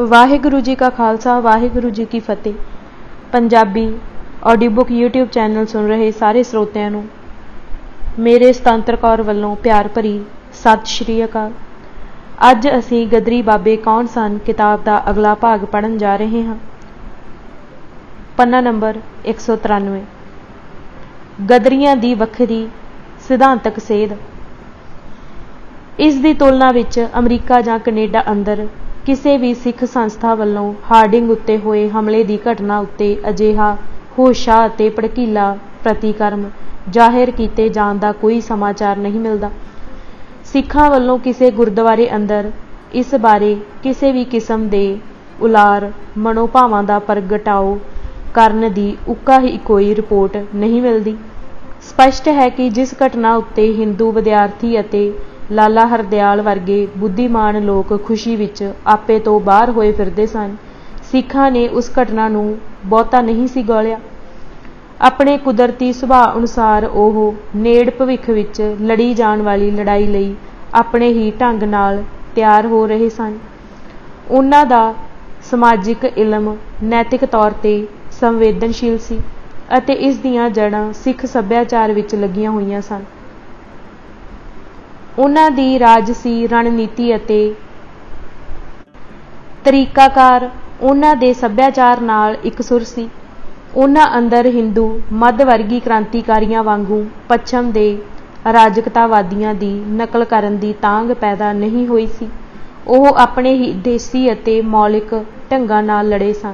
वाहिगुरु जी का खालसा वाहिगुरु जी की फतेह। Punjabi audio book YouTube channel सुन रहे सारे ਸਰੋਤਿਆਂ ਨੂੰ मेरे ਸੁਤੰਤਰ कौर ਵੱਲੋਂ प्यार भरी सत श्री अकाल। ਅੱਜ ਅਸੀਂ गदरी बाबे कौन सन किताब का अगला भाग पढ़न जा रहे हैं। पन्ना नंबर 193। गदरियां दी वखरी सिद्धांतक सेध। इस दी तुलना विच अमरीका जां कनेडा अंदर किसी भी सिख संस्था वालों हार्डिंग उत्ते होए हमले की घटना उत्ते अजिहा होशा ते भड़कीला प्रतिकर्म जाहिर किए जाण दा कोई समाचार नहीं मिलता। सिखां वालों किसी गुरुद्वारे अंदर इस बारे किसी भी किस्म के उलार मनोभावां दा प्रगटाओ करन दी उक्का ही कोई रिपोर्ट नहीं मिलती। स्पष्ट है कि जिस घटना उत्ते हिंदू विद्यार्थी अते लाला हरदयाल वर्गे बुद्धिमान लोग खुशी विच आपे तो बाहर होए फिरदे सन, सिखां ने उस घटना नूं बहुता नहीं सी गौलिया। अपने कुदरती सुभाव अनुसार ओह नेड़ भविख विच लड़ी जाण वाली लड़ाई लई अपने ही ढंग नाल तैयार हो रहे सन। उन्हां दा समाजिक इलम नैतिक तौर ते संवेदनशील सी अते इस दीयां जड़ां सिख सभ्याचार विच लगियां होईयां सन। उन्हां दी राजसी रणनीति अते तरीकाकार उन्हां दे सभ्याचार नाल इकसुर सी। उन्हां अंदर हिंदू मध्यवर्गी क्रांतिकारियां वांगू पच्छम दे अराजकतावादियां दी नकल करन दी तांग पैदा नहीं होई सी। ओह अपने ही देसी अते मौलिक ढंगां नाल लड़े सन।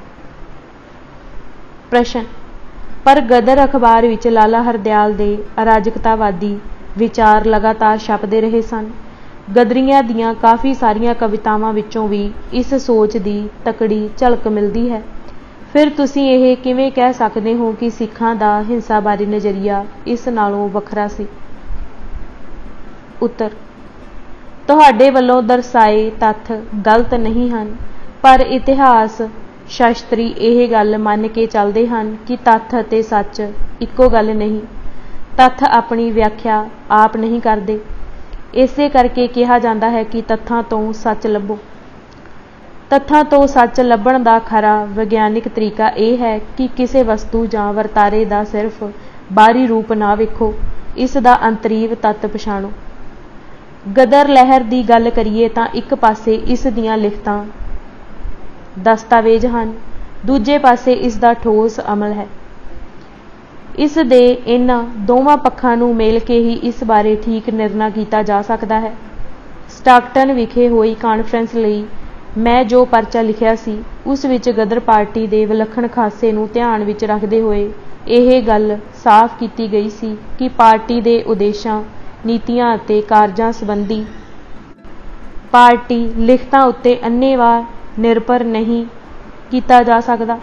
प्रश्न, पर गदर अखबार विच लाला हरदयाल दे अराजकतावादी विचार लगातार छपते रहे सन। गदरियां दियां काफ़ी सारियां कवितावां विचों भी इस सोच की तकड़ी झलक मिलती है। फिर तुसीं यह किवें कह सकते हो कि सिखां दा हिंसा बारे नज़रिया इस नालों वखरा सी? उत्तर, तुहाडे वल्लों दर्शाए तत्थ गलत नहीं हैं, पर इतिहास शास्त्री यह गल मन के चलते हैं कि तत्थ अते सच इक्को गल नहीं। तत्थ अपनी व्याख्या आप नहीं करते, इसे करके कहा जाता है कि तत्थां तो सच लभो। तत्थां तो सच लभण दा खरा विग्यानिक तरीका यह है कि किसी वस्तु जां वरतारे दा सिर्फ बाहरी रूप ना वेखो, इस दा अंतरीव तत्त पछाणो। गदर लहर की गल करिए तां एक पासे इस दियां लिखतां दस्तावेज हैं, दूजे पासे इस दा ठोस अमल है। इस दे इन्हां दोवां पक्षां नूं मेल के ही इस बारे ठीक निर्णय किया जा सकता है। स्टाकटन विखे हुई कानफ्रेंस लई मैं जो परचा लिखिया सी उस विच गदर पार्टी दे विलखण खासे नूं ध्यान विच रखदे होए यह गल साफ की गई सी कि पार्टी दे उद्देशां नीतियां अते कारजां संबंधी पार्टी लिखतां उत्ते अन्नेवाह निर्भर नहीं किया जा सकता।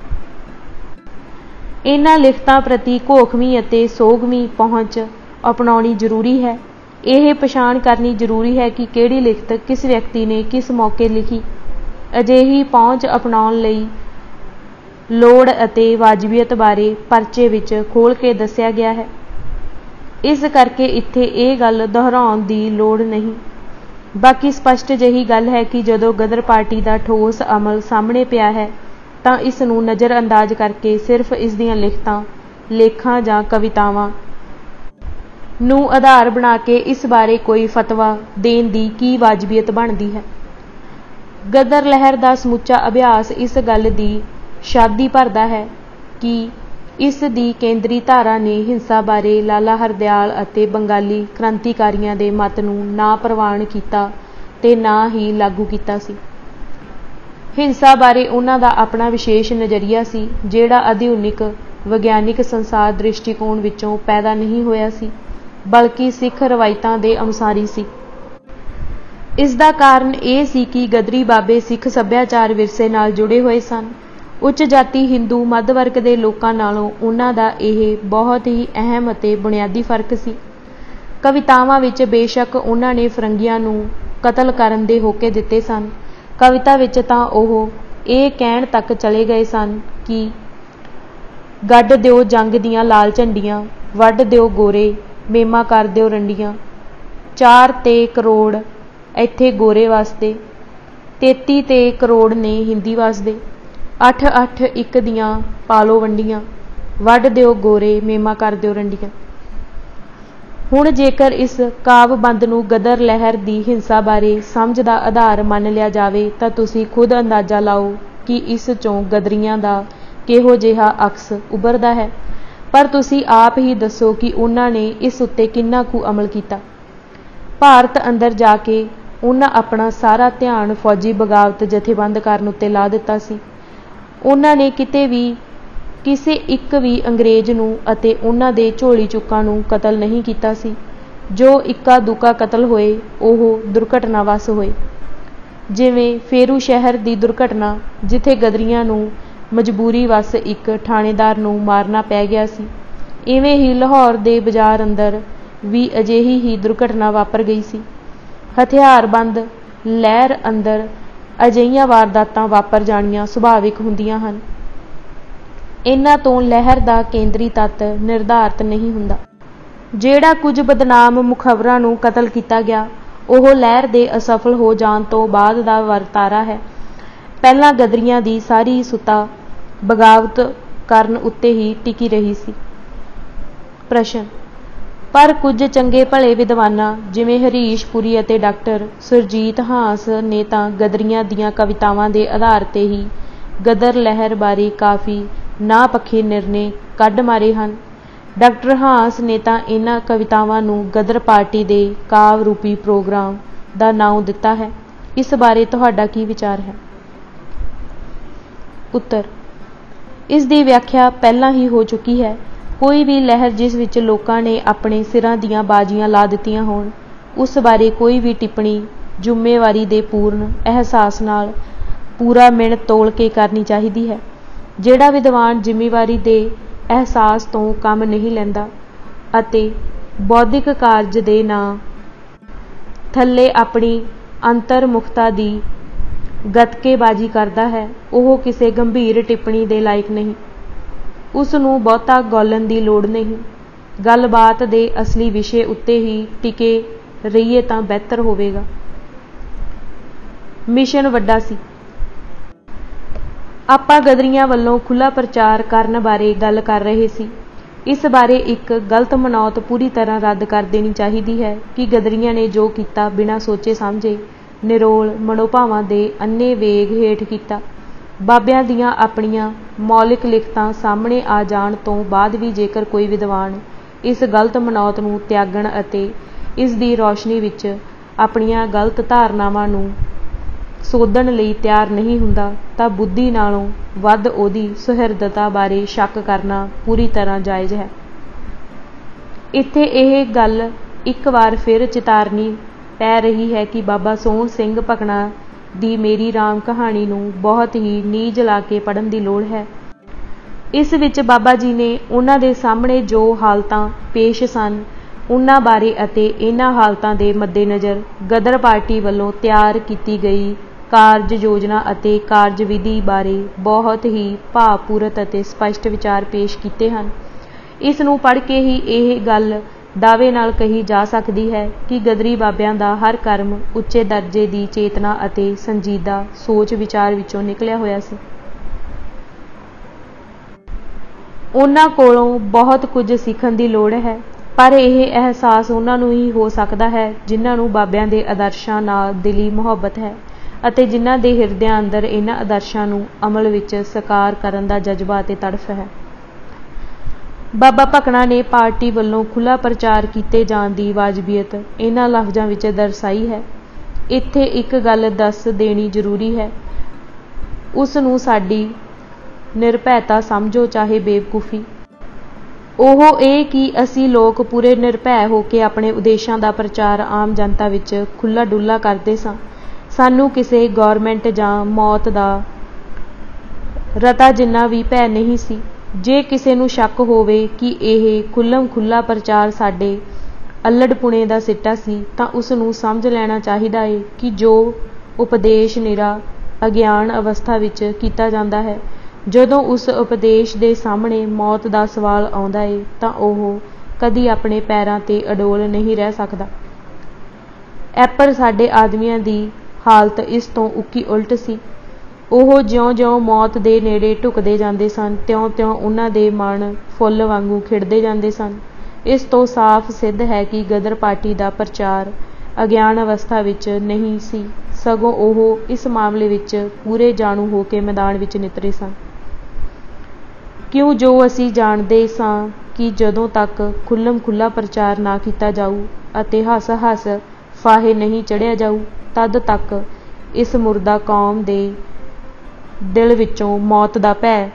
इन्हां लिखतां प्रति घोखवीं अते सोगवीं पहुँच अपनाउणी जरूरी है। यह पछाण करनी जरूरी है कि किहड़ी लिखत किस व्यक्ति ने किस मौके लिखी। अजिही पहुँच अपनाउण लई लोड़ अते वाजबीयत बारे परचे विच खोल के दस्सिया गया है। इस करके इत्थे यह गल दोहराउण दी लोड़ नहीं। बाकी स्पष्ट जही गल है कि जदों गदर पार्टी का ठोस अमल सामने पिया है तां इस नूं नज़रअंदाज करके सिर्फ इस दियां लिखतां लेखां जां कवितावां नूं आधार बना के इस बारे कोई फतवा देण दी की वाजबीयत बनती है। गदर लहर का समुचा अभ्यास इस गल की शादी भरदा है कि इस दी केंद्री धारा ने हिंसा बारे लाला हरदयाल अते बंगाली क्रांतिकारियों के मत नूं ना प्रवान किया ते ना ही लागू किया सी। हिंसा बारे उन्हां दा अपना विशेष नज़रिया सी जिहड़ा आधुनिक विग्यानिक संसार दृष्टिकोण विचों पैदा नहीं होया सी, बल्कि सिख रवायतां दे अनुसारी सी। इस दा कारण यह सी कि गदरी बाबे सिख सभ्याचार विरसे नाल जुड़े हुए सन। उच्च जाति हिंदू मध्य वर्ग के लोगों नालों उन्हां दा यह बहुत ही अहम अते बुनियादी फर्क सी। कवितावां विच बेशक उन्हां ने फरंगियां नूं कतल करन दे होके दिते सन। कविता विच तां ओह ये कहण तक चले गए सन कि गड्ढ दिओ जंग दियां लाल झंडियां, वड्ढ दिओ गोरे, मेमा कर दिओ रंडियां, 4 ते करोड़ ਇੱਥੇ गोरे वास्ते 33 ਤੇ ਕਰੋੜ ਨੇ ਹਿੰਦੀ ਵਸਦੇ। 8-8 ਇੱਕ ਦੀਆਂ ਪਾਲੋ ਵੰਡੀਆਂ, ਵੱਢ ਦਿਓ ਗੋਰੇ ਮੇਮਾ ਕਰ ਦਿਓ ਰੰਡੀਆਂ। ਹੁਣ ਜੇਕਰ ਇਸ ਕਾਵਿ-ਬੰਦ ਨੂੰ ਗਦਰ ਲਹਿਰ ਦੀ ਹਿੰਸਾ ਬਾਰੇ ਸਮਝ ਦਾ ਆਧਾਰ ਮੰਨ ਲਿਆ ਜਾਵੇ ਤਾਂ ਤੁਸੀਂ ਖੁਦ ਅੰਦਾਜ਼ਾ ਲਾਓ ਕਿ ਇਸ 'ਚੋਂ ਗਦਰੀਆਂ ਦਾ ਕਿਹੋ ਜਿਹਾ ਅਕਸ ਉੱਭਰਦਾ ਹੈ। ਪਰ ਤੁਸੀਂ ਆਪ ਹੀ ਦੱਸੋ ਕਿ ਉਹਨਾਂ ਨੇ ਇਸ ਉੱਤੇ ਕਿੰਨਾ ਕੁ ਅਮਲ ਕੀਤਾ। ਭਾਰਤ ਅੰਦਰ ਜਾ ਕੇ ਉਹਨਾਂ ਆਪਣਾ ਸਾਰਾ ਧਿਆਨ ਫੌਜੀ ਬਗਾਵਤ ਜਥੇਬੰਦ ਕਰਨ ਉੱਤੇ ਲਾ ਦਿੱਤਾ ਸੀ। ਉਹਨਾਂ ਨੇ ਕਿਤੇ ਵੀ ਕਿਸੇ ਇੱਕ ਵੀ ਅੰਗਰੇਜ਼ ਨੂੰ ਅਤੇ ਉਹਨਾਂ ਦੇ ਝੋਲੀ ਚੁੱਕਾਂ ਨੂੰ ਕਤਲ ਨਹੀਂ ਕੀਤਾ ਸੀ। ਜੋ ਇੱਕਾ ਦੁੱਕਾ ਕਤਲ ਹੋਏ ਉਹ ਦੁਰਘਟਨਾਵਸ ਹੋਏ, ਜਿਵੇਂ ਫੇਰੂ ਸ਼ਹਿਰ ਦੀ ਦੁਰਘਟਨਾ ਜਿੱਥੇ ਗਦਰੀਆਂ ਨੂੰ ਮਜਬੂਰੀ ਵਸ ਇੱਕ ਥਾਣੇਦਾਰ ਨੂੰ ਮਾਰਨਾ ਪੈ ਗਿਆ ਸੀ। ਇਵੇਂ ਹੀ ਲਾਹੌਰ ਦੇ ਬਾਜ਼ਾਰ ਅੰਦਰ ਵੀ ਅਜਿਹੀ ਹੀ ਦੁਰਘਟਨਾ ਵਾਪਰ ਗਈ ਸੀ। ਹਥਿਆਰਬੰਦ ਲਹਿਰ ਅੰਦਰ ਅਜਿਹੀਆਂ ਵਾਰਦਾਤਾਂ ਵਾਪਰ ਜਾਣੀਆਂ ਸੁਭਾਵਿਕ ਹੁੰਦੀਆਂ ਹਨ। ਇਹਨਾਂ ਤੋਂ ਲਹਿਰ ਦਾ ਕੇਂਦਰੀ ਤੱਤ ਨਿਰਧਾਰਤ ਨਹੀਂ ਹੁੰਦਾ। ਜਿਹੜਾ ਕੁਝ ਬਦਨਾਮ ਮੁਖਬਰਾਂ ਨੂੰ ਕਤਲ ਕੀਤਾ ਗਿਆ ਉਹ ਲਹਿਰ ਦੇ ਅਸਫਲ ਹੋ ਜਾਣ ਤੋਂ ਬਾਅਦ ਦਾ ਵਰਤਾਰਾ ਹੈ। ਪਹਿਲਾਂ ਗਦਰੀਆਂ ਦੀ ਸਾਰੀ ਸੁੱਤਾ ਬਗਾਵਤ ਕਰਨ ਉੱਤੇ ਹੀ ਟਿਕੀ ਰਹੀ ਸੀ। ਪ੍ਰਸ਼ਨ: ਪਰ ਕੁਝ ਚੰਗੇ ਭਲੇ ਵਿਦਵਾਨਾਂ ਜਿਵੇਂ ਹਰੀਸ਼ ਪੁਰੀ ਅਤੇ ਡਾਕਟਰ ਸੁਰਜੀਤ ਹਾਂਸ ਨੇ ਤਾਂ ਗਦਰੀਆਂ ਦੀਆਂ ਕਵਿਤਾਵਾਂ ਦੇ ਆਧਾਰ ਤੇ ਹੀ ਗਦਰ ਲਹਿਰ ਬਾਰੇ ਕਾਫੀ ਨਾਪੱਖੇ ਨਿਰਣੇ ਕੱਢ ਮਾਰੇ ਹਨ। ਡਾਕਟਰ ਹਾਂਸ ਨੇ ਤਾਂ ਇਹਨਾਂ ਕਵਿਤਾਵਾਂ ਨੂੰ ਗਦਰ ਪਾਰਟੀ ਦੇ ਕਾਵਿ ਰੂਪੀ ਪ੍ਰੋਗਰਾਮ ਦਾ ਨਾਮ ਦਿੱਤਾ ਹੈ। ਇਸ ਬਾਰੇ ਤੁਹਾਡਾ ਕੀ ਵਿਚਾਰ ਹੈ? ਉੱਤਰ: ਇਸ ਦੀ ਵਿਆਖਿਆ ਪਹਿਲਾਂ ਹੀ ਹੋ ਚੁੱਕੀ ਹੈ। ਕੋਈ ਵੀ ਲਹਿਰ ਜਿਸ ਵਿੱਚ ਲੋਕਾਂ ਨੇ ਆਪਣੇ ਸਿਰਾਂ ਦੀਆਂ ਬਾਜ਼ੀਆਂ ਲਾ ਦਿੱਤੀਆਂ ਹੋਣ, ਉਸ ਬਾਰੇ ਕੋਈ ਵੀ ਟਿੱਪਣੀ ਜ਼ਿੰਮੇਵਾਰੀ ਦੇ ਪੂਰਨ ਅਹਿਸਾਸ ਨਾਲ ਪੂਰਾ ਮਿਣ ਤੋਲ ਕੇ ਕਰਨੀ ਚਾਹੀਦੀ ਹੈ। ਜਿਹੜਾ ਵਿਦਵਾਨ ਜ਼ਿੰਮੇਵਾਰੀ ਦੇ ਅਹਿਸਾਸ ਤੋਂ ਕੰਮ ਨਹੀਂ ਲੈਂਦਾ ਅਤੇ ਬੌਧਿਕ ਕਾਰਜ ਦੇ ਨਾਂ ਥੱਲੇ ਆਪਣੀ ਅੰਤਰਮੁਖਤਾ ਦੀ ਗੱਤਕੇਬਾਜ਼ੀ ਕਰਦਾ ਹੈ, ਉਹ ਕਿਸੇ ਗੰਭੀਰ ਟਿੱਪਣੀ ਦੇ ਲਾਇਕ ਨਹੀਂ। ਉਸ ਨੂੰ ਬਹੁਤਾ ਗੌਲਣ ਦੀ ਲੋੜ ਨਹੀਂ। ਗੱਲਬਾਤ ਦੇ ਅਸਲੀ ਵਿਸ਼ੇ ਉੱਤੇ ਹੀ ਟਿਕੇ ਰਹੀਏ ਤਾਂ ਬਿਹਤਰ ਹੋਵੇਗਾ। ਮਿਸ਼ਨ ਵੱਡਾ ਸੀ। ਆਪਾਂ ਗਦਰੀਆਂ ਵੱਲੋਂ ਖੁੱਲ੍ਹਾ ਪ੍ਰਚਾਰ ਕਰਨ ਬਾਰੇ ਗੱਲ ਕਰ ਰਹੇ ਸੀ। ਇਸ ਬਾਰੇ ਇੱਕ ਗਲਤ ਮਨੌਤ ਪੂਰੀ ਤਰ੍ਹਾਂ ਰੱਦ ਕਰ ਦੇਣੀ ਚਾਹੀਦੀ ਹੈ ਕਿ ਗਦਰੀਆਂ ਨੇ ਜੋ ਕੀਤਾ ਬਿਨਾਂ ਸੋਚੇ ਸਮਝੇ ਨਿਰੋਲ ਮਨੋਭਾਵਾਂ ਦੇ ਅੰਨੇ ਵੇਗ ਹੇਠ ਕੀਤਾ। ਬਾਬਿਆਂ ਦੀਆਂ ਆਪਣੀਆਂ ਮੌਲਿਕ ਲਿਖਤਾਂ ਸਾਹਮਣੇ ਆ ਜਾਣ ਤੋਂ ਬਾਅਦ ਵੀ ਜੇਕਰ ਕੋਈ ਵਿਦਵਾਨ ਇਸ ਗਲਤ ਮਨੌਤ ਨੂੰ ਤਿਆਗਣ ਅਤੇ ਇਸ ਦੀ ਰੌਸ਼ਨੀ ਵਿੱਚ ਆਪਣੀਆਂ ਗਲਤ ਧਾਰਨਾਵਾਂ ਨੂੰ ਸੋਧਣ ਲਈ ਤਿਆਰ ਨਹੀਂ ਹੁੰਦਾ ਤਾਂ ਬੁੱਧੀ ਨਾਲੋਂ ਵੱਧ ਉਹਦੀ ਸੁਹਿਰਦਤਾ ਬਾਰੇ ਸ਼ੱਕ ਕਰਨਾ ਪੂਰੀ ਤਰ੍ਹਾਂ ਜਾਇਜ਼ ਹੈ। ਇੱਥੇ ਇਹ ਗੱਲ ਇੱਕ ਵਾਰ ਫਿਰ ਚਿਤਾਰਨੀ ਪੈ ਰਹੀ ਹੈ ਕਿ ਬਾਬਾ ਸੋਹਣ ਸਿੰਘ ਭਕਨਾ ਦੀ ਮੇਰੀ ਰਾਮ ਕਹਾਣੀ ਨੂੰ ਬਹੁਤ ਹੀ ਨੀਝ ਲਾ ਕੇ ਪੜ੍ਹਨ ਦੀ ਲੋੜ ਹੈ। ਇਸ ਵਿੱਚ ਬਾਬਾ ਜੀ ਨੇ ਉਹਨਾਂ ਦੇ ਸਾਹਮਣੇ ਜੋ ਹਾਲਤਾਂ ਪੇਸ਼ ਸਨ ਉਹਨਾਂ ਬਾਰੇ ਅਤੇ ਇਹਨਾਂ ਹਾਲਤਾਂ ਦੇ ਮੱਦੇਨਜ਼ਰ ਗਦਰ ਪਾਰਟੀ ਵੱਲੋਂ ਤਿਆਰ ਕੀਤੀ ਗਈ ਕਾਰਜ ਯੋਜਨਾ ਅਤੇ ਕਾਰਜ ਵਿਧੀ ਬਾਰੇ ਬਹੁਤ ਹੀ ਭਾਵਪੂਰਤ ਅਤੇ ਸਪਸ਼ਟ ਵਿਚਾਰ ਪੇਸ਼ ਕੀਤੇ ਹਨ। ਇਸ ਨੂੰ ਪੜ੍ਹ ਕੇ ਹੀ ਇਹ ਗੱਲ ਦਾਅਵੇ ਨਾਲ ਕਹੀ ਜਾ ਸਕਦੀ ਹੈ ਕਿ ਗਦਰੀ ਬਾਬਿਆਂ ਦਾ ਹਰ ਕਰਮ ਉੱਚੇ ਦਰਜੇ ਦੀ ਚੇਤਨਾ ਅਤੇ ਸੰਜੀਦਾ ਸੋਚ ਵਿਚਾਰ ਵਿੱਚੋਂ ਨਿਕਲਿਆ ਹੋਇਆ ਸੀ। ਉਹਨਾਂ ਕੋਲੋਂ ਬਹੁਤ ਕੁਝ ਸਿੱਖਣ ਦੀ ਲੋੜ ਹੈ, ਪਰ ਇਹ ਅਹਿਸਾਸ ਉਹਨਾਂ ਨੂੰ ਹੀ ਹੋ ਸਕਦਾ ਹੈ ਜਿਨ੍ਹਾਂ ਨੂੰ ਬਾਬਿਆਂ ਦੇ ਆਦਰਸ਼ਾਂ ਨਾਲ ਦਿਲੀ ਮੁਹੱਬਤ ਹੈ ਅਤੇ ਜਿਨ੍ਹਾਂ ਦੇ ਹਿਰਦਿਆਂ ਅੰਦਰ ਇਹਨਾਂ ਆਦਰਸ਼ਾਂ ਨੂੰ ਅਮਲ ਵਿੱਚ ਸਾਕਾਰ ਕਰਨ ਦਾ ਜਜ਼ਬਾ ਅਤੇ ਤੜਫ ਹੈ। ਬਾਬਾ ਭਕਨਾ ਨੇ ਪਾਰਟੀ ਵੱਲੋਂ ਖੁੱਲ੍ਹਾ ਪ੍ਰਚਾਰ ਕੀਤੇ ਜਾਣ ਦੀ ਵਾਜਬੀਅਤ ਇਹਨਾਂ ਲਫ਼ਜ਼ਾਂ ਵਿੱਚ ਦਰਸਾਈ ਹੈ। ਇੱਥੇ ਇੱਕ ਗੱਲ ਦੱਸ ਦੇਣੀ ਜ਼ਰੂਰੀ ਹੈ, ਉਸ ਨੂੰ ਸਾਡੀ ਨਿਰਭੈਤਾ ਸਮਝੋ ਚਾਹੇ ਬੇਵਕੂਫੀ। ਉਹ ਇਹ ਕਿ ਅਸੀਂ ਲੋਕ ਪੂਰੇ ਨਿਰਭੈ ਹੋ ਕੇ ਆਪਣੇ ਉਦੇਸ਼ਾਂ ਦਾ ਪ੍ਰਚਾਰ ਆਮ ਜਨਤਾ ਵਿੱਚ ਖੁੱਲ੍ਹਾ ਡੁੱਲ੍ਹਾ ਕਰਦੇ ਸਾਂ। ਸਾਨੂੰ ਕਿਸੇ ਗੌਰਮੈਂਟ ਜਾਂ ਮੌਤ ਦਾ ਰਤਾ ਜਿੰਨਾ ਵੀ ਭੈ ਨਹੀਂ ਸੀ। ਜੇ ਕਿਸੇ ਨੂੰ ਸ਼ੱਕ ਹੋਵੇ ਕਿ ਇਹ ਖੁੱਲ੍ਹਮ ਖੁੱਲ੍ਹਾ ਪ੍ਰਚਾਰ ਸਾਡੇ ਅੱਲੜਪੁਣੇ ਦਾ ਸਿੱਟਾ ਸੀ ਤਾਂ ਉਸ ਨੂੰ ਸਮਝ ਲੈਣਾ ਚਾਹੀਦਾ ਏ ਕਿ ਜੋ ਉਪਦੇਸ਼ ਨਿਰਾ ਅਗਿਆਨ ਅਵਸਥਾ ਵਿੱਚ ਕੀਤਾ ਜਾਂਦਾ ਹੈ, ਜਦੋਂ ਉਸ ਉਪਦੇਸ਼ ਦੇ ਸਾਹਮਣੇ ਮੌਤ ਦਾ ਸਵਾਲ ਆਉਂਦਾ ਏ ਤਾਂ ਉਹ ਕਦੀ ਆਪਣੇ ਪੈਰਾਂ 'ਤੇ ਅਡੋਲ ਨਹੀਂ ਰਹਿ ਸਕਦਾ। ਐਪਰ ਸਾਡੇ ਆਦਮੀਆਂ ਦੀ ਹਾਲਤ ਇਸ ਤੋਂ ਉੱਕੀ ਉਲਟ ਸੀ। ਉਹ ਜਿਉਂ-ਜਿਉਂ ਮੌਤ ਦੇ ਨੇੜੇ ਢੁਕਦੇ ਜਾਂਦੇ ਸਨ, ਤਿਉਂ-ਤਿਉਂ ਉਹਨਾਂ ਦੇ ਮਨ ਫੁੱਲ ਵਾਂਗੂ ਖਿੜਦੇ ਜਾਂਦੇ ਸਨ। ਇਸ ਤੋਂ ਸਾਫ਼ ਸਿੱਧ ਹੈ ਕਿ ਗਦਰ ਪਾਰਟੀ ਦਾ ਪ੍ਰਚਾਰ ਅਗਿਆਨ ਅਵਸਥਾ ਵਿੱਚ ਨਹੀਂ ਸੀ, ਸਗੋਂ ਉਹ ਇਸ ਮਾਮਲੇ ਵਿੱਚ ਪੂਰੇ ਜਾਣੂ ਹੋ ਕੇ ਮੈਦਾਨ ਵਿੱਚ ਨਿਤਰੇ ਸਨ। ਕਿਉਂ ਜੋ ਅਸੀਂ ਜਾਣਦੇ ਸਾਂ ਕਿ ਜਦੋਂ ਤੱਕ ਖੁੱਲ੍ਹਮ-ਖੁੱਲ੍ਹਾ ਪ੍ਰਚਾਰ ਨਾ ਕੀਤਾ ਜਾਊ ਅਤੇ ਹੱਸ-ਹੱਸ ਫਾਹੇ ਨਹੀਂ ਚੜ੍ਹਿਆ ਜਾਊ, ਤਦ ਤੱਕ ਇਸ ਮੁਰਦਾ ਕੌਮ ਦੇ ਦਿਲ ਵਿੱਚੋਂ ਮੌਤ ਦਾ ਭੈ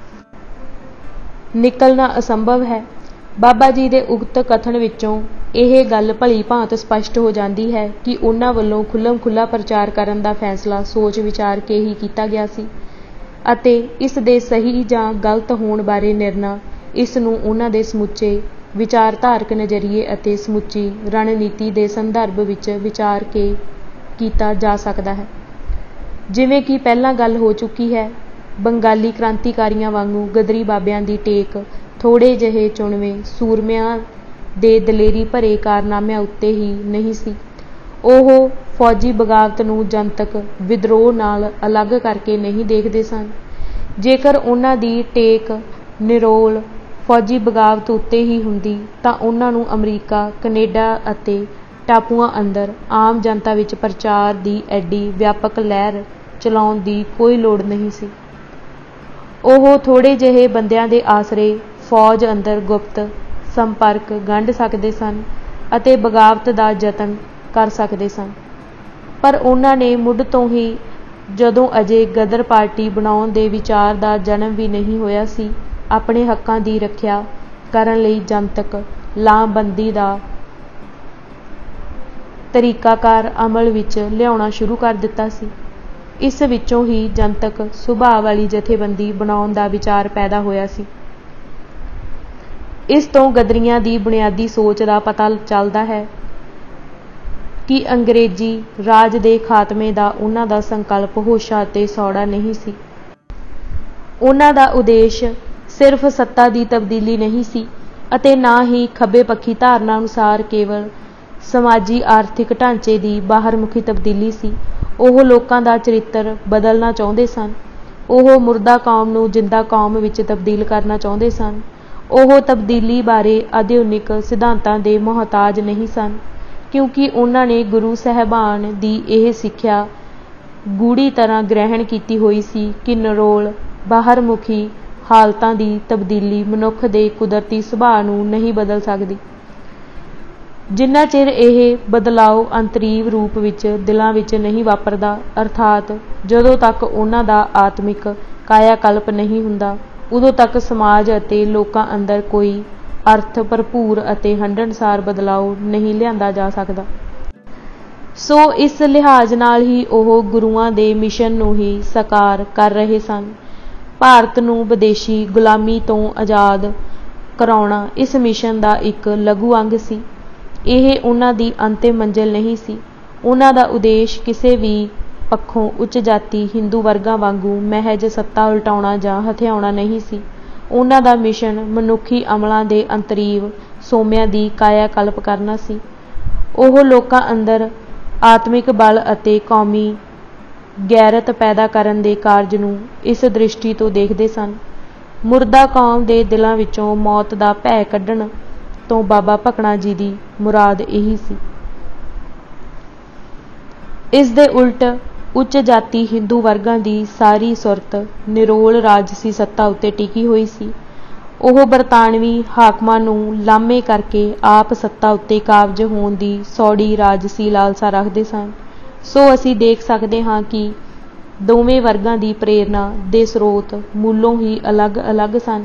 ਨਿਕਲਣਾ ਅਸੰਭਵ ਹੈ। ਬਾਬਾ ਜੀ ਦੇ ਉਕਤ ਕਥਨ ਵਿੱਚੋਂ ਇਹ ਗੱਲ ਭਲੀ ਭਾਂਤ ਸਪਸ਼ਟ ਹੋ ਜਾਂਦੀ ਹੈ ਕਿ ਉਹਨਾਂ ਵੱਲੋਂ ਖੁੱਲ੍ਹਮ-ਖੁੱਲ੍ਹਾ ਪ੍ਰਚਾਰ ਕਰਨ ਦਾ ਫੈਸਲਾ ਸੋਚ ਵਿਚਾਰ ਕੇ ਹੀ ਕੀਤਾ ਗਿਆ ਸੀ ਅਤੇ ਇਸ ਦੇ ਸਹੀ ਜਾਂ ਗਲਤ ਹੋਣ ਬਾਰੇ ਨਿਰਣਾ ਇਸ ਨੂੰ ਉਹਨਾਂ ਦੇ ਸਮੁੱਚੇ ਵਿਚਾਰਧਾਰਕ ਨਜ਼ਰੀਏ ਅਤੇ ਸਮੁੱਚੀ ਰਣਨੀਤੀ ਦੇ ਸੰਦਰਭ ਵਿੱਚ ਵਿਚਾਰ ਕੇ ਕੀਤਾ ਜਾ ਸਕਦਾ ਹੈ। ਜਿਵੇਂ ਕਿ ਪਹਿਲਾਂ ਗੱਲ ਹੋ ਚੁੱਕੀ ਹੈ, ਬੰਗਾਲੀ ਕ੍ਰਾਂਤੀਕਾਰੀਆਂ ਵਾਂਗੂ ਗਦਰੀ ਬਾਬਿਆਂ ਦੀ ਟੇਕ ਥੋੜ੍ਹੇ ਜਿਹੇ ਚੁਣਵੇਂ ਸੂਰਮਿਆਂ ਦੇ ਦਲੇਰੀ ਭਰੇ ਕਾਰਨਾਮਿਆਂ ਉੱਤੇ ਹੀ ਨਹੀਂ ਸੀ। ਉਹ ਫੌਜੀ ਬਗਾਵਤ ਨੂੰ ਜਨਤਕ ਵਿਦਰੋਹ ਨਾਲ ਅਲੱਗ ਕਰਕੇ ਨਹੀਂ ਦੇਖਦੇ ਸਨ। ਜੇਕਰ ਉਹਨਾਂ ਦੀ ਟੇਕ ਨਿਰੋਲ ਫੌਜੀ ਬਗਾਵਤ ਉੱਤੇ ਹੀ ਹੁੰਦੀ ਤਾਂ ਉਹਨਾਂ ਨੂੰ ਅਮਰੀਕਾ, ਕੈਨੇਡਾ ਅਤੇ ਟਾਪੂਆਂ ਅੰਦਰ ਆਮ ਜਨਤਾ ਵਿੱਚ ਪ੍ਰਚਾਰ ਦੀ ਐਡੀ ਵਿਆਪਕ ਲਹਿਰ ਚਲਾਉਣ ਦੀ ਕੋਈ ਲੋੜ ਨਹੀਂ ਸੀ। ਉਹ ਥੋੜ੍ਹੇ ਜਿਹੇ ਬੰਦਿਆਂ ਦੇ ਆਸਰੇ ਫੌਜ ਅੰਦਰ ਗੁਪਤ ਸੰਪਰਕ ਗੰਢ ਸਕਦੇ ਸਨ ਅਤੇ ਬਗਾਵਤ ਦਾ ਯਤਨ ਕਰ ਸਕਦੇ ਸਨ। ਪਰ ਉਹਨਾਂ ਨੇ ਮੁੱਢ ਤੋਂ ਹੀ, ਜਦੋਂ ਅਜੇ ਗਦਰ ਪਾਰਟੀ ਬਣਾਉਣ ਦੇ ਵਿਚਾਰ ਦਾ ਜਨਮ ਵੀ ਨਹੀਂ ਹੋਇਆ ਸੀ, ਆਪਣੇ ਹੱਕਾਂ ਦੀ ਰੱਖਿਆ ਕਰਨ ਲਈ ਜਨਤਕ ਲਾਮਬੰਦੀ ਦਾ ਤਰੀਕਾਕਾਰ ਅਮਲ ਵਿੱਚ ਲਿਆਉਣਾ ਸ਼ੁਰੂ ਕਰ ਦਿੱਤਾ ਸੀ। ਇਸ ਵਿੱਚੋਂ ਹੀ ਜਨਤਕ ਸੁਭਾਅ ਵਾਲੀ ਜਥੇਬੰਦੀ ਬਣਾਉਣ ਦਾ ਵਿਚਾਰ ਪੈਦਾ ਹੋਇਆ ਸੀ। ਇਸ ਤੋਂ ਗਦਰੀਆਂ ਦੀ ਬੁਨਿਆਦੀ ਸੋਚ ਦਾ ਪਤਾ ਚੱਲਦਾ ਹੈ ਕਿ ਅੰਗਰੇਜ਼ੀ ਰਾਜ ਦੇ ਖਾਤਮੇ ਦਾ ਉਹਨਾਂ ਦਾ ਸੰਕਲਪ ਹੋਸ਼ਾ ਅਤੇ ਸੌੜਾ ਨਹੀਂ ਸੀ। ਉਹਨਾਂ ਦਾ ਉਦੇਸ਼ ਸਿਰਫ ਸੱਤਾ ਦੀ ਤਬਦੀਲੀ ਨਹੀਂ ਸੀ ਅਤੇ ਨਾ ਹੀ ਖੱਬੇ ਪੱਖੀ ਧਾਰਨਾ ਅਨੁਸਾਰ ਕੇਵਲ ਸਮਾਜੀ ਆਰਥਿਕ ਢਾਂਚੇ ਦੀ ਬਾਹਰਮੁਖੀ ਤਬਦੀਲੀ ਸੀ। ਉਹ ਲੋਕਾਂ ਦਾ ਚਰਿੱਤਰ ਬਦਲਣਾ ਚਾਹੁੰਦੇ ਸਨ। ਉਹ ਮੁਰਦਾ ਕੌਮ ਨੂੰ ਜਿੰਦਾ ਕੌਮ ਵਿੱਚ ਤਬਦੀਲ ਕਰਨਾ ਚਾਹੁੰਦੇ ਸਨ। ਉਹ ਤਬਦੀਲੀ ਬਾਰੇ ਆਧੁਨਿਕ ਸਿਧਾਂਤਾਂ ਦੇ ਮੁਹਤਾਜ ਨਹੀਂ ਸਨ, ਕਿਉਂਕਿ ਉਹਨਾਂ ਨੇ ਗੁਰੂ ਸਾਹਿਬਾਨ ਦੀ ਇਹ ਸਿੱਖਿਆ ਗੂੜ੍ਹੀ ਤਰ੍ਹਾਂ ਗ੍ਰਹਿਣ ਕੀਤੀ ਹੋਈ ਸੀ ਕਿ ਨਿਰੋਲ ਬਾਹਰਮੁਖੀ ਹਾਲਤਾਂ ਦੀ ਤਬਦੀਲੀ ਮਨੁੱਖ ਦੇ ਕੁਦਰਤੀ ਸੁਭਾਅ ਨੂੰ ਨਹੀਂ ਬਦਲ ਸਕਦੀ। ਜਿੰਨਾ ਚਿਰ ਇਹ ਬਦਲਾਓ ਅੰਤਰੀਵ ਰੂਪ ਵਿੱਚ ਦਿਲਾਂ ਵਿੱਚ ਨਹੀਂ ਵਾਪਰਦਾ, ਅਰਥਾਤ ਜਦੋਂ ਤੱਕ ਉਹਨਾਂ ਦਾ ਆਤਮਿਕ ਕਾਇਆਕਲਪ ਨਹੀਂ ਹੁੰਦਾ, ਉਦੋਂ ਤੱਕ ਸਮਾਜ ਅਤੇ ਲੋਕਾਂ ਅੰਦਰ ਕੋਈ ਅਰਥ ਭਰਪੂਰ ਅਤੇ ਹੰਢਣਸਾਰ ਬਦਲਾਓ ਨਹੀਂ ਲਿਆਂਦਾ ਜਾ ਸਕਦਾ। ਸੋ ਇਸ ਲਿਹਾਜ਼ ਨਾਲ ਹੀ ਉਹ ਗੁਰੂਆਂ ਦੇ ਮਿਸ਼ਨ ਨੂੰ ਹੀ ਸਾਕਾਰ ਕਰ ਰਹੇ ਸਨ। ਭਾਰਤ ਨੂੰ ਵਿਦੇਸ਼ੀ ਗੁਲਾਮੀ ਤੋਂ ਆਜ਼ਾਦ ਕਰਾਉਣਾ ਇਸ ਮਿਸ਼ਨ ਦਾ ਇੱਕ ਲਘੂ ਅੰਗ ਸੀ। ਇਹ ਉਹਨਾਂ ਦੀ ਅੰਤਿਮ ਮੰਜ਼ਿਲ ਨਹੀਂ ਸੀ। ਉਹਨਾਂ ਦਾ ਉਦੇਸ਼ ਕਿਸੇ ਵੀ ਪੱਖੋਂ ਉੱਚ ਜਾਤੀ ਹਿੰਦੂ ਵਰਗਾਂ ਵਾਂਗੂ ਮਹਿਜ ਸੱਤਾ ਉਲਟਾਉਣਾ ਜਾਂ ਹਥਿਆਉਣਾ ਨਹੀਂ ਸੀ। ਉਹਨਾਂ ਦਾ ਮਿਸ਼ਨ ਮਨੁੱਖੀ ਅਮਲਾਂ ਦੇ ਅੰਤਰੀਵ ਸੋਮਿਆਂ ਦੀ ਕਾਇਆ ਕਲਪ ਕਰਨਾ ਸੀ। ਉਹ ਲੋਕਾਂ ਅੰਦਰ ਆਤਮਿਕ ਬਲ ਅਤੇ ਕੌਮੀ ਗੈਰਤ ਪੈਦਾ ਕਰਨ ਦੇ ਕਾਰਜ ਨੂੰ ਇਸ ਦ੍ਰਿਸ਼ਟੀ ਤੋਂ ਦੇਖਦੇ ਸਨ। ਮੁਰਦਾ ਕੌਮ ਦੇ ਦਿਲਾਂ ਵਿੱਚੋਂ ਮੌਤ ਦਾ ਭੈ ਕੱਢਣ ਤੋਂ ਬਾਬਾ ਭਕਨਾ ਜੀ ਦੀ ਮੁਰਾਦ ਇਹੀ ਸੀ। ਇਸ ਦੇ ਉਲਟ ਉੱਚ ਜਾਤੀ ਹਿੰਦੂ ਵਰਗਾਂ ਦੀ ਸਾਰੀ ਸੁਰਤ ਨਿਰੋਲ ਰਾਜਸੀ ਸੱਤਾ ਉੱਤੇ ਟਿਕੀ ਹੋਈ ਸੀ। ਉਹ ਬਰਤਾਨਵੀ ਹਾਕਮਾਂ ਨੂੰ ਲਾਮੇ ਕਰਕੇ ਆਪ ਸੱਤਾ ਉੱਤੇ ਕਾਬਜ਼ ਹੋਣ ਦੀ ਸੌੜੀ ਰਾਜਸੀ ਲਾਲਸਾ ਰੱਖਦੇ ਸਨ। ਸੋ ਅਸੀਂ ਦੇਖ ਸਕਦੇ ਹਾਂ ਕਿ ਦੋਵੇਂ ਵਰਗਾਂ ਦੀ ਪ੍ਰੇਰਨਾ ਦੇ ਸਰੋਤ ਮੂਲੋਂ ਹੀ ਅਲੱਗ-ਅਲੱਗ ਸਨ।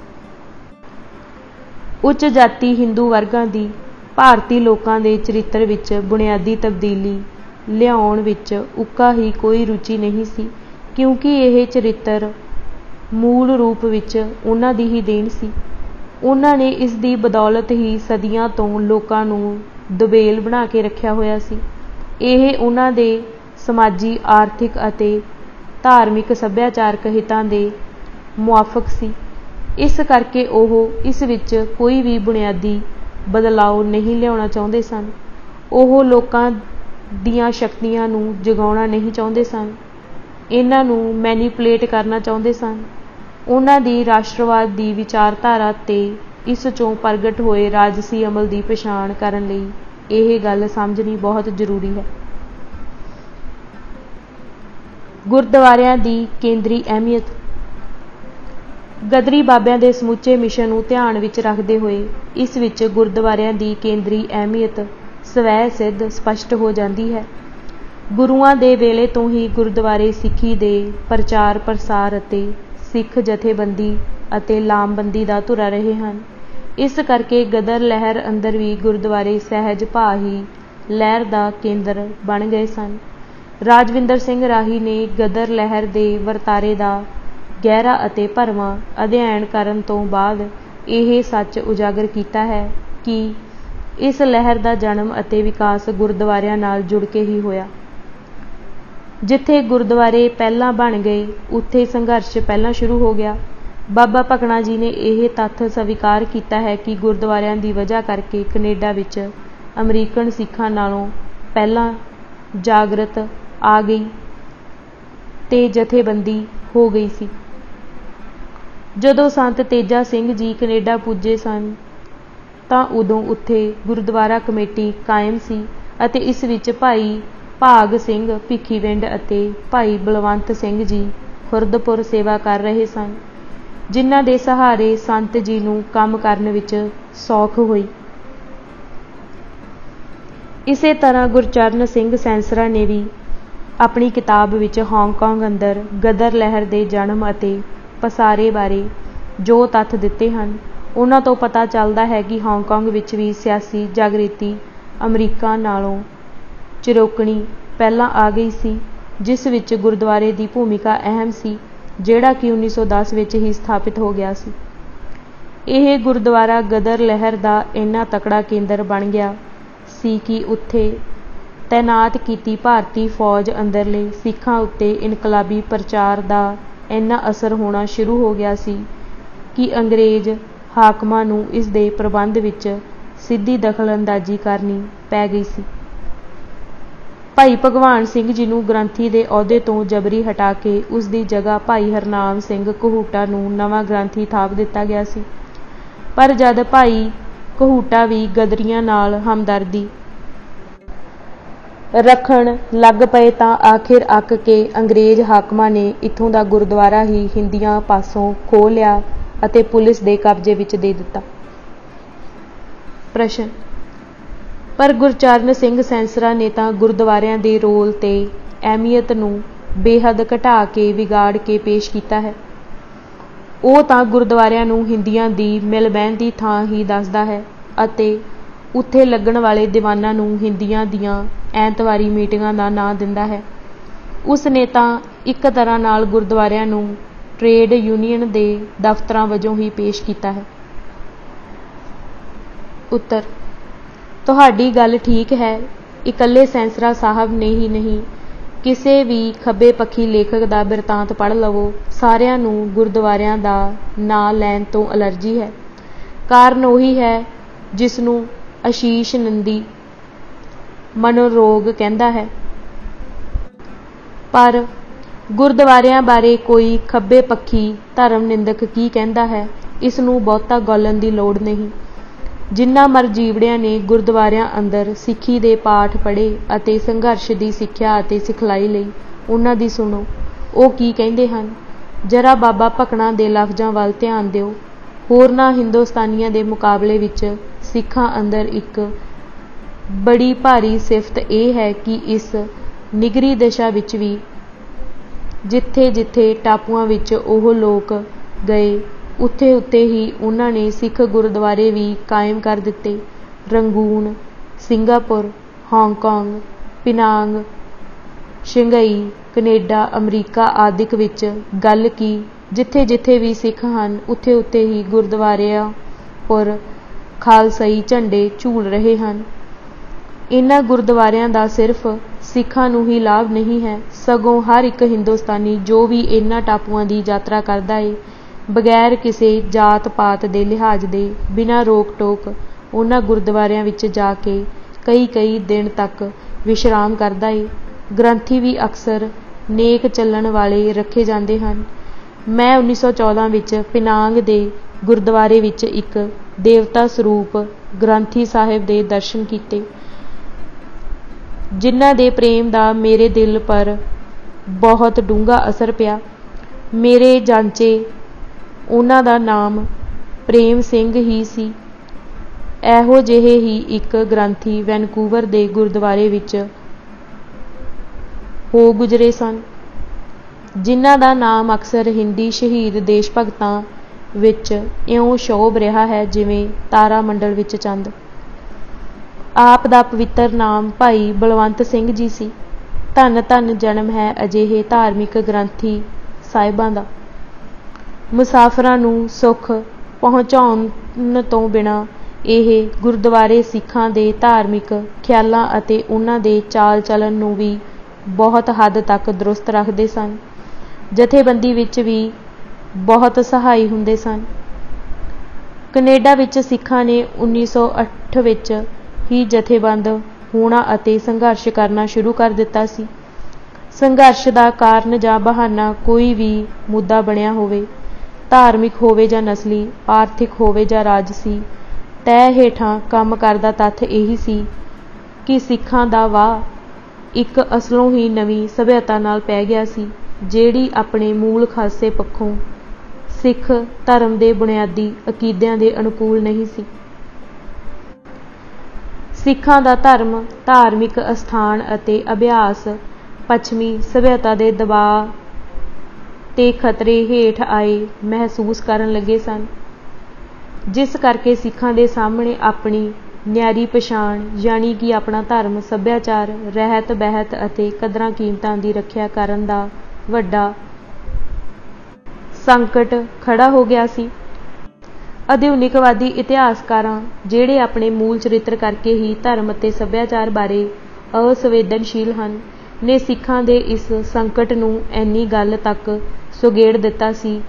ਉੱਚ ਜਾਤੀ ਹਿੰਦੂ ਵਰਗਾਂ ਦੀ ਭਾਰਤੀ ਲੋਕਾਂ ਦੇ ਚਰਿੱਤਰ ਵਿੱਚ ਬੁਨਿਆਦੀ ਤਬਦੀਲੀ ਲਿਆਉਣ ਵਿੱਚ ਉੱਕਾ ਹੀ ਕੋਈ ਰੁਚੀ ਨਹੀਂ ਸੀ, ਕਿਉਂਕਿ ਇਹ ਚਰਿੱਤਰ ਮੂਲ ਰੂਪ ਵਿੱਚ ਉਹਨਾਂ ਦੀ ਹੀ ਦੇਣ ਸੀ। ਉਹਨਾਂ ਨੇ ਇਸ ਦੀ ਬਦੌਲਤ ਹੀ ਸਦੀਆਂ ਤੋਂ ਲੋਕਾਂ ਨੂੰ ਦੁਬੇਲ ਬਣਾ ਕੇ ਰੱਖਿਆ ਹੋਇਆ ਸੀ। ਇਹ ਉਹਨਾਂ ਦੇ ਸਮਾਜੀ, ਆਰਥਿਕ ਅਤੇ ਧਾਰਮਿਕ ਸੱਭਿਆਚਾਰਕ ਹਿੱਤਾਂ ਦੇ ਮੁਆਫਕ ਸੀ। ਇਸ ਕਰਕੇ ਉਹ ਇਸ ਵਿੱਚ ਕੋਈ ਵੀ ਬੁਨਿਆਦੀ ਬਦਲਾਓ ਨਹੀਂ ਲਿਆਉਣਾ ਚਾਹੁੰਦੇ ਸਨ। ਉਹ ਲੋਕਾਂ ਦੀਆਂ ਸ਼ਕਤੀਆਂ ਨੂੰ ਜਗਾਉਣਾ ਨਹੀਂ ਚਾਹੁੰਦੇ ਸਨ, ਇਹਨਾਂ ਨੂੰ ਮੈਨੀਪੂਲੇਟ ਕਰਨਾ ਚਾਹੁੰਦੇ ਸਨ। ਉਹਨਾਂ ਦੀ ਰਾਸ਼ਟਰਵਾਦ ਦੀ ਵਿਚਾਰਧਾਰਾ ਤੇ ਇਸ ਚੋਂ ਪ੍ਰਗਟ ਹੋਏ ਰਾਜਸੀ ਅਮਲ ਦੀ ਪਛਾਣ ਕਰਨ ਲਈ ਇਹ ਗੱਲ ਸਮਝਣੀ ਬਹੁਤ ਜ਼ਰੂਰੀ ਹੈ। ਗੁਰਦੁਆਰਿਆਂ ਦੀ ਕੇਂਦਰੀ ਅਹਿਮੀਅਤ। ਗਦਰੀ ਬਾਬਿਆਂ ਦੇ ਸਮੁੱਚੇ ਮਿਸ਼ਨ ਨੂੰ ਧਿਆਨ ਵਿੱਚ ਰੱਖਦੇ ਹੋਏ ਇਸ ਵਿੱਚ ਗੁਰਦੁਆਰਿਆਂ ਦੀ ਕੇਂਦਰੀ ਅਹਿਮੀਅਤ ਸਵੈ ਸਿੱਧ ਸਪਸ਼ਟ ਹੋ ਜਾਂਦੀ ਹੈ। ਗੁਰੂਆਂ ਦੇ ਵੇਲੇ ਤੋਂ ਹੀ ਗੁਰਦੁਆਰੇ ਸਿੱਖੀ ਦੇ ਪ੍ਰਚਾਰ ਪ੍ਰਸਾਰ ਅਤੇ ਸਿੱਖ ਜਥੇਬੰਦੀ ਅਤੇ ਲਾਮਬੰਦੀ ਦਾ ਧੁਰਾ ਰਹੇ ਹਨ। ਇਸ ਕਰਕੇ ਗਦਰ ਲਹਿਰ ਅੰਦਰ ਵੀ ਗੁਰਦੁਆਰੇ ਸਹਿਜ ਭਾਅ ਹੀ ਲਹਿਰ ਦਾ ਕੇਂਦਰ ਬਣ ਗਏ ਸਨ। ਰਾਜਵਿੰਦਰ ਸਿੰਘ ਰਾਹੀ ਨੇ ਗਦਰ ਲਹਿਰ ਦੇ ਵਰਤਾਰੇ ਦਾ ਗਹਿਰਾ ਅਤੇ ਭਰਵਾਂ ਅਧਿਐਨ ਕਰਨ ਤੋਂ ਬਾਅਦ ਇਹ ਸੱਚ ਉਜਾਗਰ ਕੀਤਾ ਹੈ ਕਿ ਇਸ ਲਹਿਰ ਦਾ ਜਨਮ ਅਤੇ ਵਿਕਾਸ ਗੁਰਦੁਆਰਿਆਂ ਨਾਲ ਜੁੜ ਕੇ ਹੀ ਹੋਇਆ। ਜਿੱਥੇ ਗੁਰਦੁਆਰੇ ਪਹਿਲਾਂ ਬਣ ਗਏ ਉੱਥੇ ਸੰਘਰਸ਼ ਪਹਿਲਾਂ ਸ਼ੁਰੂ ਹੋ ਗਿਆ। ਬਾਬਾ ਭਕਨਾ ਜੀ ਨੇ ਇਹ ਤੱਥ ਸਵੀਕਾਰ ਕੀਤਾ ਹੈ ਕਿ ਗੁਰਦੁਆਰਿਆਂ ਦੀ ਵਜ੍ਹਾ ਕਰਕੇ ਕੈਨੇਡਾ ਵਿੱਚ ਅਮਰੀਕਨ ਸਿੱਖਾਂ ਨਾਲੋਂ ਪਹਿਲਾਂ ਜਾਗਰਤ ਆ ਗਈ ਤੇ ਜਥੇਬੰਦੀ ਹੋ ਗਈ ਸੀ। ਜਦੋਂ ਸੰਤ ਤੇਜਾ ਸਿੰਘ ਜੀ ਕੈਨੇਡਾ ਪੁੱਜੇ ਸਨ ਤਾਂ ਉਦੋਂ ਉੱਥੇ ਗੁਰਦੁਆਰਾ ਕਮੇਟੀ ਕਾਇਮ ਸੀ ਅਤੇ ਇਸ ਵਿੱਚ ਭਾਈ ਭਾਗ ਸਿੰਘ ਭਿੱਖੀਵਿੰਡ ਅਤੇ ਭਾਈ ਬਲਵੰਤ ਸਿੰਘ ਜੀ ਖੁਰਦਪੁਰ ਸੇਵਾ ਕਰ ਰਹੇ ਸਨ, ਜਿਨ੍ਹਾਂ ਦੇ ਸਹਾਰੇ ਸੰਤ ਜੀ ਨੂੰ ਕੰਮ ਕਰਨ ਵਿੱਚ ਸੌਖ ਹੋਈ। ਇਸੇ ਤਰ੍ਹਾਂ ਗੁਰਚਰਨ ਸਿੰਘ ਸੈਂਸਰਾ ਨੇ ਵੀ ਆਪਣੀ ਕਿਤਾਬ ਵਿੱਚ ਹਾਂਗਕਾਂਗ ਅੰਦਰ ਗਦਰ ਲਹਿਰ ਦੇ ਜਨਮ ਅਤੇ ਪਸਾਰੇ ਬਾਰੇ ਜੋ ਤੱਥ ਦਿੱਤੇ ਹਨ, ਉਹਨਾਂ ਤੋਂ ਪਤਾ ਚੱਲਦਾ ਹੈ ਕਿ ਹਾਂਗਕਾਂਗ ਵਿੱਚ ਵੀ ਸਿਆਸੀ ਜਾਗ੍ਰਿਤੀ ਅਮਰੀਕਾ ਨਾਲੋਂ ਚਿਰੋਕਣੀ ਪਹਿਲਾਂ ਆ ਗਈ ਸੀ, ਜਿਸ ਵਿੱਚ ਗੁਰਦੁਆਰੇ ਦੀ ਭੂਮਿਕਾ ਅਹਿਮ ਸੀ, ਜਿਹੜਾ ਕਿ 1910 ਵਿੱਚ ਹੀ ਸਥਾਪਿਤ ਹੋ ਗਿਆ ਸੀ। ਇਹ ਗੁਰਦੁਆਰਾ ਗਦਰ ਲਹਿਰ ਦਾ ਇੰਨਾ ਤਕੜਾ ਕੇਂਦਰ ਬਣ ਗਿਆ ਸੀ ਕਿ ਉੱਥੇ ਤੈਨਾਤ ਕੀਤੀ ਭਾਰਤੀ ਫੌਜ ਅੰਦਰਲੇ ਸਿੱਖਾਂ ਉੱਤੇ ਇਨਕਲਾਬੀ ਪ੍ਰਚਾਰ ਦਾ ਇੰਨਾ ਅਸਰ ਹੋਣਾ ਸ਼ੁਰੂ ਹੋ ਗਿਆ ਸੀ ਕਿ ਅੰਗਰੇਜ਼ ਹਾਕਮਾਂ ਨੂੰ ਇਸ ਦੇ ਪ੍ਰਬੰਧ ਵਿੱਚ ਸਿੱਧੀ ਦਖਲ-ਅੰਦਾਜ਼ੀ ਕਰਨੀ ਪੈ ਗਈ ਸੀ। ਭਾਈ ਭਗਵਾਨ ਸਿੰਘ ਜੀ ਨੂੰ ਗ੍ਰੰਥੀ ਦੇ ਅਹੁਦੇ ਤੋਂ ਜਬਰੀ ਹਟਾ ਕੇ ਉਸ ਦੀ ਜਗ੍ਹਾ ਭਾਈ ਹਰਨਾਮ ਸਿੰਘ ਘਹੂਟਾ ਨੂੰ ਨਵਾਂ ਗ੍ਰੰਥੀ ਥਾਪ ਦਿੱਤਾ ਗਿਆ ਸੀ। ਪਰ ਜਦ ਭਾਈ ਘਹੂਟਾ ਵੀ ਗਦਰੀਆਂ ਨਾਲ ਹਮਦਰਦੀ ਰੱਖਣ ਲੱਗ ਪਏ ਤਾਂ ਆਖਿਰ ਅੱਕ ਕੇ ਅੰਗਰੇਜ਼ ਹਾਕਮਾਂ ਨੇ ਇੱਥੋਂ ਦਾ ਗੁਰਦੁਆਰਾ ਹੀ ਹਿੰਦੀਆਂ ਪਾਸੋਂ ਖੋਹ ਲਿਆ ਅਤੇ ਪੁਲਿਸ ਦੇ ਕਬਜ਼ੇ ਵਿੱਚ ਦੇ ਦਿੱਤਾ। ਪ੍ਰਸ਼ਨ: ਪਰ ਗੁਰਚਰਨ ਸਿੰਘ ਸੈਂਸਰਾ ਨੇ ਤਾਂ ਗੁਰਦੁਆਰਿਆਂ ਦੇ ਰੋਲ ਤੇ ਅਹਿਮੀਅਤ ਨੂੰ ਬੇਹੱਦ ਘਟਾ ਕੇ ਵਿਗਾੜ ਕੇ ਪੇਸ਼ ਕੀਤਾ ਹੈ। ਉਹ ਤਾਂ ਗੁਰਦੁਆਰਿਆਂ ਨੂੰ ਹਿੰਦੀਆਂ ਦੀ ਮਿਲ ਬਹਿਣ ਦੀ ਥਾਂ ਹੀ ਦੱਸਦਾ ਹੈ ਅਤੇ ਉੱਥੇ ਲੱਗਣ ਵਾਲੇ ਦੀਵਾਨਾਂ ਨੂੰ ਹਿੰਦੀਆਂ ਦੀਆਂ ਐਤਵਾਰੀ ਮੀਟਿੰਗਾਂ ਦਾ ਨਾਂ ਦਿੰਦਾ ਹੈ। ਉਸ ਨੇ ਤਾਂ ਇੱਕ ਤਰ੍ਹਾਂ ਨਾਲ ਗੁਰਦੁਆਰਿਆਂ ਨੂੰ ਟਰੇਡ ਯੂਨੀਅਨ ਦੇ ਦਫ਼ਤਰਾਂ ਵਜੋਂ ਹੀ ਪੇਸ਼ ਕੀਤਾ ਹੈ। ਉੱਤਰ: ਤੁਹਾਡੀ ਗੱਲ ਠੀਕ ਹੈ। ਇਕੱਲੇ ਸੈਂਸਰਾ ਸਾਹਿਬ ਨੇ ਹੀ ਨਹੀਂ, ਕਿਸੇ ਵੀ ਖੱਬੇ ਪੱਖੀ ਲੇਖਕ ਦਾ ਬਿਰਤਾਂਤ ਪੜ੍ਹ ਲਵੋ, ਸਾਰਿਆਂ ਨੂੰ ਗੁਰਦੁਆਰਿਆਂ ਦਾ ਨਾਂ ਲੈਣ ਤੋਂ ਅਲਰਜੀ ਹੈ। ਕਾਰਨ ਉਹੀ ਹੈ ਜਿਸ ਨੂੰ ਆਸ਼ੀਸ਼ ਨੰਦੀ ਮਨੋਰੋਗ ਕਹਿੰਦਾ ਹੈ। ਪਰ ਗੁਰਦੁਆਰਿਆਂ ਬਾਰੇ ਕੋਈ ਖੱਬੇ ਪੱਖੀ ਧਰਮ ਨਿੰਦਕ ਕੀ ਕਹਿੰਦਾ ਹੈ, ਇਸ ਨੂੰ ਬਹੁਤਾ ਗੌਲਣ ਦੀ ਲੋੜ ਨਹੀਂ। ਜਿਨ੍ਹਾਂ ਮਰਜੀਵੜਿਆਂ ਨੇ ਗੁਰਦੁਆਰਿਆਂ ਅੰਦਰ ਸਿੱਖੀ ਦੇ ਪਾਠ ਪੜ੍ਹੇ ਅਤੇ ਸੰਘਰਸ਼ ਦੀ ਸਿੱਖਿਆ ਅਤੇ ਸਿਖਲਾਈ ਲਈ, ਉਹਨਾਂ ਦੀ ਸੁਣੋ, ਉਹ ਕੀ ਕਹਿੰਦੇ ਹਨ। ਜਰਾ ਬਾਬਾ ਭਕਨਾ ਦੇ ਲਫ਼ਜ਼ਾਂ ਵੱਲ ਧਿਆਨ ਦਿਓ। ਹੋਰਨਾਂ ਹਿੰਦੁਸਤਾਨੀਆਂ ਦੇ ਮੁਕਾਬਲੇ ਵਿੱਚ ਸਿੱਖਾਂ ਅੰਦਰ ਇੱਕ ਬੜੀ ਭਾਰੀ ਸਿਫਤ ਇਹ ਹੈ ਕਿ ਇਸ ਨਿਗਰੀ ਦਸ਼ਾ ਵਿੱਚ ਵੀ ਜਿੱਥੇ-ਜਿੱਥੇ ਟਾਪੂਆਂ ਵਿੱਚ ਉਹ ਲੋਕ ਗਏ, ਉੱਥੇ-ਉੱਥੇ ਹੀ ਉਹਨਾਂ ਨੇ ਸਿੱਖ ਗੁਰਦੁਆਰੇ ਵੀ ਕਾਇਮ ਕਰ ਦਿੱਤੇ। Rangoon, Singapore, Hong Kong, Penang, Shanghai, Canada, America ਆਦਿਕ ਵਿੱਚ ਗੱਲ ਕੀ ਜਿੱਥੇ-ਜਿੱਥੇ ਵੀ ਸਿੱਖ ਹਨ, ਉੱਥੇ-ਉੱਥੇ ਹੀ ਗੁਰਦੁਆਰਿਆਂ ਪੁਰ ਖਾਲਸਾਈ ਝੰਡੇ ਝੂਲ ਰਹੇ ਹਨ। ਇਹਨਾਂ ਗੁਰਦੁਆਰਿਆਂ ਦਾ ਸਿਰਫ ਸਿੱਖਾਂ ਨੂੰ ਹੀ ਲਾਭ ਨਹੀਂ ਹੈ, ਸਗੋਂ ਹਰ ਇੱਕ ਹਿੰਦੁਸਤਾਨੀ ਜੋ ਵੀ ਇਹਨਾਂ ਟਾਪੂਆਂ ਦੀ ਯਾਤਰਾ ਕਰਦਾ ਏ, ਬਗੈਰ ਕਿਸੇ ਜਾਤ ਪਾਤ ਦੇ ਲਿਹਾਜ਼ ਦੇ, ਬਿਨਾਂ ਰੋਕ ਟੋਕ ਉਹਨਾਂ ਗੁਰਦੁਆਰਿਆਂ ਵਿੱਚ ਜਾ ਕੇ ਕਈ-ਕਈ ਦਿਨ ਤੱਕ ਵਿਸ਼ਰਾਮ ਕਰਦਾ ਏ। ਗ੍ਰੰਥੀ ਵੀ ਅਕਸਰ ਨੇਕ ਚੱਲਣ ਵਾਲੇ ਰੱਖੇ ਜਾਂਦੇ ਹਨ। ਮੈਂ 1914 ਵਿੱਚ ਪਿਨਾਂਗ ਦੇ ਗੁਰਦੁਆਰੇ ਵਿੱਚ ਇੱਕ ਦੇਵਤਾ ਸਰੂਪ ਗ੍ਰੰਥੀ ਸਾਹਿਬ ਦੇ ਦਰਸ਼ਨ ਕੀਤੇ, ਜਿਨ੍ਹਾਂ ਦੇ ਪ੍ਰੇਮ ਦਾ ਮੇਰੇ ਦਿਲ ਪਰ ਬਹੁਤ ਡੂੰਘਾ ਅਸਰ ਪਿਆ। ਮੇਰੇ ਜਾਂਚੇ ਉਹਨਾਂ ਦਾ ਨਾਮ ਪ੍ਰੇਮ ਸਿੰਘ ਹੀ ਸੀ। ਇਹੋ ਜਿਹੇ ਹੀ ਇੱਕ ਗ੍ਰੰਥੀ ਵੈਨਕੂਵਰ ਦੇ ਗੁਰਦੁਆਰੇ ਵਿੱਚ ਹੋ ਗੁਜ਼ਰੇ ਸਨ, ਜਿਨ੍ਹਾਂ ਦਾ ਨਾਮ ਅਕਸਰ ਹਿੰਦੀ ਸ਼ਹੀਦ ਦੇਸ਼ ਭਗਤਾਂ ਵਿੱਚ ਇਉਂ ਸ਼ੋਭ ਰਿਹਾ ਹੈ ਜਿਵੇਂ ਤਾਰਾ ਮੰਡਲ ਵਿੱਚ ਚੰਦ। ਆਪ ਦਾ ਪਵਿੱਤਰ ਨਾਮ ਭਾਈ ਬਲਵੰਤ ਸਿੰਘ ਜੀ ਸੀ। ਧੰਨ ਧੰਨ ਜਨਮ ਹੈ ਅਜਿਹੇ ਧਾਰਮਿਕ ਗ੍ਰੰਥੀ ਸਾਹਿਬਾਂ ਦਾ। ਮੁਸਾਫਰਾਂ ਨੂੰ ਸੁੱਖ ਪਹੁੰਚਾਉਣ ਤੋਂ ਬਿਨਾਂ ਇਹ ਗੁਰਦੁਆਰੇ ਸਿੱਖਾਂ ਦੇ ਧਾਰਮਿਕ ਖਿਆਲਾਂ ਅਤੇ ਉਹਨਾਂ ਦੇ ਚਾਲ ਚਲਨ ਨੂੰ ਵੀ ਬਹੁਤ ਹੱਦ ਤੱਕ ਦਰੁਸਤ ਰੱਖਦੇ ਸਨ। ਜਥੇਬੰਦੀ ਵਿੱਚ ਵੀ ਬਹੁਤ ਸਹਾਈ ਹੁੰਦੇ ਸਨ। ਕੈਨੇਡਾ ਵਿੱਚ ਸਿੱਖਾਂ ਨੇ 1908 ਵਿੱਚ ਹੀ ਜਥੇਬੰਦ ਹੋਣਾ ਅਤੇ ਸੰਘਰਸ਼ ਕਰਨਾ ਸ਼ੁਰੂ ਕਰ ਦਿੱਤਾ ਸੀ। ਸੰਘਰਸ਼ ਦਾ ਕਾਰਨ ਜਾਂ ਬਹਾਨਾ ਕੋਈ ਵੀ ਮੁੱਦਾ ਬਣਿਆ ਹੋਵੇ, ਧਾਰਮਿਕ ਹੋਵੇ ਜਾਂ ਨਸਲੀ, ਆਰਥਿਕ ਹੋਵੇ ਜਾਂ ਰਾਜਸੀ, ਤੈਅ ਹੇਠਾਂ ਕੰਮ ਕਰਦਾ ਤੱਥ ਇਹੀ ਸੀ ਕਿ ਸਿੱਖਾਂ ਦਾ ਵਾਹ ਇੱਕ ਅਸਲੋਂ ਹੀ ਨਵੀਂ ਸਭਿਅਤਾ ਨਾਲ ਪੈ ਗਿਆ ਸੀ, ਜਿਹੜੀ ਆਪਣੇ ਮੂਲ ਖਾਸੇ ਪੱਖੋਂ ਸਿੱਖ ਧਰਮ ਦੇ ਬੁਨਿਆਦੀ ਅਕੀਦਿਆਂ ਦੇ ਅਨੁਕੂਲ ਨਹੀਂ ਸੀ। ਸਿੱਖਾਂ ਦਾ ਧਰਮ, ਧਾਰਮਿਕ ਅਸਥਾਨ ਅਤੇ ਅਭਿਆਸ ਪੱਛਮੀ ਸਭਿਅਤਾ ਦੇ ਦਬਾਅ ਤੇ ਖਤਰੇ ਹੇਠ ਆਏ ਮਹਿਸੂਸ ਕਰਨ ਲੱਗੇ ਸਨ, ਜਿਸ ਕਰਕੇ ਸਿੱਖਾਂ ਦੇ ਸਾਹਮਣੇ ਆਪਣੀ ਨਿਆਰੀ ਪਛਾਣ ਯਾਨੀ ਕਿ ਆਪਣਾ ਧਰਮ, ਸੱਭਿਆਚਾਰ, ਰਹਿਤ ਬਹਿਤ ਅਤੇ ਕਦਰਾਂ ਕੀਮਤਾਂ ਦੀ ਰੱਖਿਆ ਕਰਨ ਦਾ ਵੱਡਾ ਸੰਕਟ ਖੜਾ ਹੋ ਗਿਆ ਸੀ। ਆਧੁਨਿਕਵਾਦੀ ਇਤਿਹਾਸਕਾਰਾਂ, ਜਿਹੜੇ ਆਪਣੇ ਮੂਲ ਚਰਿੱਤਰ ਕਰਕੇ ਹੀ ਧਰਮ ਅਤੇ ਸੱਭਿਆਚਾਰ ਬਾਰੇ ਅਸੰਵੇਦਨਸ਼ੀਲ ਹਨ, ਨੇ ਸਿੱਖਾਂ ਦੇ ਇਸ ਸੰਕਟ ਨੂੰ ਇੰਨੀ ਗੱਲ ਤੱਕ ਸੁਗੇੜ ਦਿੱਤਾ ਸੀ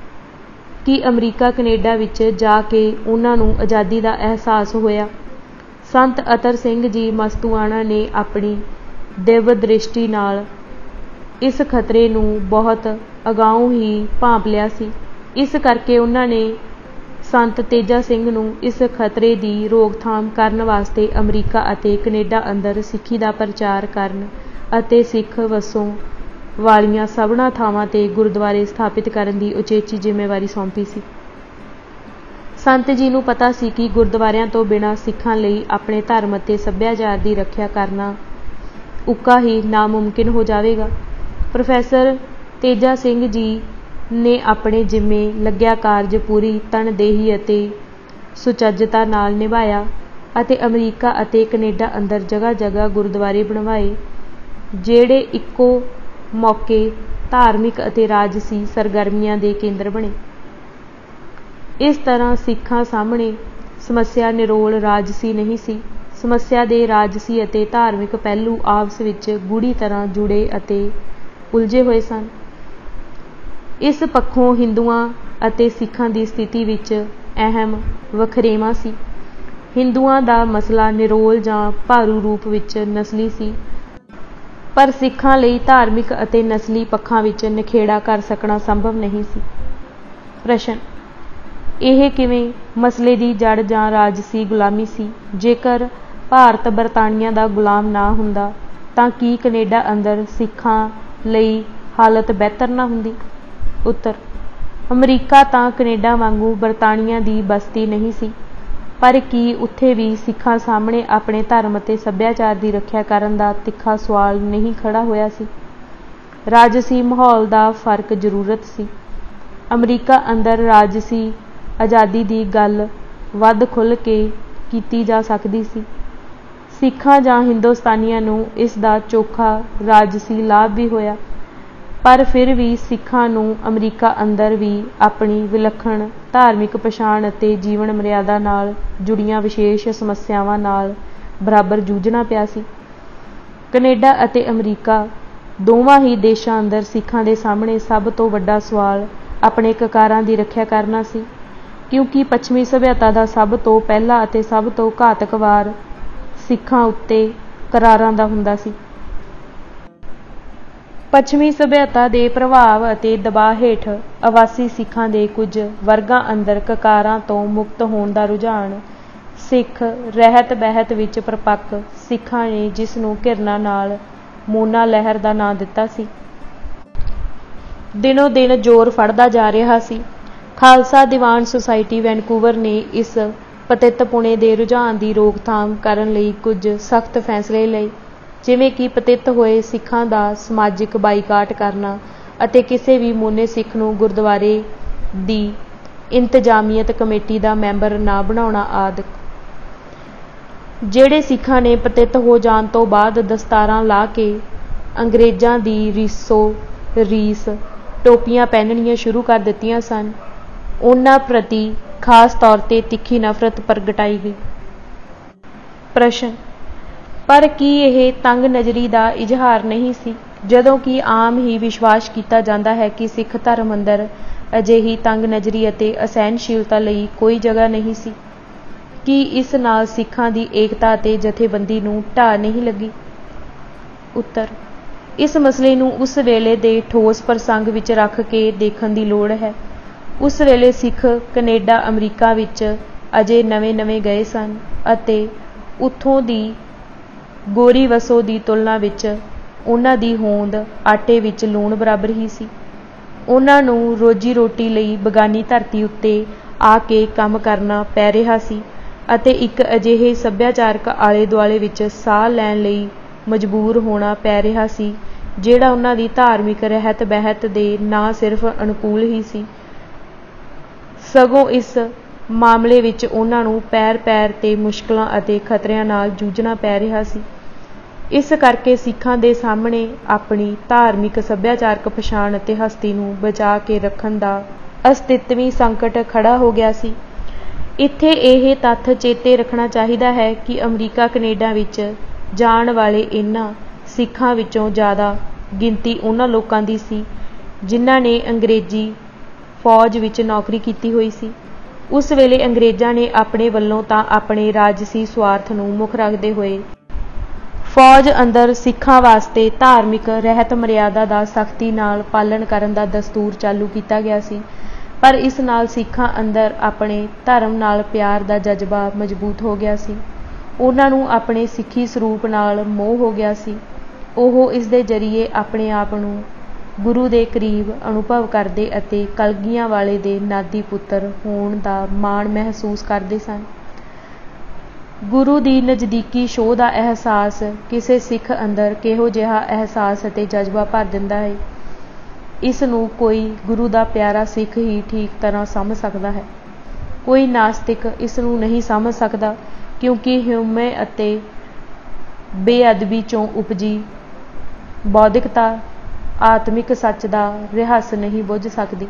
ਕਿ ਅਮਰੀਕਾ ਕੈਨੇਡਾ ਵਿੱਚ ਜਾ ਕੇ ਉਹਨਾਂ ਨੂੰ ਆਜ਼ਾਦੀ ਦਾ ਅਹਿਸਾਸ ਹੋਇਆ। ਸੰਤ ਅਤਰ ਸਿੰਘ ਜੀ ਮਸਤੂਆਣਾ ਨੇ ਆਪਣੀ ਦਿਵ ਦ੍ਰਿਸ਼ਟੀ ਨਾਲ ਇਸ ਖਤਰੇ ਨੂੰ ਬਹੁਤ ਅਗਾਊਂ ਹੀ ਭਾਂਪ ਲਿਆ ਸੀ। ਇਸ ਕਰਕੇ ਉਹਨਾਂ ਨੇ ਸੰਤ ਤੇਜਾ ਸਿੰਘ ਨੂੰ ਇਸ ਖਤਰੇ ਦੀ ਰੋਕਥਾਮ ਕਰਨ ਵਾਸਤੇ ਅਮਰੀਕਾ ਅਤੇ ਕੈਨੇਡਾ ਅੰਦਰ ਸਿੱਖੀ ਦਾ ਪ੍ਰਚਾਰ ਕਰਨ ਅਤੇ ਸਿੱਖ ਵਸੋਂ ਵਾਲੀਆਂ ਸਭਨਾਂ ਥਾਵਾਂ ਤੇ ਗੁਰਦੁਆਰੇ ਸਥਾਪਿਤ ਕਰਨ ਦੀ ਉਚੇਚੀ ਜ਼ਿੰਮੇਵਾਰੀ ਸੌਂਪੀ ਸੀ। ਸੰਤ ਜੀ ਨੂੰ ਪਤਾ ਸੀ ਕਿ ਗੁਰਦੁਆਰਿਆਂ ਤੋਂ ਬਿਨਾਂ ਸਿੱਖਾਂ ਲਈ ਆਪਣੇ ਧਰਮ ਅਤੇ ਸੱਭਿਆਚਾਰ ਦੀ ਰੱਖਿਆ ਕਰਨਾ ਉੱਕਾ ਹੀ ਨਾਮੁਮਕਿਨ ਹੋ ਜਾਵੇਗਾ। ਪ੍ਰੋਫੈਸਰ ਤੇਜਾ ਸਿੰਘ ਜੀ ਨੇ ਆਪਣੇ ਜਿੰਮੇ ਲੱਗਿਆ ਕਾਰਜ ਪੂਰੀ ਤਨਦੇਹੀ ਅਤੇ ਸੁਚੱਜਤਾ ਨਾਲ ਨਿਭਾਇਆ ਅਤੇ ਅਮਰੀਕਾ ਅਤੇ ਕੈਨੇਡਾ ਅੰਦਰ ਜਗ੍ਹਾ ਜਗ੍ਹਾ ਗੁਰਦੁਆਰੇ ਬਣਵਾਏ, ਜਿਹੜੇ ਇੱਕੋ ਮੌਕੇ ਧਾਰਮਿਕ ਅਤੇ ਰਾਜਸੀ ਸਰਗਰਮੀਆਂ ਦੇ ਕੇਂਦਰ ਬਣੇ। ਇਸ ਤਰ੍ਹਾਂ ਸਿੱਖਾਂ ਸਾਹਮਣੇ ਸਮੱਸਿਆ ਨਿਰੋਲ ਰਾਜਸੀ ਨਹੀਂ ਸੀ। ਸਮੱਸਿਆ ਦੇ ਰਾਜਸੀ ਅਤੇ ਧਾਰਮਿਕ ਪਹਿਲੂ ਆਪਸ ਵਿੱਚ ਗੂੜ੍ਹੀ ਤਰ੍ਹਾਂ ਜੁੜੇ ਅਤੇ ਉਲਝੇ ਹੋਏ ਸਨ। ਇਸ ਪੱਖੋਂ ਹਿੰਦੂਆਂ ਅਤੇ ਸਿੱਖਾਂ ਦੀ ਸਥਿਤੀ ਵਿੱਚ ਅਹਿਮ ਵਖਰੇਵਾਂ ਸੀ। ਹਿੰਦੂਆਂ ਦਾ ਮਸਲਾ ਨਿਰੋਲ ਜਾਂ ਭਾਰੂ ਰੂਪ ਵਿੱਚ ਨਸਲੀ ਸੀ, ਪਰ ਸਿੱਖਾਂ ਲਈ ਧਾਰਮਿਕ ਅਤੇ ਨਸਲੀ ਪੱਖਾਂ ਵਿੱਚ ਨਿਖੇੜਾ ਕਰ ਸਕਣਾ ਸੰਭਵ ਨਹੀਂ ਸੀ। ਪ੍ਰਸ਼ਨ: ਇਹ ਕਿਵੇਂ ਮਸਲੇ ਦੀ ਜੜ ਜਾਂ ਰਾਜਸੀ ਗੁਲਾਮੀ ਸੀ? ਜੇਕਰ ਭਾਰਤ ਬਰਤਾਨੀਆ ਦਾ ਗੁਲਾਮ ਨਾ ਹੁੰਦਾ ਤਾਂ ਕੀ ਕੈਨੇਡਾ ਅੰਦਰ ਸਿੱਖਾਂ ਲਈ ਹਾਲਤ ਬਿਹਤਰ ਨਾ ਹੁੰਦੀ? ਉੱਤਰ: ਅਮਰੀਕਾ ਤਾਂ ਕੈਨੇਡਾ ਵਾਂਗੂ ਬਰਤਾਨੀਆ ਦੀ ਬਸਤੀ ਨਹੀਂ ਸੀ, ਪਰ ਕੀ ਉੱਥੇ ਵੀ ਸਿੱਖਾਂ ਸਾਹਮਣੇ ਆਪਣੇ ਧਰਮ ਅਤੇ ਸੱਭਿਆਚਾਰ ਦੀ ਰੱਖਿਆ ਕਰਨ ਦਾ ਤਿੱਖਾ ਸਵਾਲ ਨਹੀਂ ਖੜਾ ਹੋਇਆ ਸੀ? ਰਾਜਸੀ ਮਾਹੌਲ ਦਾ ਫਰਕ ਜ਼ਰੂਰਤ ਸੀ। ਅਮਰੀਕਾ ਅੰਦਰ ਰਾਜਸੀ ਆਜ਼ਾਦੀ ਦੀ ਗੱਲ ਵੱਧ ਖੁੱਲ੍ਹ ਕੇ ਕੀਤੀ ਜਾ ਸਕਦੀ ਸੀ। ਸਿੱਖਾਂ ਜਾਂ ਹਿੰਦੁਸਤਾਨੀਆਂ ਨੂੰ ਇਸ ਦਾ ਚੋਖਾ ਰਾਜਸੀ ਲਾਭ ਵੀ ਹੋਇਆ, ਪਰ ਫਿਰ ਵੀ ਸਿੱਖਾਂ ਨੂੰ ਅਮਰੀਕਾ ਅੰਦਰ ਵੀ ਆਪਣੀ ਵਿਲੱਖਣ ਧਾਰਮਿਕ ਪਛਾਣ ਅਤੇ ਜੀਵਨ ਮਰਿਆਦਾ ਨਾਲ ਜੁੜੀਆਂ ਵਿਸ਼ੇਸ਼ ਸਮੱਸਿਆਵਾਂ ਨਾਲ ਬਰਾਬਰ ਜੂਝਣਾ ਪਿਆ ਸੀ। ਕੈਨੇਡਾ ਅਤੇ ਅਮਰੀਕਾ ਦੋਵਾਂ ਹੀ ਦੇਸ਼ਾਂ ਅੰਦਰ ਸਿੱਖਾਂ ਦੇ ਸਾਹਮਣੇ ਸਭ ਤੋਂ ਵੱਡਾ ਸਵਾਲ ਆਪਣੇ ਕਕਾਰਾਂ ਦੀ ਰੱਖਿਆ ਕਰਨਾ ਸੀ, ਕਿਉਂਕਿ ਪੱਛਮੀ ਸਭਿਅਤਾ ਦਾ ਸਭ ਤੋਂ ਪਹਿਲਾ ਅਤੇ ਸਭ ਤੋਂ ਘਾਤਕ ਵਾਰ ਸਿੱਖਾਂ ਉੱਤੇ ਕਰਾਰਾਂ ਦਾ ਹੁੰਦਾ ਸੀ। ਪੱਛਮੀ ਸਭਿਅਤਾ ਦੇ ਪ੍ਰਭਾਵ ਅਤੇ ਦਬਾਅ ਹੇਠ ਆਵਾਸੀ ਸਿੱਖਾਂ ਦੇ ਕੁਝ ਵਰਗਾਂ ਅੰਦਰ ਕਕਾਰਾਂ ਤੋਂ ਮੁਕਤ ਹੋਣ ਦਾ ਰੁਝਾਨ ਸਿੱਖ ਰਹਿਤ ਬਹਿਤ ਵਿੱਚ ਪਰਪੱਕ ਸਿੱਖਾਂ ਨੇ, ਜਿਸ ਨੂੰ ਘਿਰਣਾ ਨਾਲ ਮੋਨਾ ਲਹਿਰ ਦਾ ਨਾਂ ਦਿੱਤਾ ਸੀ, ਦਿਨੋਂ ਦਿਨ ਜ਼ੋਰ ਫੜਦਾ ਜਾ ਰਿਹਾ ਸੀ। ਖਾਲਸਾ ਦੀਵਾਨ ਸੁਸਾਇਟੀ ਵੈਨਕੂਵਰ ਨੇ ਇਸ ਪਤਿਤਪੁਣੇ ਦੇ ਰੁਝਾਨ ਦੀ ਰੋਕਥਾਮ ਕਰਨ ਲਈ ਕੁਝ ਸਖਤ ਫੈਸਲੇ ਲਏ, ਜਿਵੇਂ ਕਿ ਪਤਿਤ ਹੋਏ ਸਿੱਖਾਂ ਦਾ ਸਮਾਜਿਕ ਬਾਈਕਾਟ ਕਰਨਾ ਅਤੇ ਕਿਸੇ ਵੀ ਮੋਨੇ ਸਿੱਖ ਨੂੰ ਗੁਰਦੁਆਰੇ ਦੀ ਇੰਤਜ਼ਾਮੀਅਤ ਕਮੇਟੀ ਦਾ ਮੈਂਬਰ ਨਾ ਬਣਾਉਣਾ ਆਦਿ। ਜਿਹੜੇ ਸਿੱਖਾਂ ਨੇ ਪਤਿਤ ਹੋ ਜਾਣ ਤੋਂ ਬਾਅਦ ਦਸਤਾਰਾਂ ਲਾ ਕੇ ਅੰਗਰੇਜ਼ਾਂ ਦੀ ਰੀਸ ਟੋਪੀਆਂ ਪਹਿਨਣੀਆਂ ਸ਼ੁਰੂ ਕਰ ਦਿੱਤੀਆਂ ਸਨ, ਉਹਨਾਂ ਪ੍ਰਤੀ ਖਾਸ ਤੌਰ 'ਤੇ ਤਿੱਖੀ ਨਫ਼ਰਤ ਪ੍ਰਗਟਾਈ ਗਈ। ਪ੍ਰਸ਼ਨ: ਪਰ ਕੀ ਇਹ ਤੰਗ ਨਜ਼ਰੀ ਦਾ ਇਜ਼ਹਾਰ ਨਹੀਂ ਸੀ, ਜਦੋਂ ਕਿ ਆਮ ਹੀ ਵਿਸ਼ਵਾਸ ਕੀਤਾ ਜਾਂਦਾ ਹੈ ਕਿ ਸਿੱਖ ਧਰਮ ਅੰਦਰ ਅਜਿਹੀ ਤੰਗ ਨਜ਼ਰੀ ਅਤੇ ਅਸਹਿਣਸ਼ੀਲਤਾ ਲਈ ਕੋਈ ਜਗ੍ਹਾ ਨਹੀਂ ਸੀ? ਕੀ ਇਸ ਨਾਲ ਸਿੱਖਾਂ ਦੀ ਏਕਤਾ ਅਤੇ ਜਥੇਬੰਦੀ ਨੂੰ ਢਾਹ ਨਹੀਂ ਲੱਗੀ? ਉੱਤਰ: ਇਸ ਮਸਲੇ ਨੂੰ ਉਸ ਵੇਲੇ ਦੇ ਠੋਸ ਪ੍ਰਸੰਗ ਵਿੱਚ ਰੱਖ ਕੇ ਦੇਖਣ ਦੀ ਲੋੜ ਹੈ। ਉਸ ਵੇਲੇ ਸਿੱਖ ਕੈਨੇਡਾ ਅਮਰੀਕਾ ਵਿੱਚ ਅਜੇ ਨਵੇਂ-ਨਵੇਂ ਗਏ ਸਨ ਅਤੇ ਉੱਥੋਂ ਦੀ ਗੋਰੀ ਵਸੋਂ ਦੀ ਤੁਲਨਾ ਵਿੱਚ ਉਹਨਾਂ ਦੀ ਹੋਂਦ ਆਟੇ ਵਿੱਚ ਲੂਣ ਬਰਾਬਰ ਹੀ ਸੀ। ਉਹਨਾਂ ਨੂੰ ਰੋਜੀ ਰੋਟੀ ਲਈ ਬਗਾਨੀ ਧਰਤੀ ਉੱਤੇ ਆ ਕੇ ਕੰਮ ਕਰਨਾ ਪੈ ਰਿਹਾ ਸੀ ਅਤੇ ਇੱਕ ਅਜਿਹੇ ਸੱਭਿਆਚਾਰਕ ਆਲੇ ਦੁਆਲੇ ਵਿੱਚ ਸਾਹ ਲੈਣ ਲਈ ਮਜਬੂਰ ਹੋਣਾ ਪੈ ਰਿਹਾ ਸੀ, ਜਿਹੜਾ ਉਹਨਾਂ ਦੀ ਧਾਰਮਿਕ ਰਹਿਤ ਬਹਿਤ ਦੇ ਨਾ ਸਿਰਫ ਅਨੁਕੂਲ ਹੀ ਸੀ, ਸਗੋਂ ਇਸ ਮਾਮਲੇ ਵਿੱਚ ਉਹਨਾਂ ਨੂੰ ਪੈਰ-ਪੈਰ 'ਤੇ ਮੁਸ਼ਕਲਾਂ ਅਤੇ ਖਤਰਿਆਂ ਨਾਲ ਜੂਝਣਾ ਪੈ ਰਿਹਾ ਸੀ। ਇਸ ਕਰਕੇ ਸਿੱਖਾਂ ਦੇ ਸਾਹਮਣੇ ਆਪਣੀ ਧਾਰਮਿਕ ਸੱਭਿਆਚਾਰਕ ਪਛਾਣ ਅਤੇ ਹਸਤੀ ਨੂੰ ਬਚਾ ਕੇ ਰੱਖਣ ਦਾ ਅਸਤਿਤਵੀ ਸੰਕਟ ਖੜਾ ਹੋ ਗਿਆ ਸੀ। ਇੱਥੇ ਇਹ ਤੱਥ ਚੇਤੇ ਰੱਖਣਾ ਚਾਹੀਦਾ ਹੈ ਕਿ ਅਮਰੀਕਾ ਕੈਨੇਡਾ ਵਿੱਚ ਜਾਣ ਵਾਲੇ ਇਹਨਾਂ ਸਿੱਖਾਂ ਵਿੱਚੋਂ ਜ਼ਿਆਦਾ ਗਿਣਤੀ ਉਹਨਾਂ ਲੋਕਾਂ ਦੀ ਸੀ ਜਿਨ੍ਹਾਂ ਨੇ ਅੰਗਰੇਜ਼ੀ ਫੌਜ ਵਿੱਚ ਨੌਕਰੀ ਕੀਤੀ ਹੋਈ ਸੀ। ਉਸ ਵੇਲੇ ਅੰਗਰੇਜ਼ਾਂ ਨੇ ਆਪਣੇ ਵੱਲੋਂ ਤਾਂ ਆਪਣੇ ਰਾਜਸੀ ਸੁਆਰਥ ਨੂੰ ਮੁੱਖ ਰੱਖਦੇ ਹੋਏ ਫੌਜ ਅੰਦਰ ਸਿੱਖਾਂ ਵਾਸਤੇ ਧਾਰਮਿਕ ਰਹਿਤ ਮਰਿਆਦਾ ਦਾ ਸਖਤੀ ਨਾਲ ਪਾਲਣ ਕਰਨ ਦਾ ਦਸਤੂਰ ਚਾਲੂ ਕੀਤਾ ਗਿਆ ਸੀ, ਪਰ ਇਸ ਨਾਲ ਸਿੱਖਾਂ ਅੰਦਰ ਆਪਣੇ ਧਰਮ ਨਾਲ ਪਿਆਰ ਦਾ ਜਜ਼ਬਾ ਮਜ਼ਬੂਤ ਹੋ ਗਿਆ ਸੀ। ਉਹਨਾਂ ਨੂੰ ਆਪਣੇ ਸਿੱਖੀ ਸਰੂਪ ਨਾਲ ਮੋਹ ਹੋ ਗਿਆ ਸੀ। ਉਹ ਇਸ ਦੇ ਜ਼ਰੀਏ ਆਪਣੇ ਆਪ ਨੂੰ ਗੁਰੂ ਦੇ ਕਰੀਬ ਅਨੁਭਵ ਕਰਦੇ ਅਤੇ ਕਲਗੀਆਂ ਵਾਲੇ ਦੇ ਨਾਦੀ ਪੁੱਤਰ ਹੋਣ ਦਾ ਮਾਣ ਮਹਿਸੂਸ ਕਰਦੇ ਸਨ। ਗੁਰੂ ਦੀ ਨਜ਼ਦੀਕੀ ਛੋਹ ਦਾ ਅਹਿਸਾਸ ਕਿਸੇ ਸਿੱਖ ਅੰਦਰ ਕਿਹੋ ਜਿਹਾ ਅਹਿਸਾਸ ਅਤੇ ਜਜ਼ਬਾ ਭਰ ਦਿੰਦਾ ਹੈ, ਇਸ ਨੂੰ ਕੋਈ ਗੁਰੂ ਦਾ ਪਿਆਰਾ ਸਿੱਖ ਹੀ ਠੀਕ ਤਰ੍ਹਾਂ ਸਮਝ ਸਕਦਾ ਹੈ। ਕੋਈ ਨਾਸਤਿਕ ਇਸ ਨੂੰ ਨਹੀਂ ਸਮਝ ਸਕਦਾ, ਕਿਉਂਕਿ ਹਿਊਮੇ ਅਤੇ ਬੇਅਦਬੀ 'ਚੋਂ ਉਪਜੀ ਬੌਧਿਕਤਾ ਆਤਮਿਕ ਸੱਚ ਦਾ ਰਹੱਸ ਨਹੀਂ ਬੁੱਝ ਸਕਦੀ।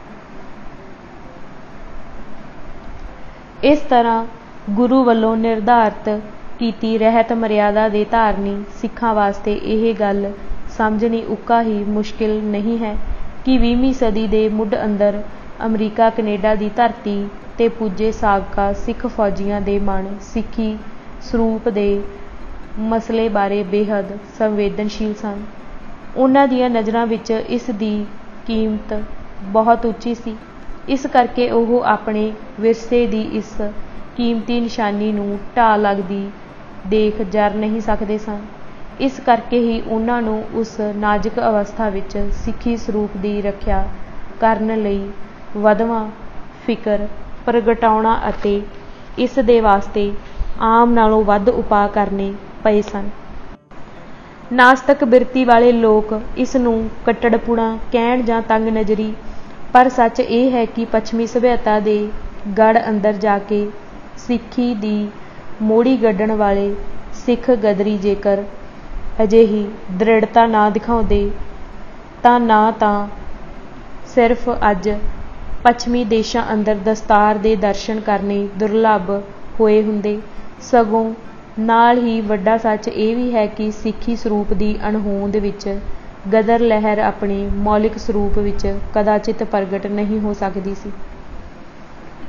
ਇਸ ਤਰ੍ਹਾਂ ਗੁਰੂ ਵੱਲੋਂ ਨਿਰਧਾਰਤ ਕੀਤੀ ਰਹਿਤ ਮਰਿਆਦਾ ਦੇ ਧਾਰਨੀ ਸਿੱਖਾਂ ਵਾਸਤੇ ਇਹ ਗੱਲ ਸਮਝਣੀ ਉੱਕਾ ਹੀ ਮੁਸ਼ਕਿਲ ਨਹੀਂ ਹੈ ਕਿ 20ਵੀਂ ਸਦੀ ਦੇ ਮੁੱਢ ਅੰਦਰ ਅਮਰੀਕਾ ਕੈਨੇਡਾ ਦੀ ਧਰਤੀ 'ਤੇ ਪੁੱਜੇ ਸਾਬਕਾ ਸਿੱਖ ਫੌਜੀਆਂ ਦੇ ਮਨ ਸਿੱਖੀ ਸਰੂਪ ਦੇ ਮਸਲੇ ਬਾਰੇ ਬੇਹੱਦ ਸੰਵੇਦਨਸ਼ੀਲ ਸਨ। ਉਹਨਾਂ ਦੀਆਂ ਨਜ਼ਰਾਂ ਵਿੱਚ ਇਸ ਦੀ ਕੀਮਤ ਬਹੁਤ ਉੱਚੀ ਸੀ, ਇਸ ਕਰਕੇ ਉਹ ਆਪਣੇ ਵਿਰਸੇ ਦੀ ਇਸ ਕੀਮਤੀ ਨਿਸ਼ਾਨੀ ਨੂੰ ਢਾਹ ਲੱਗਦੀ ਦੇਖ ਜਰ ਨਹੀਂ ਸਕਦੇ ਸਨ। ਇਸ ਕਰਕੇ ਹੀ ਉਹਨਾਂ ਨੂੰ ਉਸ ਨਾਜ਼ੁਕ ਅਵਸਥਾ ਵਿੱਚ ਸਿੱਖੀ ਸਰੂਪ ਦੀ ਰੱਖਿਆ ਕਰਨ ਲਈ ਵਧਵਾਂ ਫਿਕਰ ਪ੍ਰਗਟਾਉਣਾ ਅਤੇ ਇਸ ਦੇ ਵਾਸਤੇ ਆਮ ਨਾਲੋਂ ਵੱਧ ਉਪਾਅ ਕਰਨੇ ਪਏ ਸਨ। ਨਾਸਤਕ ਬਿਰਤੀ ਵਾਲੇ ਲੋਕ ਇਸ ਨੂੰ ਕੱਟੜਪੁਣਾ ਕਹਿਣ ਜਾਂ ਤੰਗ ਨਜ਼ਰੀ, ਪਰ ਸੱਚ ਇਹ ਹੈ ਕਿ ਪੱਛਮੀ ਸਭਿਅਤਾ ਦੇ ਗੜ੍ਹ ਅੰਦਰ ਜਾ ਕੇ ਸਿੱਖੀ ਦੀ ਮੋੜੀ ਗੱਡਣ ਵਾਲੇ ਸਿੱਖ ਗਦਰੀ ਜੇਕਰ ਅਜਿਹੀ ਦ੍ਰਿੜਤਾ ਨਾ ਦਿਖਾਉਂਦੇ ਤਾਂ ਨਾ ਤਾਂ ਸਿਰਫ ਅੱਜ ਪੱਛਮੀ ਦੇਸ਼ਾਂ ਅੰਦਰ ਦਸਤਾਰ ਦੇ ਦਰਸ਼ਨ ਕਰਨੇ ਦੁਰਲੱਭ ਹੋਏ ਹੁੰਦੇ, ਸਗੋਂ ਨਾਲ ਹੀ ਵੱਡਾ ਸੱਚ ਇਹ ਵੀ ਹੈ ਕਿ ਸਿੱਖੀ ਸਰੂਪ ਦੀ ਅਣਹੋਂਦ ਵਿੱਚ ਗਦਰ ਲਹਿਰ ਆਪਣੇ ਮੌਲਿਕ ਸਰੂਪ ਵਿੱਚ ਕਦਾਚਿਤ ਪ੍ਰਗਟ ਨਹੀਂ ਹੋ ਸਕਦੀ ਸੀ।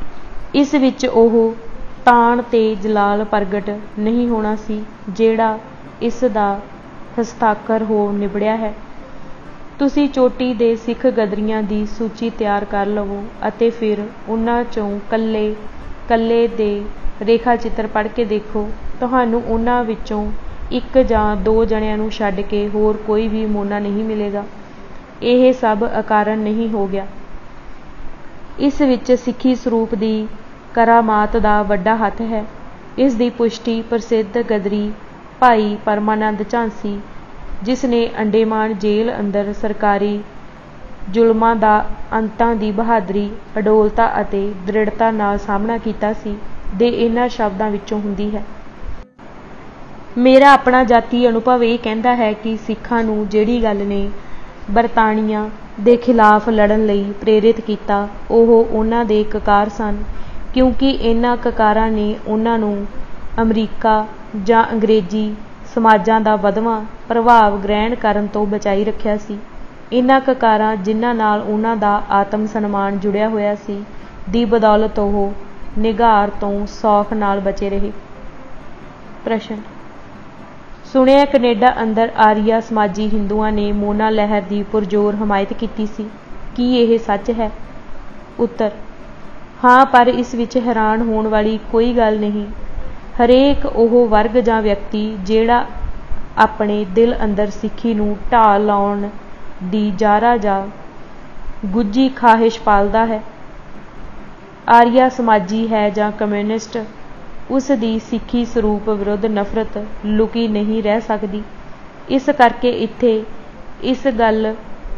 ਇਸ ਵਿੱਚ ਉਹ ਤਾਣ ਤੇ ਜਲਾਲ ਪ੍ਰਗਟ ਨਹੀਂ ਹੋਣਾ ਸੀ ਜਿਹੜਾ ਇਸ ਦਾ ਹਸਤਾਖਰ ਹੋ ਨਿਬੜਿਆ ਹੈ। ਤੁਸੀਂ ਚੋਟੀ ਦੇ ਸਿੱਖ ਗਦਰੀਆਂ ਦੀ ਸੂਚੀ ਤਿਆਰ ਕਰ ਲਵੋ ਅਤੇ ਫਿਰ ਉਹਨਾਂ 'ਚੋਂ ਕੱਲੇ ਦੇ ਰੇਖਾ ਚਿੱਤਰ ਪੜ੍ਹ ਕੇ ਦੇਖੋ। ਤੁਹਾਨੂੰ ਉਹਨਾਂ ਵਿੱਚੋਂ 1 ਜਾਂ 2 ਜਣਿਆਂ ਨੂੰ ਛੱਡ ਕੇ ਹੋਰ ਕੋਈ ਵੀ ਮੋਨਾ ਨਹੀਂ ਮਿਲੇਗਾ। ਇਹ ਸਭ ਅਕਾਰਨ ਨਹੀਂ ਹੋ ਗਿਆ। ਇਸ ਵਿੱਚ ਸਿੱਖੀ ਸਰੂਪ ਦੀ ਕਰਾਮਾਤ ਦਾ ਵੱਡਾ ਹੱਥ ਹੈ। ਇਸ ਦੀ ਪੁਸ਼ਟੀ ਪ੍ਰਸਿੱਧ ਗਦਰੀ ਭਾਈ ਪਰਮਾਨੰਦ ਝਾਂਸੀ, ਜਿਸ ਨੇ ਅੰਡੇਮਾਨ ਜੇਲ੍ਹ ਅੰਦਰ ਸਰਕਾਰੀ ਜ਼ੁਲਮਾਂ ਦਾ ਅੰਤਾਂ ਦੀ ਬਹਾਦਰੀ, ਅਡੋਲਤਾ ਅਤੇ ਦ੍ਰਿੜਤਾ ਨਾਲ ਸਾਹਮਣਾ ਕੀਤਾ ਸੀ, ਦੇ ਇਹਨਾਂ ਸ਼ਬਦਾਂ ਵਿੱਚੋਂ ਹੁੰਦੀ ਹੈ। ਮੇਰਾ ਆਪਣਾ ਜਾਤੀ ਅਨੁਭਵ ਇਹ ਕਹਿੰਦਾ ਹੈ ਕਿ ਸਿੱਖਾਂ ਨੂੰ ਜਿਹੜੀ ਗੱਲ ਨੇ ਬਰਤਾਨੀਆ ਦੇ ਖਿਲਾਫ ਲੜਨ ਲਈ ਪ੍ਰੇਰਿਤ ਕੀਤਾ, ਉਹ ਉਹਨਾਂ ਦੇ ਕਕਾਰ ਸਨ, ਕਿਉਂਕਿ ਇਹਨਾਂ ਕਕਾਰਾਂ ਨੇ ਉਹਨਾਂ ਨੂੰ ਅਮਰੀਕਾ ਜਾਂ ਅੰਗਰੇਜ਼ੀ ਸਮਾਜਾਂ ਦਾ ਵਧਵਾਂ ਪ੍ਰਭਾਵ ਗ੍ਰਹਿਣ ਕਰਨ ਤੋਂ ਬਚਾਈ ਰੱਖਿਆ ਸੀ। ਇਹਨਾਂ ਕਕਾਰਾਂ, ਜਿਨ੍ਹਾਂ ਨਾਲ ਉਹਨਾਂ ਦਾ ਆਤਮ ਸਨਮਾਨ ਜੁੜਿਆ ਹੋਇਆ ਸੀ, ਦੀ ਬਦੌਲਤ ਉਹ ਨਿਘਾਰ ਤੋਂ ਸੌਖ ਨਾਲ ਬਚੇ ਰਹੇ। ਪ੍ਰਸ਼ਨ: ਸੁਣਿਆ ਕੈਨੇਡਾ ਅੰਦਰ ਆਰੀਆ ਸਮਾਜੀ ਹਿੰਦੂਆਂ ਨੇ ਮੋਨਾ ਲਹਿਰ ਦੀ ਪੁਰਜ਼ੋਰ ਹਮਾਇਤ ਕੀਤੀ ਸੀ। ਕੀ ਇਹ ਸੱਚ ਹੈ? ਉੱਤਰ: ਹਾਂ, ਪਰ ਇਸ ਵਿੱਚ ਹੈਰਾਨ ਹੋਣ ਵਾਲੀ ਕੋਈ ਗੱਲ ਨਹੀਂ। ਹਰੇਕ ਉਹ ਵਰਗ ਜਾਂ ਵਿਅਕਤੀ ਜਿਹੜਾ ਆਪਣੇ ਦਿਲ ਅੰਦਰ ਸਿੱਖੀ ਨੂੰ ਢਾਹ ਲਾਉਣ ਦੀ ਜ਼ਾਰਾ ਜਾਂ ਗੁੱਝੀ ਖਾਹਿਸ਼ ਪਾਲਦਾ ਹੈ, ਆਰੀਆ ਸਮਾਜੀ ਹੈ ਜਾਂ ਕਮਿਊਨਿਸਟ, ਉਸ ਦੀ ਸਿੱਖੀ ਸਰੂਪ ਵਿਰੁੱਧ ਨਫ਼ਰਤ ਲੁਕੀ ਨਹੀਂ ਰਹਿ ਸਕਦੀ। ਇਸ ਕਰਕੇ ਇੱਥੇ ਇਸ ਗੱਲ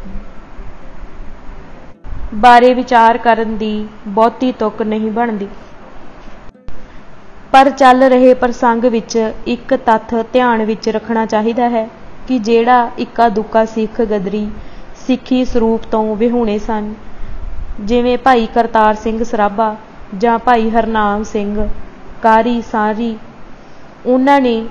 ਬਾਰੇ ਵਿਚਾਰ ਕਰਨ ਦੀ ਬਹੁਤੀ ਤੁਕ ਨਹੀਂ ਬਣਦੀ। ਪਰ ਚੱਲ ਰਹੇ ਪ੍ਰਸੰਗ ਵਿੱਚ ਇੱਕ ਤੱਥ ਧਿਆਨ ਵਿੱਚ ਰੱਖਣਾ ਚਾਹੀਦਾ ਹੈ ਕਿ ਜਿਹੜਾ ਇੱਕਾ ਦੁੱਕਾ ਸਿੱਖ ਗਦਰੀ ਸਿੱਖੀ ਸਰੂਪ ਤੋਂ ਵਿਹੂਣੇ ਸਨ, ਜਿਵੇਂ ਭਾਈ ਕਰਤਾਰ ਸਿੰਘ ਸਰਾਭਾ ਜਾਂ ਭਾਈ ਹਰਨਾਮ ਸਿੰਘ ਕਾਰੀ ਸਾਰੀ, ਉਹਨਾਂ ਨੇ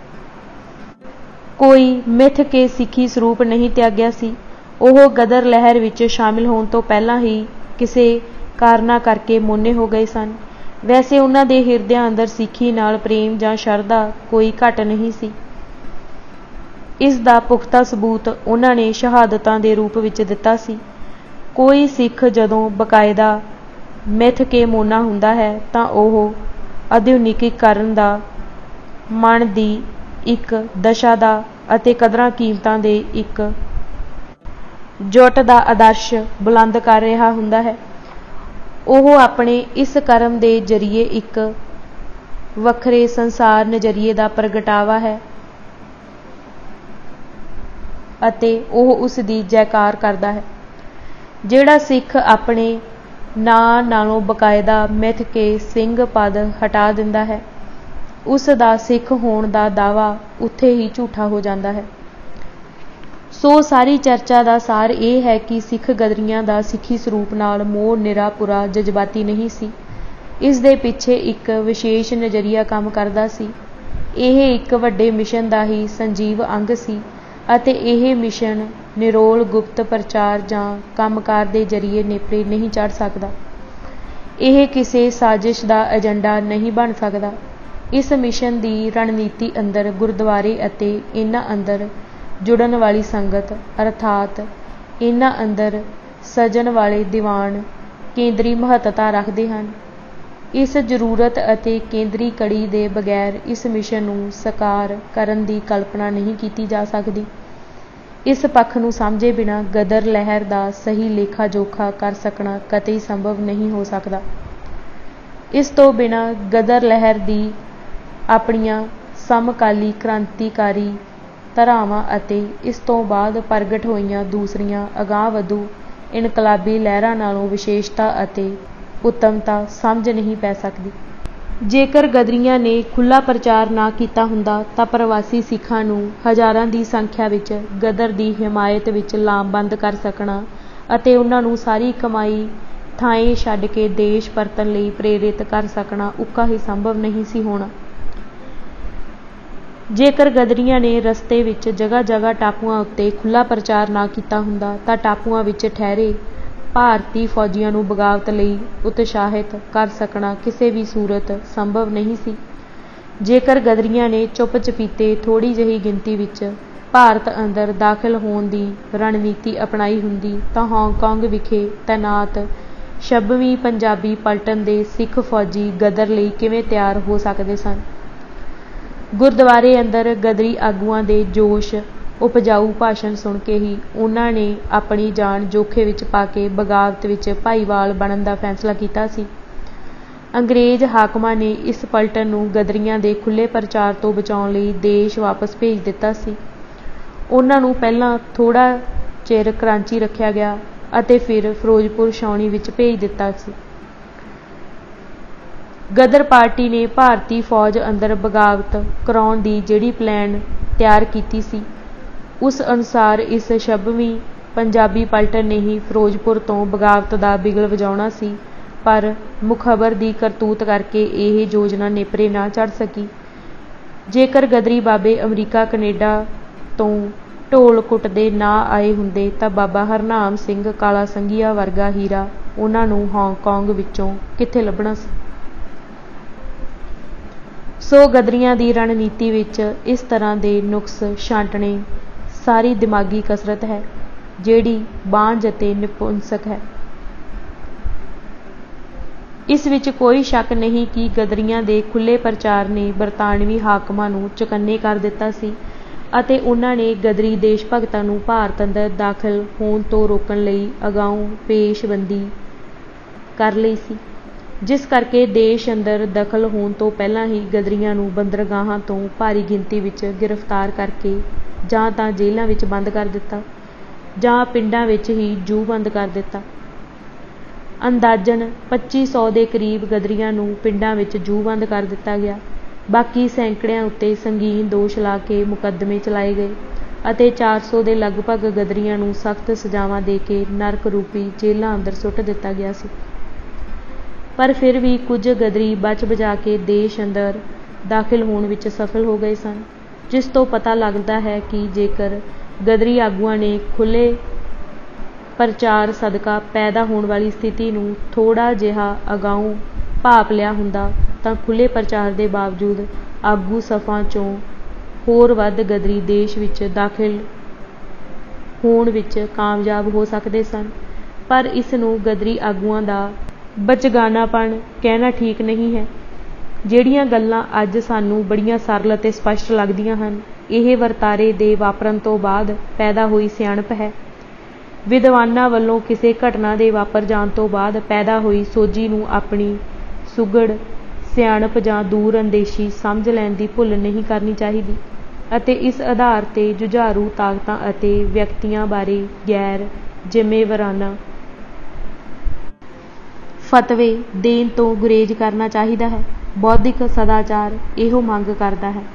ਕੋਈ ਮਿੱਥ ਕੇ ਸਿੱਖੀ ਸਰੂਪ ਨਹੀਂ ਤਿਆਗਿਆ ਸੀ। ਉਹ ਗਦਰ ਲਹਿਰ ਵਿੱਚ ਸ਼ਾਮਿਲ ਹੋਣ ਤੋਂ ਪਹਿਲਾਂ ਹੀ ਕਿਸੇ ਕਾਰਨਾਂ ਕਰਕੇ ਮੋਨੇ ਹੋ ਗਏ ਸਨ। ਵੈਸੇ ਉਹਨਾਂ ਦੇ ਹਿਰਦਿਆਂ ਅੰਦਰ ਸਿੱਖੀ ਨਾਲ ਪ੍ਰੇਮ ਜਾਂ ਸ਼ਰਧਾ ਕੋਈ ਘੱਟ ਨਹੀਂ ਸੀ। ਇਸ ਦਾ ਪੁਖਤਾ ਸਬੂਤ ਉਹਨਾਂ ਨੇ ਸ਼ਹਾਦਤਾਂ ਦੇ ਰੂਪ ਵਿੱਚ ਦਿੱਤਾ ਸੀ। ਕੋਈ ਸਿੱਖ ਜਦੋਂ ਬਕਾਇਦਾ ਮਿੱਥ ਕੇ ਮੋਨਾ ਹੁੰਦਾ ਹੈ ਤਾਂ ਉਹ ਆਧੁਨਿਕੀਕਰਨ ਦਾ, ਮਨ ਦੀ ਇੱਕ ਦਸ਼ਾ ਦਾ ਅਤੇ ਕਦਰਾਂ ਕੀਮਤਾਂ ਦੇ ਇੱਕ ਜੁੱਟ ਦਾ ਆਦਰਸ਼ ਬੁਲੰਦ ਕਰ ਰਿਹਾ ਹੁੰਦਾ ਹੈ। ਉਹ ਆਪਣੇ ਇਸ ਕਰਮ ਦੇ ਜ਼ਰੀਏ ਇੱਕ ਵੱਖਰੇ ਸੰਸਾਰ ਨਜ਼ਰੀਏ ਦਾ ਪ੍ਰਗਟਾਵਾ ਹੈ ਅਤੇ ਉਹ ਉਸ ਦੀ ਜੈਕਾਰ ਕਰਦਾ ਹੈ। ਜਿਹੜਾ ਸਿੱਖ ਆਪਣੇ ਨਾਂ ਨਾਲੋਂ ਬਕਾਇਦਾ ਮਿੱਥ ਕੇ ਸਿੰਘ ਪਦ ਹਟਾ ਦਿੰਦਾ ਹੈ, ਉਸ ਦਾ ਸਿੱਖ ਹੋਣ ਦਾ ਦਾਅਵਾ ਉੱਥੇ ਹੀ ਝੂਠਾ ਹੋ ਜਾਂਦਾ ਹੈ। ਸੋ ਸਾਰੀ ਚਰਚਾ ਦਾ ਸਾਰ ਇਹ ਹੈ ਕਿ ਸਿੱਖ ਗਦਰੀਆਂ ਦਾ ਸਿੱਖੀ ਸਰੂਪ ਨਾਲ ਮੋਹ ਨਿਰਾ ਪੁਰਾ ਜਜ਼ਬਾਤੀ ਨਹੀਂ ਸੀ। ਇਸ ਦੇ ਪਿੱਛੇ ਇੱਕ ਵਿਸ਼ੇਸ਼ ਨਜ਼ਰੀਆ ਕੰਮ ਕਰਦਾ ਸੀ। ਇਹ ਇੱਕ ਵੱਡੇ ਮਿਸ਼ਨ ਦਾ ਹੀ ਸੰਜੀਵ ਅੰਗ ਸੀ ਅਤੇ ਇਹ ਮਿਸ਼ਨ ਨਿਰੋਲ ਗੁਪਤ ਪ੍ਰਚਾਰ ਜਾਂ ਕੰਮਕਾਰ ਦੇ ਜ਼ਰੀਏ ਨੇਪਰੇ ਨਹੀਂ ਚੜ੍ਹ ਸਕਦਾ। ਇਹ ਕਿਸੇ ਸਾਜ਼ਿਸ਼ ਦਾ ਏਜੰਡਾ ਨਹੀਂ ਬਣ ਸਕਦਾ। ਇਸ ਮਿਸ਼ਨ ਦੀ ਰਣਨੀਤੀ ਅੰਦਰ ਗੁਰਦੁਆਰੇ ਅਤੇ ਇਹਨਾਂ ਅੰਦਰ ਜੁੜਨ ਵਾਲੀ ਸੰਗਤ, ਅਰਥਾਤ ਇਹਨਾਂ ਅੰਦਰ ਸਜਣ ਵਾਲੇ ਦੀਵਾਨ ਕੇਂਦਰੀ ਮਹੱਤਤਾ ਰੱਖਦੇ ਹਨ। ਇਸ ਜ਼ਰੂਰਤ ਅਤੇ ਕੇਂਦਰੀ ਕੜੀ ਦੇ ਬਗੈਰ ਇਸ ਮਿਸ਼ਨ ਨੂੰ ਸਾਕਾਰ ਕਰਨ ਦੀ ਕਲਪਨਾ ਨਹੀਂ ਕੀਤੀ ਜਾ ਸਕਦੀ। ਇਸ ਪੱਖ ਨੂੰ ਸਮਝੇ ਬਿਨਾਂ ਗਦਰ ਲਹਿਰ ਦਾ ਸਹੀ ਲੇਖਾ ਜੋਖਾ ਕਰ ਸਕਣਾ ਕਤਈ ਸੰਭਵ ਨਹੀਂ ਹੋ ਸਕਦਾ। ਇਸ ਤੋਂ ਬਿਨਾਂ ਗਦਰ ਲਹਿਰ ਦੀ ਆਪਣੀਆਂ ਸਮਕਾਲੀ ਕ੍ਰਾਂਤੀਕਾਰੀ ਧਾਰਾਵਾਂ ਅਤੇ ਇਸ ਤੋਂ ਬਾਅਦ ਪ੍ਰਗਟ ਹੋਈਆਂ ਦੂਸਰੀਆਂ ਅਗਾਂਹ-ਵਧੂ ਇਨਕਲਾਬੀ ਲਹਿਰਾਂ ਨਾਲੋਂ ਵਿਸ਼ੇਸ਼ਤਾ ਅਤੇ ਉੱਤਮਤਾ ਸਮਝ ਨਹੀਂ ਪੈ ਸਕਦੀ। ਜੇਕਰ ਗਦਰੀਆਂ ਨੇ ਖੁੱਲ੍ਹਾ ਪ੍ਰਚਾਰ ਨਾ ਕੀਤਾ ਹੁੰਦਾ ਤਾਂ ਪ੍ਰਵਾਸੀ ਸਿੱਖਾਂ ਨੂੰ ਹਜ਼ਾਰਾਂ ਦੀ ਸੰਖਿਆ ਵਿੱਚ ਗਦਰ ਦੀ ਹਿਮਾਇਤ ਵਿੱਚ ਲਾਮਬੰਦ ਕਰ ਸਕਣਾ ਅਤੇ ਉਹਨਾਂ ਨੂੰ ਸਾਰੀ ਕਮਾਈ ਥਾਂਏ ਛੱਡ ਕੇ ਦੇਸ਼ ਪਰਤਣ ਲਈ ਪ੍ਰੇਰਿਤ ਕਰ ਸਕਣਾ ਉੱਕਾ ਹੀ ਸੰਭਵ ਨਹੀਂ ਸੀ ਹੋਣਾ। ਜੇਕਰ ਗਦਰੀਆਂ ਨੇ ਰਸਤੇ ਵਿੱਚ ਜਗ੍ਹਾ-ਜਗ੍ਹਾ ਟਾਪੂਆਂ ਉੱਤੇ ਖੁੱਲ੍ਹਾ ਪ੍ਰਚਾਰ ਨਾ ਕੀਤਾ ਹੁੰਦਾ ਤਾਂ ਟਾਪੂਆਂ ਵਿੱਚ ਠਹਿਰੇ ਭਾਰਤੀ ਫੌਜੀਆਂ ਨੂੰ ਬਗਾਵਤ ਲਈ ਉਤਸ਼ਾਹਿਤ ਕਰ ਸਕਣਾ ਕਿਸੇ ਵੀ ਸੂਰਤ ਸੰਭਵ ਨਹੀਂ ਸੀ। ਜੇਕਰ ਗਦਰੀਆਂ ਨੇ ਚੁੱਪ ਚਪੀਤੇ ਥੋੜ੍ਹੀ ਜਿਹੀ ਗਿਣਤੀ ਵਿੱਚ ਭਾਰਤ ਅੰਦਰ ਦਾਖਲ ਹੋਣ ਦੀ ਰਣਨੀਤੀ ਅਪਣਾਈ ਹੁੰਦੀ ਤਾਂ ਹਾਂਗਕਾਂਗ ਵਿਖੇ ਤੈਨਾਤ 26ਵੀਂ ਪੰਜਾਬੀ ਪਲਟਨ ਦੇ ਸਿੱਖ ਫੌਜੀ ਗਦਰ ਲਈ ਕਿਵੇਂ ਤਿਆਰ ਹੋ ਸਕਦੇ ਸਨ। ਗੁਰਦੁਆਰੇ ਅੰਦਰ ਗਦਰੀ ਆਗੂਆਂ ਦੇ ਜੋਸ਼ ਉਪਜਾਊ ਭਾਸ਼ਣ ਸੁਣ ਕੇ ਹੀ ਉਹਨਾਂ ਨੇ ਆਪਣੀ ਜਾਨ ਜੋਖੇ ਵਿੱਚ ਪਾ ਕੇ ਬਗਾਵਤ ਵਿੱਚ ਭਾਈਵਾਲ ਬਣਨ ਦਾ ਫੈਸਲਾ ਕੀਤਾ ਸੀ। ਅੰਗਰੇਜ਼ ਹਾਕਮਾਂ ਨੇ ਇਸ ਪਲਟਨ ਨੂੰ ਗਦਰੀਆਂ ਦੇ ਖੁੱਲ੍ਹੇ ਪ੍ਰਚਾਰ ਤੋਂ ਬਚਾਉਣ ਲਈ ਦੇਸ਼ ਵਾਪਸ ਭੇਜ ਦਿੱਤਾ ਸੀ। ਉਹਨਾਂ ਨੂੰ ਪਹਿਲਾਂ ਥੋੜ੍ਹਾ ਚਿਰ ਕਰਾਚੀ ਰੱਖਿਆ ਗਿਆ ਅਤੇ ਫਿਰ ਫਿਰੋਜ਼ਪੁਰ ਛਾਉਣੀ ਵਿੱਚ ਭੇਜ ਦਿੱਤਾ ਸੀ। ਗਦਰ ਪਾਰਟੀ ਨੇ ਭਾਰਤੀ ਫੌਜ ਅੰਦਰ ਬਗਾਵਤ ਕਰਾਉਣ ਦੀ ਜਿਹੜੀ ਪਲਾਨ ਤਿਆਰ ਕੀਤੀ ਸੀ ਉਸ ਅਨੁਸਾਰ ਇਸ 26ਵੀਂ ਪੰਜਾਬੀ ਪਲਟਨ ਨੇ ਹੀ ਫਿਰੋਜ਼ਪੁਰ ਤੋਂ ਬਗਾਵਤ ਦਾ ਬਿਗਲ ਵਜਾਉਣਾ ਸੀ, ਪਰ ਮੁਖਬਰ ਦੀ ਕਰਤੂਤ ਕਰਕੇ ਇਹ ਯੋਜਨਾ ਨੇਪਰੇ ਨਾ ਚੜ੍ਹ ਸਕੀ। ਜੇਕਰ ਗਦਰੀ ਬਾਬੇ ਅਮਰੀਕਾ ਕੈਨੇਡਾ ਤੋਂ ਢੋਲ ਕੁੱਟਦੇ ਨਾ ਆਏ ਹੁੰਦੇ ਤਾਂ ਬਾਬਾ ਹਰਨਾਮ ਸਿੰਘ ਕਾਲਾ ਸੰਘੀਆ ਵਰਗਾ ਹੀਰਾ ਉਹਨਾਂ ਨੂੰ ਹਾਂਗਕਾਂਗ ਵਿੱਚੋਂ ਕਿੱਥੇ ਲੱਭਣਾ ਸੀ। ਸੋ ਗਦਰੀਆਂ ਦੀ ਰਣਨੀਤੀ ਵਿੱਚ ਇਸ ਤਰ੍ਹਾਂ ਦੇ ਨੁਕਸ ਛਾਂਟਣੇ ਸਾਰੀ ਦਿਮਾਗੀ ਕਸਰਤ ਹੈ ਜਿਹੜੀ ਬਾਂਝ ਅਤੇ ਨਿਪੁੰਸਕ ਹੈ। ਇਸ ਵਿੱਚ ਕੋਈ ਸ਼ੱਕ ਨਹੀਂ ਕਿ ਗਦਰੀਆਂ ਦੇ ਖੁੱਲ੍ਹੇ ਪ੍ਰਚਾਰ ਨੇ ਬਰਤਾਨਵੀ ਹਾਕਮਾਂ ਨੂੰ ਚੁਕੰਨੇ ਕਰ ਦਿੱਤਾ ਸੀ ਅਤੇ ਉਹਨਾਂ ਨੇ ਗਦਰੀ ਦੇਸ਼ ਭਗਤਾਂ ਨੂੰ ਭਾਰਤ ਅੰਦਰ ਦਾਖਲ ਹੋਣ ਤੋਂ ਰੋਕਣ ਲਈ ਅਗਾਊਂ ਪੇਸ਼ਬੰਦੀ ਕਰ ਲਈ ਸੀ, ਜਿਸ ਕਰਕੇ ਦੇਸ਼ ਅੰਦਰ ਦਖਲ ਹੋਣ ਤੋਂ ਪਹਿਲਾਂ ਹੀ ਗਦਰੀਆਂ ਨੂੰ ਬੰਦਰਗਾਹਾਂ ਤੋਂ ਭਾਰੀ ਗਿਣਤੀ ਵਿੱਚ ਗ੍ਰਿਫਤਾਰ ਕਰਕੇ ਜਾਂ ਤਾਂ ਜੇਲ੍ਹਾਂ ਵਿੱਚ ਬੰਦ ਕਰ ਦਿੱਤਾ ਜਾਂ ਪਿੰਡਾਂ ਵਿੱਚ ਹੀ ਜੂਹ ਬੰਦ ਕਰ ਦਿੱਤਾ। ਅੰਦਾਜ਼ਨ 2500 ਦੇ ਕਰੀਬ ਗਦਰੀਆਂ ਨੂੰ ਪਿੰਡਾਂ ਵਿੱਚ ਜੂਹ ਬੰਦ ਕਰ ਦਿੱਤਾ ਗਿਆ। ਬਾਕੀ ਸੈਂਕੜਿਆਂ ਉੱਤੇ ਸੰਗੀਨ ਦੋਸ਼ ਲਾ ਕੇ ਮੁਕੱਦਮੇ ਚਲਾਏ ਗਏ ਅਤੇ 400 ਦੇ ਲਗਭਗ ਗਦਰੀਆਂ ਨੂੰ ਸਖਤ ਸਜ਼ਾਵਾਂ ਦੇ ਕੇ ਨਰਕ ਰੂਪੀ ਜੇਲ੍ਹਾਂ ਅੰਦਰ ਸੁੱਟ ਦਿੱਤਾ ਗਿਆ ਸੀ। ਪਰ ਫਿਰ ਵੀ ਕੁਝ ਗਦਰੀ ਬਚ ਬਚਾ ਕੇ ਦੇਸ਼ ਅੰਦਰ ਦਾਖਲ ਹੋਣ ਵਿੱਚ ਸਫਲ ਹੋ ਗਏ ਸਨ, ਜਿਸ ਤੋਂ ਪਤਾ ਲੱਗਦਾ ਹੈ ਕਿ ਜੇਕਰ ਗਦਰੀ ਆਗੂਆਂ ਨੇ ਖੁੱਲ੍ਹੇ ਪ੍ਰਚਾਰ ਸਦਕਾ ਪੈਦਾ ਹੋਣ ਵਾਲੀ ਸਥਿਤੀ ਨੂੰ ਥੋੜ੍ਹਾ ਜਿਹਾ ਅਗਾਊਂ ਭਾਪ ਲਿਆ ਹੁੰਦਾ ਤਾਂ ਖੁੱਲ੍ਹੇ ਪ੍ਰਚਾਰ ਦੇ ਬਾਵਜੂਦ ਆਗੂ ਸਫਾਂ 'ਚੋਂ ਹੋਰ ਵੱਧ ਗਦਰੀ ਦੇਸ਼ ਵਿੱਚ ਦਾਖਲ ਹੋਣ ਵਿੱਚ ਕਾਮਯਾਬ ਹੋ ਸਕਦੇ ਸਨ। ਪਰ ਇਸ ਨੂੰ ਗਦਰੀ ਆਗੂਆਂ ਦਾ ਬਚਗਾਨਾਪਣ ਕਹਿਣਾ ਠੀਕ ਨਹੀਂ ਹੈ। ਜਿਹੜੀਆਂ ਗੱਲਾਂ ਅੱਜ ਸਾਨੂੰ ਬੜੀਆਂ ਸਰਲ ਅਤੇ ਸਪਸ਼ਟ ਲੱਗਦੀਆਂ ਹਨ, ਇਹ ਵਰਤਾਰੇ ਦੇ ਵਾਪਰਨ ਤੋਂ ਬਾਅਦ ਪੈਦਾ ਹੋਈ ਸਿਆਣਪ ਹੈ। ਵਿਦਵਾਨਾਂ ਵੱਲੋਂ ਕਿਸੇ ਘਟਨਾ ਦੇ ਵਾਪਰ ਜਾਣ ਤੋਂ ਬਾਅਦ ਪੈਦਾ ਹੋਈ ਸੋਝੀ ਨੂੰ ਆਪਣੀ ਸੁਘੜ ਸਿਆਣਪ ਜਾਂ ਦੂਰ ਅੰਦੇਸ਼ੀ ਸਮਝ ਲੈਣ ਦੀ ਭੁੱਲ ਨਹੀਂ ਕਰਨੀ ਚਾਹੀਦੀ ਅਤੇ ਇਸ ਆਧਾਰ 'ਤੇ ਜੁਝਾਰੂ ਤਾਕਤਾਂ ਅਤੇ ਵਿਅਕਤੀਆਂ ਬਾਰੇ ਗੈਰ ਜ਼ਿੰਮੇਵਾਰਾਨਾ ਫਤਵੇ ਦੇਣ ਤੋਂ ਗੁਰੇਜ਼ ਕਰਨਾ ਚਾਹੀਦਾ ਹੈ। ਬੌਧਿਕ ਸਦਾਚਾਰ ਇਹੋ ਮੰਗ ਕਰਦਾ ਹੈ।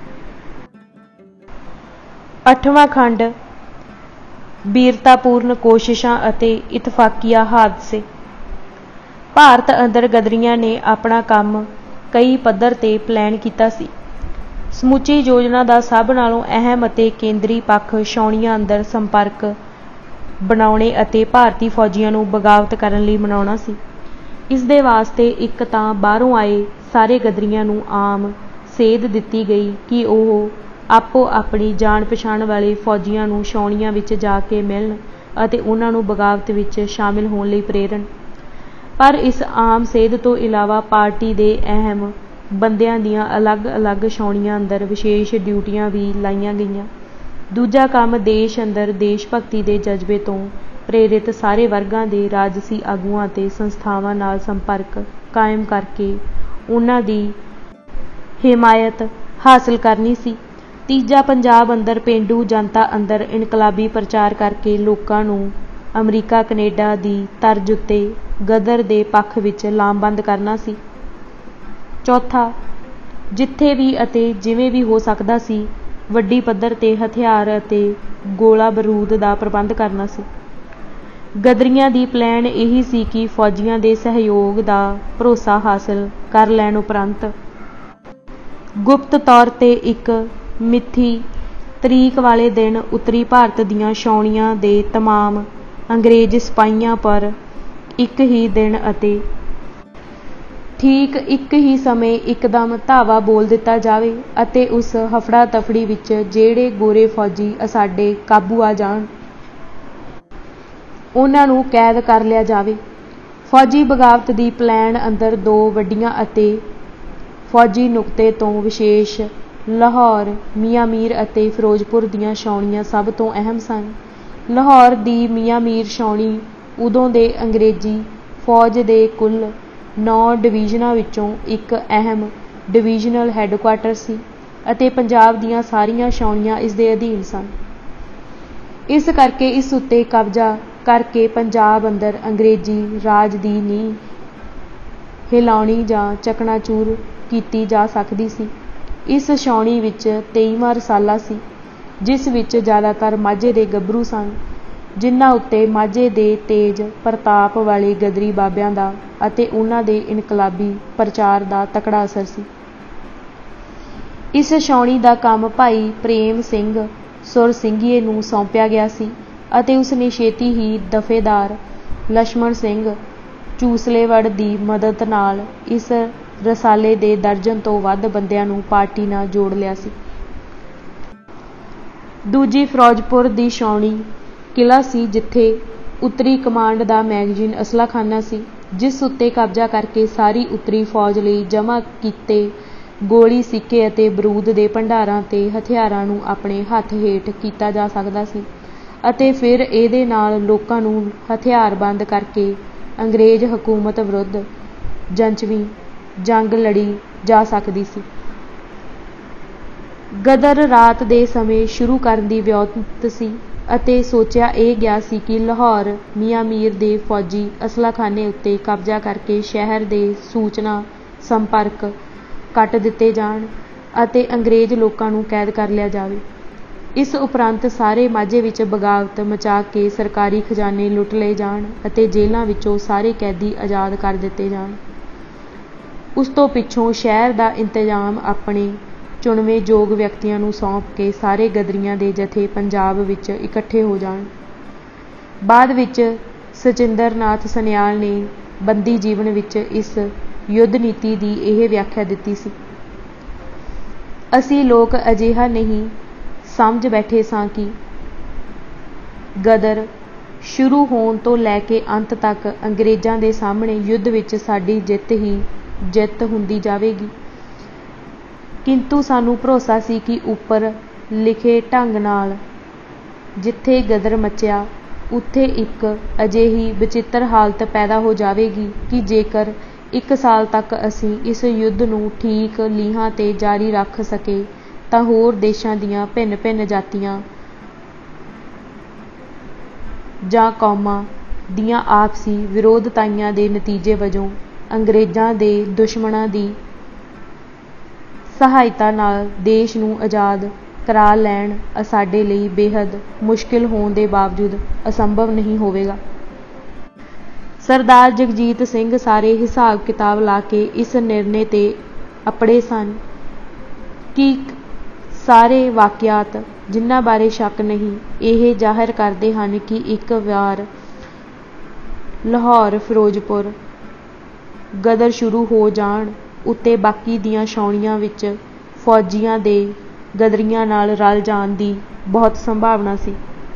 8ਵਾਂ ਖੰਡ ਬੀਰਤਾਪੂਰਨ ਕੋਸ਼ਿਸ਼ਾਂ ਅਤੇ ਇਤਫਾਕੀਆ ਹਾਦਸੇ। ਭਾਰਤ ਅੰਦਰ ਗਦਰੀਆਂ ਨੇ ਆਪਣਾ ਕੰਮ ਕਈ ਪੱਧਰ 'ਤੇ ਪਲਾਨ ਕੀਤਾ ਸੀ। ਸਮੁੱਚੀ ਯੋਜਨਾ ਦਾ ਸਭ ਨਾਲੋਂ ਅਹਿਮ ਅਤੇ ਕੇਂਦਰੀ ਪੱਖ ਛਾਉਣੀਆਂ ਅੰਦਰ ਸੰਪਰਕ ਬਣਾਉਣੇ ਅਤੇ ਭਾਰਤੀ ਫੌਜੀਆਂ ਨੂੰ ਬਗਾਵਤ ਕਰਨ ਲਈ ਮਨਾਉਣਾ ਸੀ। ਇਸ ਦੇ ਵਾਸਤੇ ਇੱਕ ਤਾਂ ਬਾਹਰੋਂ ਆਏ ਸਾਰੇ ਗਦਰੀਆਂ ਨੂੰ ਆਮ ਸੇਧ ਦਿੱਤੀ ਗਈ ਕਿ ਉਹ ਆਪੋ ਆਪਣੀ ਜਾਣ ਪਛਾਣ ਵਾਲੇ ਫੌਜੀਆਂ ਨੂੰ ਛਾਉਣੀਆਂ ਵਿੱਚ ਜਾ ਕੇ ਮਿਲਣ ਅਤੇ ਉਹਨਾਂ ਨੂੰ ਬਗਾਵਤ ਵਿੱਚ ਸ਼ਾਮਿਲ ਹੋਣ ਲਈ ਪ੍ਰੇਰਨ। ਪਰ ਇਸ ਆਮ ਸੇਧ ਤੋਂ ਇਲਾਵਾ ਪਾਰਟੀ ਦੇ ਅਹਿਮ ਬੰਦਿਆਂ ਦੀਆਂ ਅਲੱਗ-ਅਲੱਗ ਛਾਉਣੀਆਂ ਅੰਦਰ ਵਿਸ਼ੇਸ਼ ਡਿਊਟੀਆਂ ਵੀ ਲਾਈਆਂ ਗਈਆਂ। ਦੂਜਾ ਕੰਮ ਦੇਸ਼ ਅੰਦਰ ਦੇਸ਼ ਭਗਤੀ ਦੇ ਜਜ਼ਬੇ ਤੋਂ ਪ੍ਰੇਰਿਤ ਸਾਰੇ ਵਰਗਾਂ ਦੇ ਰਾਜਸੀ ਆਗੂਆਂ ਅਤੇ ਸੰਸਥਾਵਾਂ ਨਾਲ ਸੰਪਰਕ ਕਾਇਮ ਕਰਕੇ ਉਹਨਾਂ ਦੀ ਹਿਮਾਇਤ ਹਾਸਲ ਕਰਨੀ ਸੀ। ਤੀਜਾ ਪੰਜਾਬ ਅੰਦਰ ਪੇਂਡੂ ਜਨਤਾ ਅੰਦਰ ਇਨਕਲਾਬੀ ਪ੍ਰਚਾਰ ਕਰਕੇ ਲੋਕਾਂ ਨੂੰ ਅਮਰੀਕਾ ਕੈਨੇਡਾ ਦੀ ਤਰਜ਼ ਉੱਤੇ ਗਦਰ ਦੇ ਪੱਖ ਵਿੱਚ ਲਾਮਬੰਦ ਕਰਨਾ ਸੀ। ਚੌਥਾ, ਜਿੱਥੇ ਵੀ ਅਤੇ ਜਿਵੇਂ ਵੀ ਹੋ ਸਕਦਾ ਸੀ ਵੱਡੀ ਪੱਧਰ 'ਤੇ ਹਥਿਆਰ ਅਤੇ ਗੋਲਾ ਬਰੂਦ ਦਾ ਪ੍ਰਬੰਧ ਕਰਨਾ ਸੀ। ਗਦਰੀਆਂ ਦੀ ਪਲਾਨ ਇਹੀ ਸੀ ਕਿ ਫੌਜੀਆਂ ਦੇ ਸਹਿਯੋਗ ਦਾ ਭਰੋਸਾ ਹਾਸਲ ਕਰ ਲੈਣ ਉਪਰੰਤ ਗੁਪਤ ਤੌਰ 'ਤੇ ਇੱਕ ਮਿੱਥੀ ਤਰੀਕ ਵਾਲੇ ਦਿਨ ਉੱਤਰੀ ਭਾਰਤ ਦੀਆਂ ਛਾਉਣੀਆਂ ਦੇ ਤਮਾਮ ਅੰਗਰੇਜ਼ ਸਿਪਾਹੀਆਂ ਪਰ ਇੱਕ ਹੀ ਦਿਨ ਅਤੇ ਠੀਕ ਇੱਕ ਹੀ ਸਮੇਂ ਇੱਕਦਮ ਧਾਵਾ ਬੋਲ ਦਿੱਤਾ ਜਾਵੇ ਅਤੇ ਉਸ ਹਫੜਾ ਤਫੜੀ ਵਿੱਚ ਜਿਹੜੇ ਗੋਰੇ ਫੌਜੀ ਸਾਡੇ ਕਾਬੂ ਆ ਜਾਣ ਉਹਨਾਂ ਨੂੰ ਕੈਦ ਕਰ ਲਿਆ ਜਾਵੇ। ਫੌਜੀ ਬਗਾਵਤ ਦੀ ਪਲੈਨ ਅੰਦਰ ਦੋ ਵੱਡੀਆਂ ਅਤੇ ਫੌਜੀ ਨੁਕਤੇ ਤੋਂ ਵਿਸ਼ੇਸ਼ ਲਾਹੌਰ, ਮੀਆਂ ਮੀਰ ਅਤੇ ਫਿਰੋਜ਼ਪੁਰ ਦੀਆਂ ਛਾਉਣੀਆਂ ਸਭ ਤੋਂ ਅਹਿਮ ਸਨ। ਲਾਹੌਰ ਦੀ ਮੀਆਂ ਮੀਰ ਛਾਉਣੀ ਉਦੋਂ ਦੇ ਅੰਗਰੇਜ਼ੀ ਫੌਜ ਦੇ ਕੁੱਲ 9 ਡਿਵੀਜ਼ਨਾਂ ਵਿੱਚੋਂ ਇੱਕ ਅਹਿਮ ਡਿਵੀਜ਼ਨਲ ਹੈੱਡਕੁਆਰਟਰ ਸੀ ਅਤੇ ਪੰਜਾਬ ਦੀਆਂ ਸਾਰੀਆਂ ਛਾਉਣੀਆਂ ਇਸ ਦੇ ਅਧੀਨ ਸਨ। ਇਸ ਕਰਕੇ ਇਸ ਉੱਤੇ ਕਬਜ਼ਾ ਕਰਕੇ ਪੰਜਾਬ ਅੰਦਰ ਅੰਗਰੇਜ਼ੀ ਰਾਜ ਦੀ ਨੀਂਹ ਹਿਲਾਉਣੀ ਜਾਂ ਚਕਨਾਚੂਰ ਕੀਤੀ ਜਾ ਸਕਦੀ ਸੀ। ਇਸ ਛਾਉਣੀ ਵਿੱਚ 23ਵਾਂ ਰਸਾਲਾ ਸੀ, ਜਿਸ ਵਿੱਚ ਜ਼ਿਆਦਾਤਰ ਮਾਝੇ ਦੇ ਗੱਭਰੂ ਸਨ, ਜਿਨ੍ਹਾਂ ਉੱਤੇ ਮਾਝੇ ਦੇ ਤੇਜ ਪ੍ਰਤਾਪ ਵਾਲੇ ਗਦਰੀ ਬਾਬਿਆਂ ਦਾ ਅਤੇ ਉਹਨਾਂ ਦੇ ਇਨਕਲਾਬੀ ਪ੍ਰਚਾਰ ਦਾ ਤਕੜਾ ਅਸਰ ਸੀ। ਇਸ ਛਾਉਣੀ ਦਾ ਕੰਮ ਭਾਈ ਪ੍ਰੇਮ ਸਿੰਘ ਸੁਰਸਿੰਘੀਏ ਨੂੰ ਸੌਂਪਿਆ ਗਿਆ ਸੀ ਅਤੇ ਉਸ ਨੇ ਛੇਤੀ ਹੀ ਦਫੇਦਾਰ ਲਛਮਣ ਸਿੰਘ ਚੂਸਲੇਵੜ ਦੀ ਮਦਦ ਨਾਲ ਇਸ ਰਸਾਲੇ ਦੇ ਦਰਜਨ ਤੋਂ ਵੱਧ ਬੰਦਿਆਂ ਨੂੰ ਪਾਰਟੀ ਨਾਲ ਜੋੜ ਲਿਆ ਸੀ। ਦੂਜੀ ਫਿਰੋਜ਼ਪੁਰ ਦੀ ਛਾਉਣੀ ਕਿਲ੍ਹਾ ਸੀ, ਜਿੱਥੇ ਉੱਤਰੀ ਕਮਾਂਡ ਦਾ ਮੈਗਜ਼ੀਨ ਅਸਲਾਖਾਨਾ ਸੀ, ਜਿਸ ਉੱਤੇ ਕਬਜ਼ਾ ਕਰਕੇ ਸਾਰੀ ਉੱਤਰੀ ਫੌਜ ਲਈ ਜਮ੍ਹਾਂ ਕੀਤੇ ਗੋਲੀ, ਸਿੱਕੇ ਅਤੇ ਬਰੂਦ ਦੇ ਭੰਡਾਰਾਂ ਤੇ ਹਥਿਆਰਾਂ ਨੂੰ ਆਪਣੇ ਹੱਥ ਹੇਠ ਕੀਤਾ ਜਾ ਸਕਦਾ ਸੀ ਅਤੇ ਫਿਰ ਇਹਦੇ ਨਾਲ ਲੋਕਾਂ ਨੂੰ ਹਥਿਆਰਬੰਦ ਕਰਕੇ ਅੰਗਰੇਜ਼ ਹਕੂਮਤ ਵਿਰੁੱਧ ਜੰਚਵੀਂ ਜੰਗ ਲੜੀ ਜਾ ਸਕਦੀ ਸੀ। ਗਦਰ ਰਾਤ ਦੇ ਸਮੇਂ ਸ਼ੁਰੂ ਕਰਨ ਦੀ ਵਿਉਂਤ ਸੀ ਅਤੇ ਸੋਚਿਆ ਇਹ ਗਿਆ ਸੀ ਕਿ ਲਾਹੌਰ ਮੀਆਂ ਮੀਰ ਦੇ ਫੌਜੀ ਅਸਲਾਖਾਨੇ ਉੱਤੇ ਕਬਜ਼ਾ ਕਰਕੇ ਸ਼ਹਿਰ ਦੇ ਸੂਚਨਾ ਸੰਪਰਕ ਕੱਟ ਦਿੱਤੇ ਜਾਣ ਅਤੇ ਅੰਗਰੇਜ਼ ਲੋਕਾਂ ਨੂੰ ਕੈਦ ਕਰ ਲਿਆ ਜਾਵੇ। ਇਸ ਉਪਰੰਤ ਸਾਰੇ ਮਾਝੇ ਵਿੱਚ ਬਗਾਵਤ ਮਚਾ ਕੇ ਸਰਕਾਰੀ ਖਜ਼ਾਨੇ ਲੁੱਟ ਲਏ ਜਾਣ ਅਤੇ ਜੇਲ੍ਹਾਂ ਵਿੱਚੋਂ ਸਾਰੇ ਕੈਦੀ ਆਜ਼ਾਦ ਕਰ ਦਿੱਤੇ ਜਾਣ। ਉਸ ਤੋਂ ਪਿੱਛੋਂ ਸ਼ਹਿਰ ਦਾ ਇੰਤਜ਼ਾਮ ਆਪਣੇ ਚੁਣਵੇਂ ਯੋਗ ਵਿਅਕਤੀਆਂ ਨੂੰ ਸੌਂਪ ਕੇ ਸਾਰੇ ਗਦਰੀਆਂ ਦੇ ਜਥੇ ਪੰਜਾਬ ਵਿੱਚ ਇਕੱਠੇ ਹੋ ਜਾਣ। ਬਾਅਦ ਵਿੱਚ ਸਚਿੰਦਰ ਨਾਥ ਸਨਿਆਲ ਨੇ ਬੰਦੀ ਜੀਵਨ ਵਿੱਚ ਇਸ ਯੁੱਧ ਨੀਤੀ ਦੀ ਇਹ ਵਿਆਖਿਆ ਦਿੱਤੀ ਸੀ। ਅਸੀਂ ਲੋਕ ਅਜਿਹਾ ਨਹੀਂ ਸਮਝ ਬੈਠੇ ਸਾਂ ਕਿ ਗਦਰ ਸ਼ੁਰੂ ਹੋਣ ਤੋਂ ਲੈ ਕੇ ਅੰਤ ਤੱਕ ਅੰਗਰੇਜ਼ਾਂ ਦੇ ਸਾਹਮਣੇ ਯੁੱਧ ਵਿੱਚ ਸਾਡੀ ਜਿੱਤ ਹੀ ਜਿੱਤ ਹੁੰਦੀ ਜਾਵੇਗੀ, ਕਿੰਤੂ ਸਾਨੂੰ ਭਰੋਸਾ ਸੀ ਕਿ ਉੱਪਰ ਲਿਖੇ ਢੰਗ ਨਾਲ ਜਿੱਥੇ ਗਦਰ ਮਚਿਆ ਉੱਥੇ ਇੱਕ ਅਜਿਹੀ ਵਿਚਿੱਤਰ ਹਾਲਤ ਪੈਦਾ ਹੋ ਜਾਵੇਗੀ ਕਿ ਜੇਕਰ 1 ਸਾਲ ਤੱਕ ਅਸੀਂ ਇਸ ਯੁੱਧ ਨੂੰ ਠੀਕ ਲੀਹਾਂ ਤੇ ਜਾਰੀ ਰੱਖ ਸਕੇ ਤਾਂ ਹੋਰ ਦੇਸ਼ਾਂ ਦੀਆਂ ਭਿੰਨ-ਭਿੰਨ ਜਾਤੀਆਂ ਜਾਂ ਕੌਮਾਂ ਦੀਆਂ ਆਪਸੀ ਵਿਰੋਧਤਾਈਆਂ ਦੇ ਨਤੀਜੇ ਵਜੋਂ ਅੰਗਰੇਜ਼ਾਂ ਦੇ ਦੁਸ਼ਮਣਾਂ ਦੀ ਸਹਾਇਤਾ ਨਾਲ ਦੇਸ਼ ਨੂੰ ਆਜ਼ਾਦ ਕਰਾ ਲੈਣ ਸਾਡੇ ਲਈ ਬੇਹੱਦ ਮੁਸ਼ਕਿਲ ਹੋਣ ਦੇ ਬਾਵਜੂਦ ਅਸੰਭਵ ਨਹੀਂ ਹੋਵੇਗਾ। ਸਰਦਾਰ ਜਗਜੀਤ ਸਿੰਘ ਸਾਰੇ ਹਿਸਾਬ ਕਿਤਾਬ ਲਾ ਕੇ ਇਸ ਨਿਰਣੇ ਤੇ ਅਪੜੇ ਸਨ ਕਿ ਸਾਰੇ ਵਾਕਿਆਤ, ਜਿਨ੍ਹਾਂ ਬਾਰੇ ਸ਼ੱਕ ਨਹੀਂ, ਇਹ ਜ਼ਾਹਿਰ ਕਰਦੇ ਹਨ ਕਿ ਇੱਕ ਵਾਰ ਲਾਹੌਰ ਫਿਰੋਜ਼ਪੁਰ ਗਦਰ ਸ਼ੁਰੂ ਹੋ ਜਾਣ ਉੱਤੇ ਬਾਕੀ ਦੀਆਂ ਛਾਉਣੀਆਂ ਵਿੱਚ ਫੌਜੀਆਂ ਦੇ ਗਦਰੀਆਂ ਨਾਲ ਰਲ ਜਾਣ ਦੀ ਬਹੁਤ ਸੰਭਾਵਨਾ ਸੀ।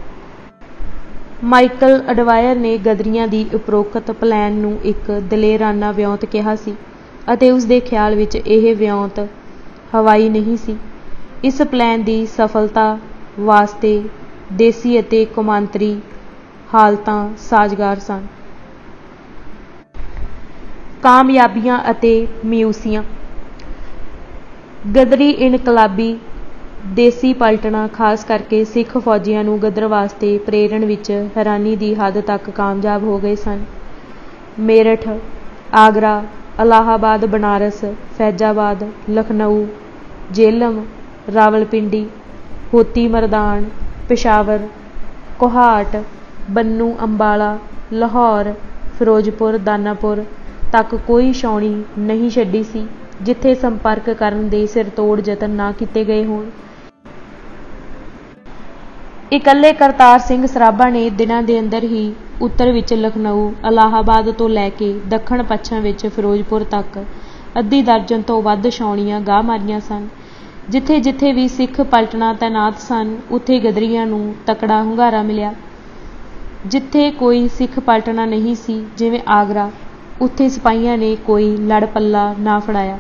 ਮਾਈਕਲ ਅਡਵਾਇਰ ਨੇ ਗਦਰੀਆਂ ਦੀ ਉਪਰੋਕਤ ਪਲਾਨ ਨੂੰ ਇੱਕ ਦਲੇਰਾਨਾ ਵਿਉਂਤ ਕਿਹਾ ਸੀ ਅਤੇ ਉਸ ਦੇ ਖਿਆਲ ਵਿੱਚ ਇਹ ਵਿਉਂਤ ਹਵਾਈ ਨਹੀਂ ਸੀ। ਇਸ ਪਲਾਨ ਦੀ ਸਫਲਤਾ ਵਾਸਤੇ ਦੇਸੀ ਅਤੇ ਕੌਮਾਂਤਰੀ ਹਾਲਤਾਂ ਸਾਜ਼ਗਾਰ ਸਨ। ਕਾਮਯਾਬੀਆਂ ਅਤੇ ਮਾਯੂਸੀਆਂ। ਗਦਰੀ ਇਨਕਲਾਬੀ ਦੇਸੀ ਪਲਟਨਾਂ ਖਾਸ ਕਰਕੇ ਸਿੱਖ ਫੌਜੀਆਂ ਨੂੰ ਗਦਰ ਵਾਸਤੇ ਪ੍ਰੇਰਣ ਵਿੱਚ ਹੈਰਾਨੀ ਦੀ ਹੱਦ ਤੱਕ ਕਾਮਯਾਬ ਹੋ ਗਏ ਸਨ। ਮੇਰਠ, ਆਗਰਾ, ਇਲਾਹਾਬਾਦ, ਬਨਾਰਸ, ਫੈਜ਼ਾਬਾਦ, ਲਖਨਊ, ਜੇਹਲਮ, ਰਾਵਲਪਿੰਡੀ, ਹੋਤੀ ਮਰਦਾਨ, ਪਿਸ਼ਾਵਰ, ਕੋਹਾਟ, ਬੰਨੂ, ਅੰਬਾਲਾ, ਲਾਹੌਰ, ਫਿਰੋਜ਼ਪੁਰ, ਦਾਨਾਪੁਰ ਤੱਕ ਕੋਈ ਛਾਉਣੀ ਨਹੀਂ ਛੱਡੀ ਸੀ ਜਿੱਥੇ ਸੰਪਰਕ ਕਰਨ ਦੇ ਸਿਰਤੋੜ ਯਤਨ ਨਾ ਕੀਤੇ ਗਏ ਹੋਣ। इकल्ले करतार सिंह सराभा ने दिनां दे अंदर ही उत्तर विच लखनऊ इलाहाबाद तो लैके दक्षिण पच्छम विच फिरोजपुर तक अद्धी दर्जन तो वध छाउणियां गाह मारीਆਂ सन। जिथे जिथे भी सिख पलटना तैनात सन उत्थे गदरियां नूं तकड़ा ਹੁੰਗਾਰਾ मिलिया। जिथे कोई सिख पलटना नहीं सी जिवें आगरा, उत्थे सिपाहियां ने कोई लड़ पल्ला ना फड़ाया।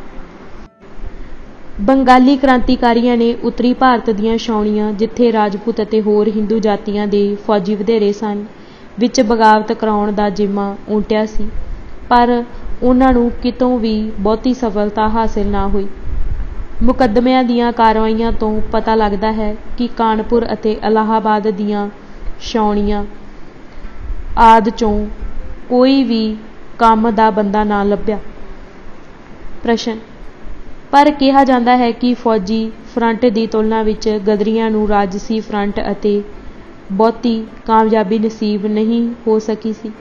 बंगाली क्रांतिकारियों ने उत्तरी भारत दीयां छाउणियां जिथे राजपूत अते होर हिंदू जातियां दे फौजी वधेरे सन विच बगावत कराउण दा जिम्मा ऊंटिया सी, पर उन्हां नूं कितों भी बहुती सफलता हासिल ना हुई। मुकदमिਆਂ दीयां कार्रवाइयां तो पता लगदा है कि कानपुर अते इलाहाबाद दीयां छाउणियां आदि चों कोई भी काम दा बंदा ना लभ्या। प्रश्न, पर कहा जाता है कि फौजी फ्रंट की तुलना विच गदरियां नूं राजसी फ्रंट अते बहुती कामयाबी नसीब नहीं हो सकी सी।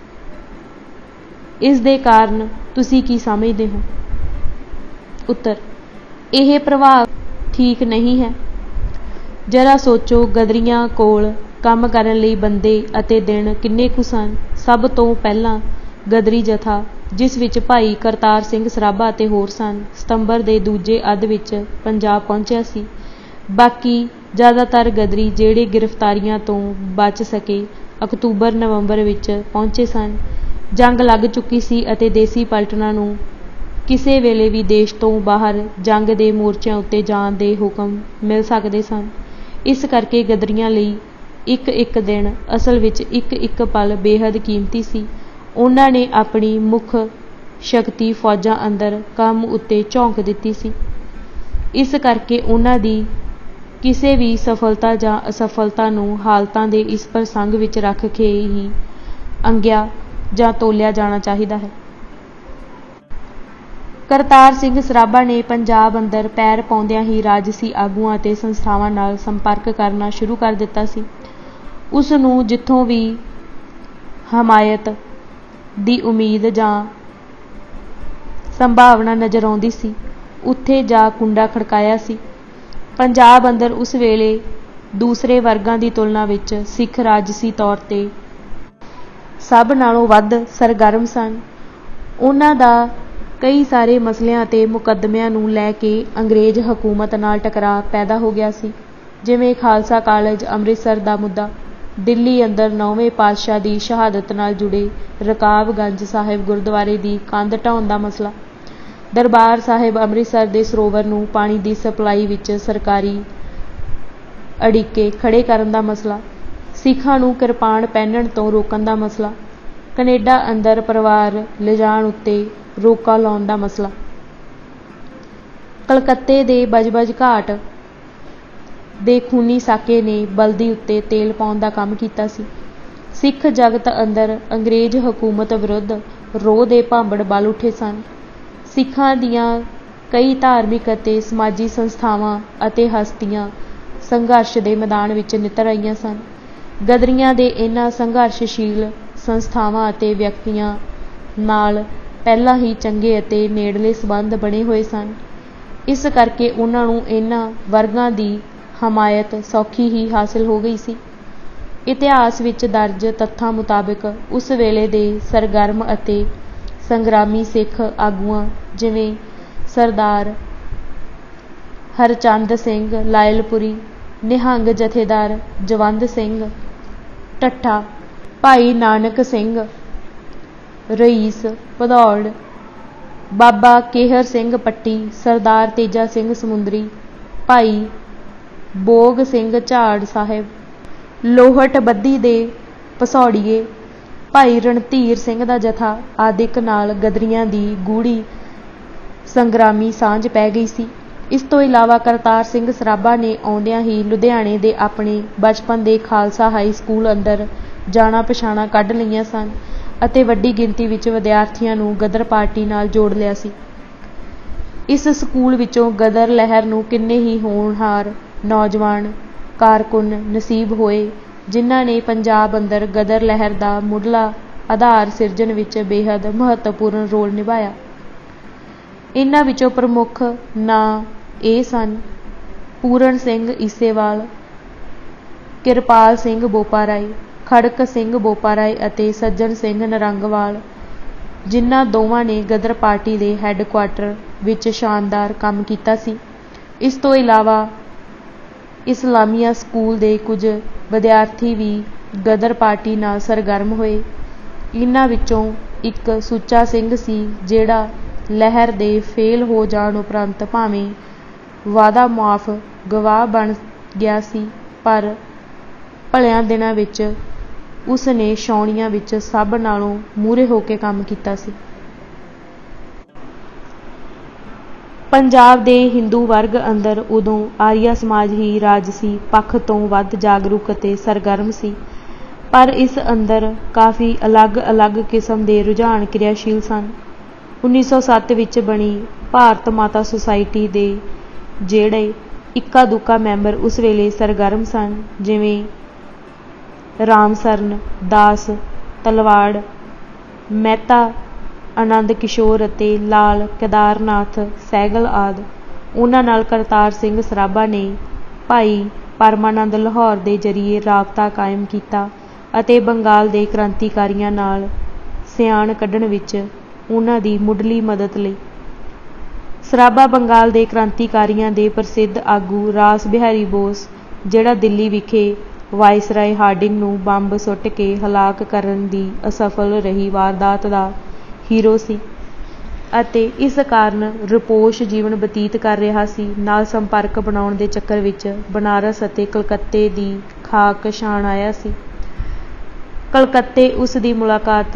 इस दे कारण तुसी की समझदे हो? उत्तर, यह प्रभाव ठीक नहीं है। जरा सोचो, गदरियां कोल काम करन लई बंदे अते दिन किन्ने कुछ सन। सब तो पहला गदरी जथा जिस विच भाई करतार सिंह सराभा अते होर सन सतंबर दे दूजे अध विच पंजाब पहुंचिया सी। बाकी ज़्यादातर गदरी ਜਿਹੜੇ गिरफ्तारियां तो बच सके अक्तूबर नवंबर विच पहुंचे सन। जंग लग चुकी सी अते देसी पलटना नूं किसी वेले भी देश तो बाहर जंग के मोर्चों उत्ते जाण दे हुक्म मिल सकते सन। इस करके गदरियां लई एक एक दिन असल विच एक पल बेहद कीमती सी। उन्हां ने अपनी मुख शक्ति फौजां अंदर काम उत्ते झोंक दिती सी। इस करके उन्हां दी किसी भी सफलता जां असफलता नूं हालतां दे इस प्रसंग विच रख के ही अंग्या जां तोलिया जाना चाहिदा है। करतार सिंह सराभा ने पंजाब अंदर पैर पाउंदियां ही राजसी आगूआं ते संस्थावां नाल संपर्क करना शुरू कर दिता सी। उस नूं जिथों भी हमायत दी उम्मीद जां संभावना नज़र आउंदी सी उत्थे जा कुंडा खड़काया सी। पंजाब अंदर उस वेले दूसरे वर्गां दी तुलना विच सिख राजसी तौर ते सब नालों वध सरगर्म सन। उन्हां दा कई सारे मसलिਆਂ ते मुकदमिਆਂ नूं लै के अंग्रेज हकूमत नाल टकराव पैदा हो गया सी, जिवें खालसा कालेज अमृतसर दा मुद्दा, दिल्ली अंदर 9वें पातशाह की शहादत नाल जुड़े रकाबगंज साहिब गुरुद्वारे की कंध ढाउण दा मसला, दरबार साहिब अमृतसर के सरोवर नूं पानी की सप्लाई विच सरकारी अड़िके खड़े करन दा मसला, सिखां नूं किरपान पहनण तो रोकण दा मसला, कनेडा अंदर परिवार लिजाण उत्ते रोका लाउण दा मसला, कलकत्ते दे बजबज घाट दे खूनी साके ने बलदी उत्ते तेल पाउण दा काम कीता सी। सिख जगत अंदर अंग्रेज हुकूमत विरुद्ध रोह दे भांबड़ बल उठे सन। सिखां दीआं कई धार्मिक अते समाजी संस्थावां अते हस्तियां संघर्ष के मैदान विच नितर आईयां सन। गदरियां दे इन्हां संघर्षशील संस्थावां अते व्यक्तियां नाल पहला ही चंगे अते नेड़ले संबंध बने हुए सन। इस करके उन्हां नूं इन्हां वर्गां दी हमायत सौखी ही हासिल हो गई सी। इतिहास विच दर्ज तत्थां मुताबिक उस वेले दे सरगर्म अते संग्रामी सिख आगूआं जिवें सरदार हरचंद सिंह लायलपुरी, निहंग जथेदार जवंद सिंह ठट्ठा, भाई नानक सिंह रईस भदौड़, बाबा केहर सिंह पट्टी, सरदार तेजा सिंह समुंदरी, भाई बोग सिंह झाड़ साहिब, लोहट बद्दी दे पसौड़ीए, भाई रणधीर सिंह दा जथा आदिक नाल गदरियां दी गूढ़ी संग्रामी सांझ पै गई सी। इस तो इलावा करतार सिंह सराभा ने आउंदियां ही लुधियाणे दे अपने बचपन दे खालसा हाई स्कूल अंदर जाना पछाणा कढ लईआं सन ਅਤੇ ਵੱਡੀ ਗਿਣਤੀ ਵਿੱਚ ਵਿਦਿਆਰਥੀਆਂ ਨੂੰ ਗਦਰ ਪਾਰਟੀ ਨਾਲ ਜੋੜ ਲਿਆ ਸੀ। ਇਸ ਸਕੂਲ ਵਿੱਚੋਂ ਗਦਰ ਲਹਿਰ ਨੂੰ ਕਿੰਨੇ ਹੀ ਹੋਣਹਾਰ ਨੌਜਵਾਨ ਕਾਰਕੁਨ ਨਸੀਬ ਹੋਏ ਜਿਨ੍ਹਾਂ ਨੇ ਪੰਜਾਬ ਅੰਦਰ ਗਦਰ ਲਹਿਰ ਦਾ ਮੁੱਢਲਾ ਆਧਾਰ ਸਿਰਜਣ ਵਿੱਚ ਬੇਹੱਦ ਮਹੱਤਵਪੂਰਨ ਰੋਲ ਨਿਭਾਇਆ। ਇਹਨਾਂ ਵਿੱਚੋਂ ਪ੍ਰਮੁੱਖ ਨਾਂ ਇਹ ਸਨ ਪੂਰਨ ਸਿੰਘ ਈਸੇਵਾਲ, ਕਿਰਪਾਲ ਸਿੰਘ ਬੋਪਾਰਾਏ, ਖੜਕ ਸਿੰਘ ਬੋਪਾਰਾਏ ਅਤੇ ਸੱਜਣ ਸਿੰਘ ਨਰੰਗਵਾਲ, ਜਿਨ੍ਹਾਂ ਦੋਵਾਂ ਨੇ ਗਦਰ ਪਾਰਟੀ ਦੇ ਹੈੱਡਕੁਆਰਟਰ ਵਿੱਚ ਸ਼ਾਨਦਾਰ ਕੰਮ ਕੀਤਾ ਸੀ। ਇਸ ਤੋਂ ਇਲਾਵਾ ਇਸਲਾਮੀਆ ਸਕੂਲ ਦੇ ਕੁਝ ਵਿਦਿਆਰਥੀ ਵੀ ਗਦਰ ਪਾਰਟੀ ਨਾਲ ਸਰਗਰਮ ਹੋਏ। ਇਹਨਾਂ ਵਿੱਚੋਂ ਇੱਕ ਸੁੱਚਾ ਸਿੰਘ ਸੀ, ਜਿਹੜਾ ਲਹਿਰ ਦੇ ਫੇਲ ਹੋ ਜਾਣ ਉਪਰੰਤ ਭਾਵੇਂ ਵਾਦਾ ਮੁਆਫ ਗਵਾਹ ਬਣ ਗਿਆ ਸੀ, ਪਰ ਭਲਿਆਂ ਦਿਨਾਂ ਵਿੱਚ ਉਸ ਨੇ ਛਾਉਣੀਆਂ ਵਿੱਚ ਸਭ ਨਾਲੋਂ ਮੂਹਰੇ ਹੋ ਕੇ ਕੰਮ ਕੀਤਾ ਸੀ। ਪੰਜਾਬ ਦੇ ਹਿੰਦੂ ਵਰਗ ਅੰਦਰ ਉਦੋਂ ਆਰੀਆ ਸਮਾਜ ਹੀ ਰਾਜਸੀ ਪੱਖ ਤੋਂ ਵੱਧ ਜਾਗਰੂਕ ਅਤੇ ਸਰਗਰਮ ਸੀ, ਪਰ ਇਸ ਅੰਦਰ ਕਾਫੀ ਅਲੱਗ-ਅਲੱਗ ਕਿਸਮ ਦੇ ਰੁਝਾਨ ਕਿਰਿਆਸ਼ੀਲ ਸਨ। 1907 ਵਿੱਚ ਬਣੀ ਭਾਰਤ ਮਾਤਾ ਸੁਸਾਇਟੀ ਦੇ ਜਿਹੜੇ ਇੱਕਾ ਦੁੱਕਾ ਮੈਂਬਰ ਉਸ ਵੇਲੇ ਸਰਗਰਮ ਸਨ, ਜਿਵੇਂ ਰਾਮ ਸਰਨ ਦਾਸ ਤਲਵਾੜ, ਮਹਿਤਾ ਆਨੰਦ ਕਿਸ਼ੋਰ ਅਤੇ ਲਾਲ ਕੇਦਾਰਨਾਥ ਸਹਿਗਲ ਆਦਿ, ਉਹਨਾਂ ਨਾਲ ਕਰਤਾਰ ਸਿੰਘ ਸਰਾਭਾ ਨੇ ਭਾਈ ਪਰਮਾਨੰਦ ਲਾਹੌਰ ਦੇ ਜ਼ਰੀਏ ਰਾਬਤਾ ਕਾਇਮ ਕੀਤਾ ਅਤੇ ਬੰਗਾਲ ਦੇ ਕ੍ਰਾਂਤੀਕਾਰੀਆਂ ਨਾਲ ਸਿਆਣ ਕੱਢਣ ਵਿੱਚ ਉਹਨਾਂ ਦੀ ਮੁੱਢਲੀ ਮਦਦ ਲਈ। ਸਰਾਭਾ ਬੰਗਾਲ ਦੇ ਕ੍ਰਾਂਤੀਕਾਰੀਆਂ ਦੇ ਪ੍ਰਸਿੱਧ ਆਗੂ ਰਾਸ ਬਿਹਾਰੀ ਬੋਸ, ਜਿਹੜਾ ਦਿੱਲੀ ਵਿਖੇ ਵਾਇਸਰਾਏ ਹਾਰਡਿੰਗ ਨੂੰ ਬੰਬ ਸੁੱਟ ਕੇ ਹਲਾਕ ਕਰਨ ਦੀ ਅਸਫਲ ਰਹੀ ਵਾਰਦਾਤ ਦਾ ਹੀਰੋ ਸੀ ਅਤੇ ਇਸ ਕਾਰਨ ਰੁਪੋਸ਼ ਜੀਵਨ ਬਤੀਤ ਕਰ ਰਿਹਾ ਸੀ, ਨਾਲ ਸੰਪਰਕ ਬਣਾਉਣ ਦੇ ਚੱਕਰ ਵਿੱਚ ਬਨਾਰਸ ਅਤੇ ਕਲਕੱਤੇ ਦੀ ਖਾਕ ਛਾਣ ਆਇਆ ਸੀ। ਕਲਕੱਤੇ ਉਸ ਦੀ ਮੁਲਾਕਾਤ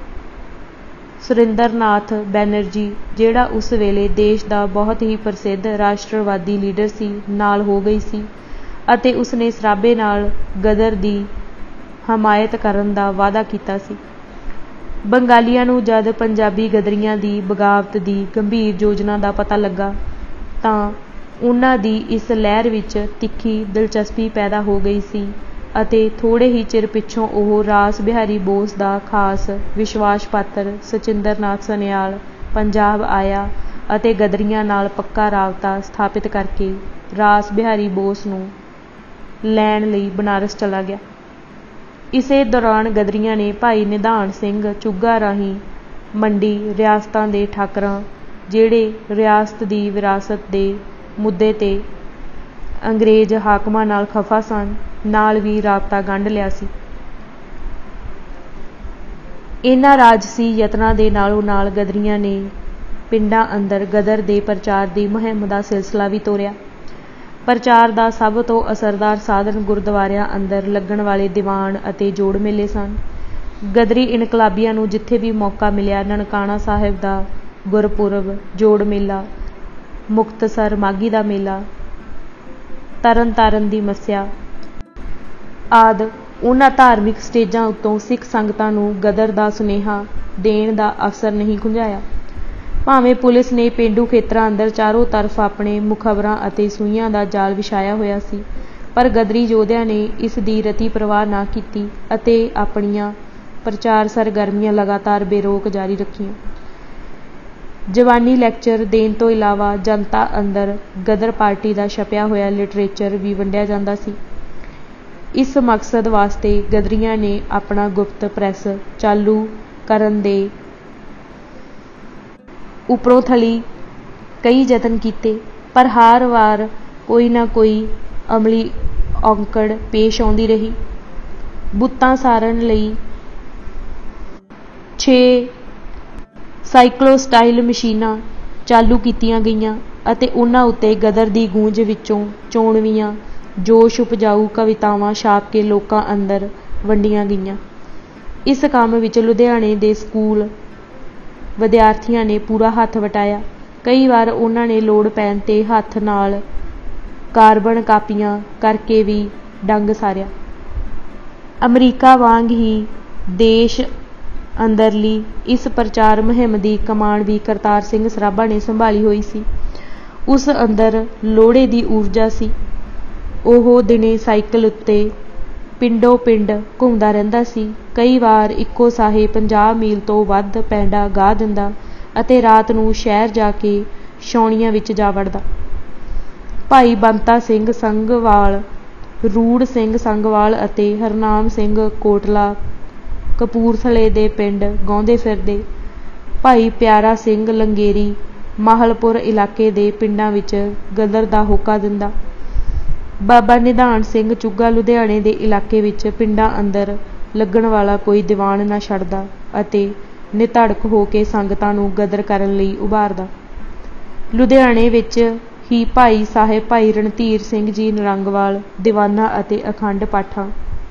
ਸੁਰਿੰਦਰਨਾਥ ਬੈਨਰਜੀ, ਜਿਹੜਾ ਉਸ ਵੇਲੇ ਦੇਸ਼ ਦਾ ਬਹੁਤ ਹੀ ਪ੍ਰਸਿੱਧ ਰਾਸ਼ਟਰਵਾਦੀ ਲੀਡਰ ਸੀ, ਨਾਲ ਹੋ ਗਈ ਸੀ ਅਤੇ ਉਸਨੇ ਸਰਾਭੇ ਨਾਲ ਗਦਰ ਦੀ ਹਮਾਇਤ ਕਰਨ ਦਾ ਵਾਅਦਾ ਕੀਤਾ ਸੀ। ਬੰਗਾਲੀਆਂ ਨੂੰ ਜਦ ਪੰਜਾਬੀ ਗਦਰੀਆਂ ਦੀ ਬਗਾਵਤ ਦੀ ਗੰਭੀਰ ਯੋਜਨਾ ਦਾ ਪਤਾ ਲੱਗਾ ਤਾਂ ਉਹਨਾਂ ਦੀ ਇਸ ਲਹਿਰ ਵਿੱਚ ਤਿੱਖੀ ਦਿਲਚਸਪੀ ਪੈਦਾ ਹੋ ਗਈ ਸੀ ਅਤੇ ਥੋੜ੍ਹੇ ਹੀ ਚਿਰ ਪਿੱਛੋਂ ਉਹ ਰਾਸ ਬਿਹਾਰੀ ਬੋਸ ਦਾ ਖਾਸ ਵਿਸ਼ਵਾਸ ਪਾਤਰ ਸਚਿੰਦਰ ਸਨਿਆਲ ਪੰਜਾਬ ਆਇਆ ਅਤੇ ਗਦਰੀਆਂ ਨਾਲ ਪੱਕਾ ਰਾਬਤਾ ਸਥਾਪਿਤ ਕਰਕੇ ਰਾਸ ਬਿਹਾਰੀ ਬੋਸ ਨੂੰ ਲੈਣ ਲਈ ਬਨਾਰਸ ਚਲਾ ਗਿਆ। ਇਸੇ ਦੌਰਾਨ ਗਦਰੀਆਂ ਨੇ ਭਾਈ ਨਿਧਾਨ ਸਿੰਘ ਚੁੱਗਾ ਰਾਹੀਂ ਮੰਡੀ ਰਿਆਸਤਾਂ ਦੇ ਠਾਕਰਾਂ, ਜਿਹੜੇ ਰਿਆਸਤ ਦੀ ਵਿਰਾਸਤ ਦੇ ਮੁੱਦੇ 'ਤੇ ਅੰਗਰੇਜ਼ ਹਾਕਮਾਂ ਨਾਲ ਖਫਾ ਸਨ, ਨਾਲ ਵੀ ਰਾਬਤਾ ਗੰਢ ਲਿਆ ਸੀ। ਇਹਨਾਂ ਰਾਜਸੀ ਯਤਨਾਂ ਦੇ ਨਾਲੋਂ ਨਾਲ ਗਦਰੀਆਂ ਨੇ ਪਿੰਡਾਂ ਅੰਦਰ ਗਦਰ ਦੇ ਪ੍ਰਚਾਰ ਦੀ ਮੁਹਿੰਮ ਦਾ ਸਿਲਸਿਲਾ ਵੀ ਤੋਰਿਆ। ਪ੍ਰਚਾਰ ਦਾ ਸਭ ਤੋਂ ਅਸਰਦਾਰ ਸਾਧਨ ਗੁਰਦੁਆਰਿਆਂ ਅੰਦਰ ਲੱਗਣ ਵਾਲੇ ਦੀਵਾਨ ਅਤੇ ਜੋੜ ਮੇਲੇ ਸਨ। ਗਦਰੀ ਇਨਕਲਾਬੀਆਂ ਨੂੰ ਜਿੱਥੇ ਵੀ ਮੌਕਾ ਮਿਲਿਆ ਨਨਕਾਣਾ ਸਾਹਿਬ ਦਾ ਗੁਰਪੁਰਬ ਜੋੜ ਮੇਲਾ, ਮੁਕਤਸਰ ਮਾਘੀ ਦਾ ਮੇਲਾ, ਤਰਨ ਤਾਰਨ ਦੀ ਮੱਸਿਆ ਆਦਿ ਉਹਨਾਂ ਧਾਰਮਿਕ ਸਟੇਜਾਂ ਉੱਤੋਂ ਸਿੱਖ ਸੰਗਤਾਂ ਨੂੰ ਗਦਰ ਦਾ ਸੁਨੇਹਾ ਦੇਣ ਦਾ ਅਵਸਰ ਨਹੀਂ ਖੁੰਝਾਇਆ। ਭਾਵੇਂ ਪੁਲਿਸ ਨੇ ਪੇਂਡੂ ਖੇਤਰਾਂ ਅੰਦਰ ਚਾਰੋਂ ਤਰਫ ਆਪਣੇ ਮੁਖਬਰਾਂ ਅਤੇ ਸੂਈਆਂ ਦਾ ਜਾਲ ਵਿਛਾਇਆ ਹੋਇਆ ਸੀ, ਪਰ ਗਦਰੀ ਯੋਧਿਆਂ ਨੇ ਇਸ ਦੀ ਰਤੀ ਪਰਵਾਹ ਨਾ ਕੀਤੀ ਅਤੇ ਆਪਣੀਆਂ ਪ੍ਰਚਾਰ ਸਰਗਰਮੀਆਂ ਲਗਾਤਾਰ ਬੇਰੋਕ ਜਾਰੀ ਰੱਖੀਆਂ। ਜਵਾਨੀ ਲੈਕਚਰ ਦੇਣ ਤੋਂ ਇਲਾਵਾ ਜਨਤਾ ਅੰਦਰ ਗਦਰ ਪਾਰਟੀ ਦਾ ਛਪਿਆ ਹੋਇਆ ਲਿਟਰੇਚਰ ਵੀ ਵੰਡਿਆ ਜਾਂਦਾ ਸੀ। ਇਸ ਮਕਸਦ ਵਾਸਤੇ ਗਦਰੀਆਂ ਨੇ ਆਪਣਾ ਗੁਪਤ ਪ੍ਰੈਸ ਚਾਲੂ ਕਰਨ ਦੇ ਉੱਪਰੋਂ ਥਲੀ ਕਈ ਯਤਨ ਕੀਤੇ, ਪਰ ਹਰ ਵਾਰ ਕੋਈ ਨਾ ਕੋਈ ਅਮਲੀ ਔਕੜ ਪੇਸ਼ ਆਉਂਦੀ ਰਹੀ। ਬੁੱਤਾਂ ਸਾਰਨ ਲਈ 6 ਸਾਈਕਲੋਸਟਾਈਲ ਮਸ਼ੀਨਾਂ ਚਾਲੂ ਕੀਤੀਆਂ ਗਈਆਂ ਅਤੇ ਉਹਨਾਂ ਉੱਤੇ ਗਦਰ ਦੀ ਗੂੰਜ ਵਿੱਚੋਂ ਚੋਣਵੀਆਂ ਜੋਸ਼ ਉਪਜਾਊ ਕਵਿਤਾਵਾਂ ਛਾਪ ਕੇ ਲੋਕਾਂ ਅੰਦਰ ਵੰਡੀਆਂ ਗਈਆਂ। ਇਸ ਕੰਮ ਵਿੱਚ ਲੁਧਿਆਣੇ ਦੇ ਸਕੂਲ ਵਿਦਿਆਰਥੀਆਂ ਨੇ ਪੂਰਾ ਹੱਥ ਵਟਾਇਆ। ਕਈ ਵਾਰ ਉਹਨਾਂ ਨੇ ਲੋੜ ਪੈਣ 'ਤੇ ਹੱਥ ਨਾਲ ਕਾਰਬਨ ਕਾਪੀਆਂ ਕਰਕੇ ਵੀ ਡੰਗ ਸਾਰਿਆ। ਅਮਰੀਕਾ ਵਾਂਗ ਹੀ ਦੇਸ਼ ਅੰਦਰਲੀ ਇਸ ਪ੍ਰਚਾਰ ਮੁਹਿੰਮ ਦੀ ਕਮਾਨ ਵੀ ਕਰਤਾਰ ਸਿੰਘ ਸਰਾਭਾ ਨੇ ਸੰਭਾਲੀ ਹੋਈ ਸੀ। ਉਸ ਅੰਦਰ ਲੋੜੇ ਦੀ ਊਰਜਾ ਸੀ। ਉਹ ਦਿਨੇ ਸਾਈਕਲ ਉੱਤੇ ਪਿੰਡੋਂ ਪਿੰਡ ਘੁੰਮਦਾ ਰਹਿੰਦਾ ਸੀ। ਕਈ ਵਾਰ ਇੱਕੋ ਸਾਹੇ 50 ਮੀਲ ਤੋਂ ਵੱਧ ਪੈਂਡਾ ਗਾਹ ਦਿੰਦਾ ਅਤੇ ਰਾਤ ਨੂੰ ਸ਼ਹਿਰ ਜਾ ਕੇ ਛਾਉਣੀਆਂ ਵਿੱਚ ਜਾ ਵੜਦਾ। ਭਾਈ ਬੰਤਾ ਸਿੰਘ ਸੰਘਵਾਲ ਰੂੜ ਸਿੰਘ ਸੰਗਵਾਲ ਅਤੇ ਹਰਨਾਮ ਸਿੰਘ ਕੋਟਲਾ ਕਪੂਰਥਲੇ ਦੇ ਪਿੰਡ ਗਾਉਂਦੇ ਫਿਰਦੇ, ਭਾਈ ਪਿਆਰਾ ਸਿੰਘ ਲੰਗੇਰੀ ਮਾਹਲਪੁਰ ਇਲਾਕੇ ਦੇ ਪਿੰਡਾਂ ਵਿੱਚ ਗਦਰ ਦਾ ਹੋਕਾ ਦਿੰਦਾ, ਬਾਬਾ ਨਿਧਾਨ ਸਿੰਘ ਚੁੱਗਾ ਲੁਧਿਆਣੇ ਦੇ ਇਲਾਕੇ ਵਿੱਚ ਪਿੰਡਾਂ ਅੰਦਰ ਲੱਗਣ ਵਾਲਾ ਕੋਈ ਦੀਵਾਨ ਨਾ ਛੱਡਦਾ ਅਤੇ ਨਿਧੜਕ ਹੋ ਕੇ ਸੰਗਤਾਂ ਨੂੰ ਗਦਰ ਕਰਨ ਲਈ ਉਭਾਰਦਾ। ਲੁਧਿਆਣੇ ਵਿੱਚ ਹੀ ਭਾਈ ਸਾਹਿਬ ਭਾਈ ਰਣਧੀਰ ਸਿੰਘ ਜੀ ਨਰੰਗਵਾਲ ਦੀਵਾਨਾਂ ਅਤੇ ਅਖੰਡ ਪਾਠਾਂ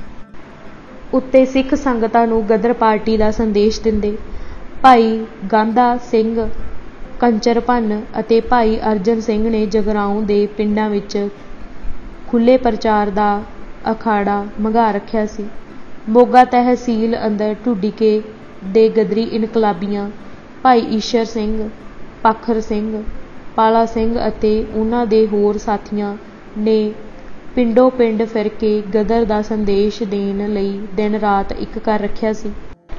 ਉੱਤੇ ਸਿੱਖ ਸੰਗਤਾਂ ਨੂੰ ਗਦਰ ਪਾਰਟੀ ਦਾ ਸੰਦੇਸ਼ ਦਿੰਦੇ। ਭਾਈ ਗਾਂਧਾ ਸਿੰਘ ਕੰਚਰ ਭੰਨ ਅਤੇ ਭਾਈ ਅਰਜਨ ਸਿੰਘ ਨੇ ਜਗਰਾਉਂ ਦੇ ਪਿੰਡਾਂ ਵਿੱਚ ਖੁੱਲ੍ਹੇ ਪ੍ਰਚਾਰ ਦਾ ਅਖਾੜਾ ਮੰਗਾ ਰੱਖਿਆ ਸੀ। ਮੋਗਾ ਤਹਿਸੀਲ ਅੰਦਰ ਢੁੱਡੀਕੇ ਦੇ ਗਦਰੀ ਇਨਕਲਾਬੀਆਂ ਭਾਈ ਈਸ਼ਰ ਸਿੰਘ, ਪਾਖਰ ਸਿੰਘ, ਪਾਲਾ ਸਿੰਘ ਅਤੇ ਉਹਨਾਂ ਦੇ ਹੋਰ ਸਾਥੀਆਂ ਨੇ ਪਿੰਡੋਂ ਪਿੰਡ ਫਿਰ ਕੇ ਗਦਰ ਦਾ ਸੰਦੇਸ਼ ਦੇਣ ਲਈ ਦਿਨ ਰਾਤ ਇੱਕ ਕਰ ਰੱਖਿਆ ਸੀ।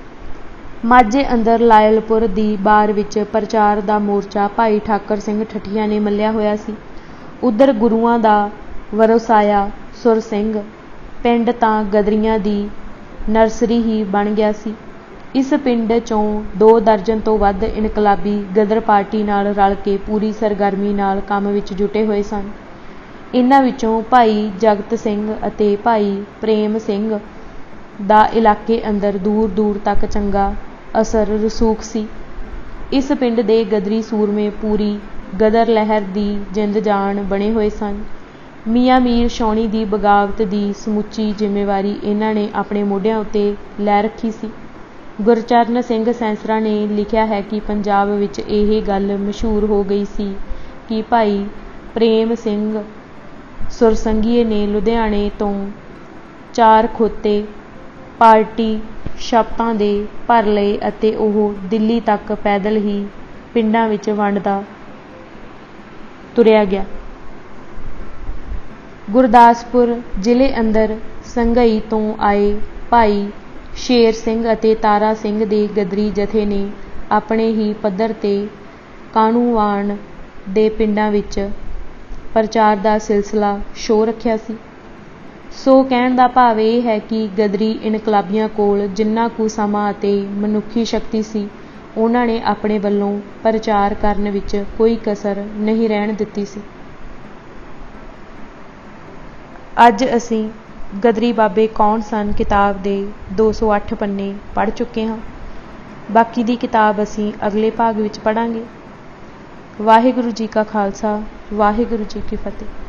ਮਾਝੇ ਅੰਦਰ ਲਾਇਲਪੁਰ ਦੀ ਬਾਰ ਵਿੱਚ ਪ੍ਰਚਾਰ ਦਾ ਮੋਰਚਾ ਭਾਈ ਠਾਕਰ ਸਿੰਘ ਠੱਠੀਆਂ ਨੇ ਮੱਲਿਆ ਹੋਇਆ ਸੀ। ਉੱਧਰ ਗੁਰੂਆਂ ਦਾ ਵਰਸਾਇਆ ਸੁਰ ਸਿੰਘ ਪਿੰਡ ਤਾਂ ਗਦਰੀਆਂ ਦੀ ਨਰਸਰੀ ਹੀ ਬਣ ਗਿਆ ਸੀ। ਇਸ ਪਿੰਡ 'ਚੋਂ 2 ਦਰਜਨ ਤੋਂ ਵੱਧ ਇਨਕਲਾਬੀ ਗਦਰ ਪਾਰਟੀ ਨਾਲ ਰਲ ਕੇ ਪੂਰੀ ਸਰਗਰਮੀ ਨਾਲ ਕੰਮ ਵਿੱਚ ਜੁਟੇ ਹੋਏ ਸਨ। ਇਹਨਾਂ ਵਿੱਚੋਂ ਭਾਈ ਜਗਤ ਸਿੰਘ ਅਤੇ ਭਾਈ ਪ੍ਰੇਮ ਸਿੰਘ ਦਾ ਇਲਾਕੇ ਅੰਦਰ ਦੂਰ ਦੂਰ ਤੱਕ ਚੰਗਾ ਅਸਰ ਰਸੂਖ ਸੀ। ਇਸ ਪਿੰਡ ਦੇ ਗਦਰੀ ਸੂਰਮੇ ਪੂਰੀ ਗਦਰ ਲਹਿਰ ਦੀ ਜਿੰਦ ਜਾਨ ਬਣੇ ਹੋਏ ਸਨ। ਮੀਆਂ ਮੀਰ ਛਾਉਣੀ ਦੀ ਬਗਾਵਤ ਦੀ ਸਮੁੱਚੀ ਜ਼ਿੰਮੇਵਾਰੀ ਇਹਨਾਂ ਨੇ ਆਪਣੇ ਮੋਢਿਆਂ ਉੱਤੇ ਲੈ ਰੱਖੀ ਸੀ। ਗੁਰਚਰਨ ਸਿੰਘ ਸੈਂਸਰਾ ਨੇ ਲਿਖਿਆ ਹੈ ਕਿ ਪੰਜਾਬ ਵਿੱਚ ਇਹ ਗੱਲ ਮਸ਼ਹੂਰ ਹੋ ਗਈ ਸੀ ਕਿ ਭਾਈ ਪ੍ਰੇਮ ਸਿੰਘ ਸੁਰਸੰਘੀਏ ਨੇ ਲੁਧਿਆਣੇ ਤੋਂ 4 ਖੋਤੇ ਪਾਰਟੀ ਸ਼ਬਤਾਂ ਦੇ ਭਰ ਲਏ ਅਤੇ ਉਹ ਦਿੱਲੀ ਤੱਕ ਪੈਦਲ ਹੀ ਪਿੰਡਾਂ ਵਿੱਚ ਵੰਡਦਾ ਤੁਰਿਆ ਗਿਆ। ਗੁਰਦਾਸਪੁਰ ਜ਼ਿਲ੍ਹੇ ਅੰਦਰ ਸੰਘਈ ਤੋਂ ਆਏ ਭਾਈ ਸ਼ੇਰ ਸਿੰਘ ਅਤੇ ਤਾਰਾ ਸਿੰਘ ਦੇ ਗਦਰੀ ਜਥੇ ਨੇ ਆਪਣੇ ਹੀ ਪੱਧਰ 'ਤੇ ਕਾਹਨੂੰਵਾਨ ਦੇ ਪਿੰਡਾਂ ਵਿੱਚ ਪ੍ਰਚਾਰ ਦਾ ਸਿਲਸਿਲਾ ਸ਼ੋਅ ਰੱਖਿਆ ਸੀ। ਸੋ ਕਹਿਣ ਦਾ ਭਾਵ ਇਹ ਹੈ ਕਿ ਗਦਰੀ ਇਨਕਲਾਬੀਆਂ ਕੋਲ ਜਿੰਨਾ ਕੁ ਸਮਾਂ ਅਤੇ ਮਨੁੱਖੀ ਸ਼ਕਤੀ ਸੀ, ਉਹਨਾਂ ਨੇ ਆਪਣੇ ਵੱਲੋਂ ਪ੍ਰਚਾਰ ਕਰਨ ਵਿੱਚ ਕੋਈ ਕਸਰ ਨਹੀਂ ਰਹਿਣ ਦਿੱਤੀ ਸੀ। ਅੱਜ ਅਸੀਂ ਗਦਰੀ ਬਾਬੇ ਕੌਣ ਸਨ ਕਿਤਾਬ ਦੇ 208 ਪੰਨੇ ਪੜ੍ਹ ਚੁੱਕੇ ਹਾਂ। ਬਾਕੀ ਦੀ ਕਿਤਾਬ ਅਸੀਂ ਅਗਲੇ ਭਾਗ ਵਿੱਚ ਪੜ੍ਹਾਂਗੇ। ਵਾਹਿਗੁਰੂ ਜੀ ਕਾ ਖਾਲਸਾ, ਵਾਹਿਗੁਰੂ ਜੀ ਕੀ ਫਤਿਹ।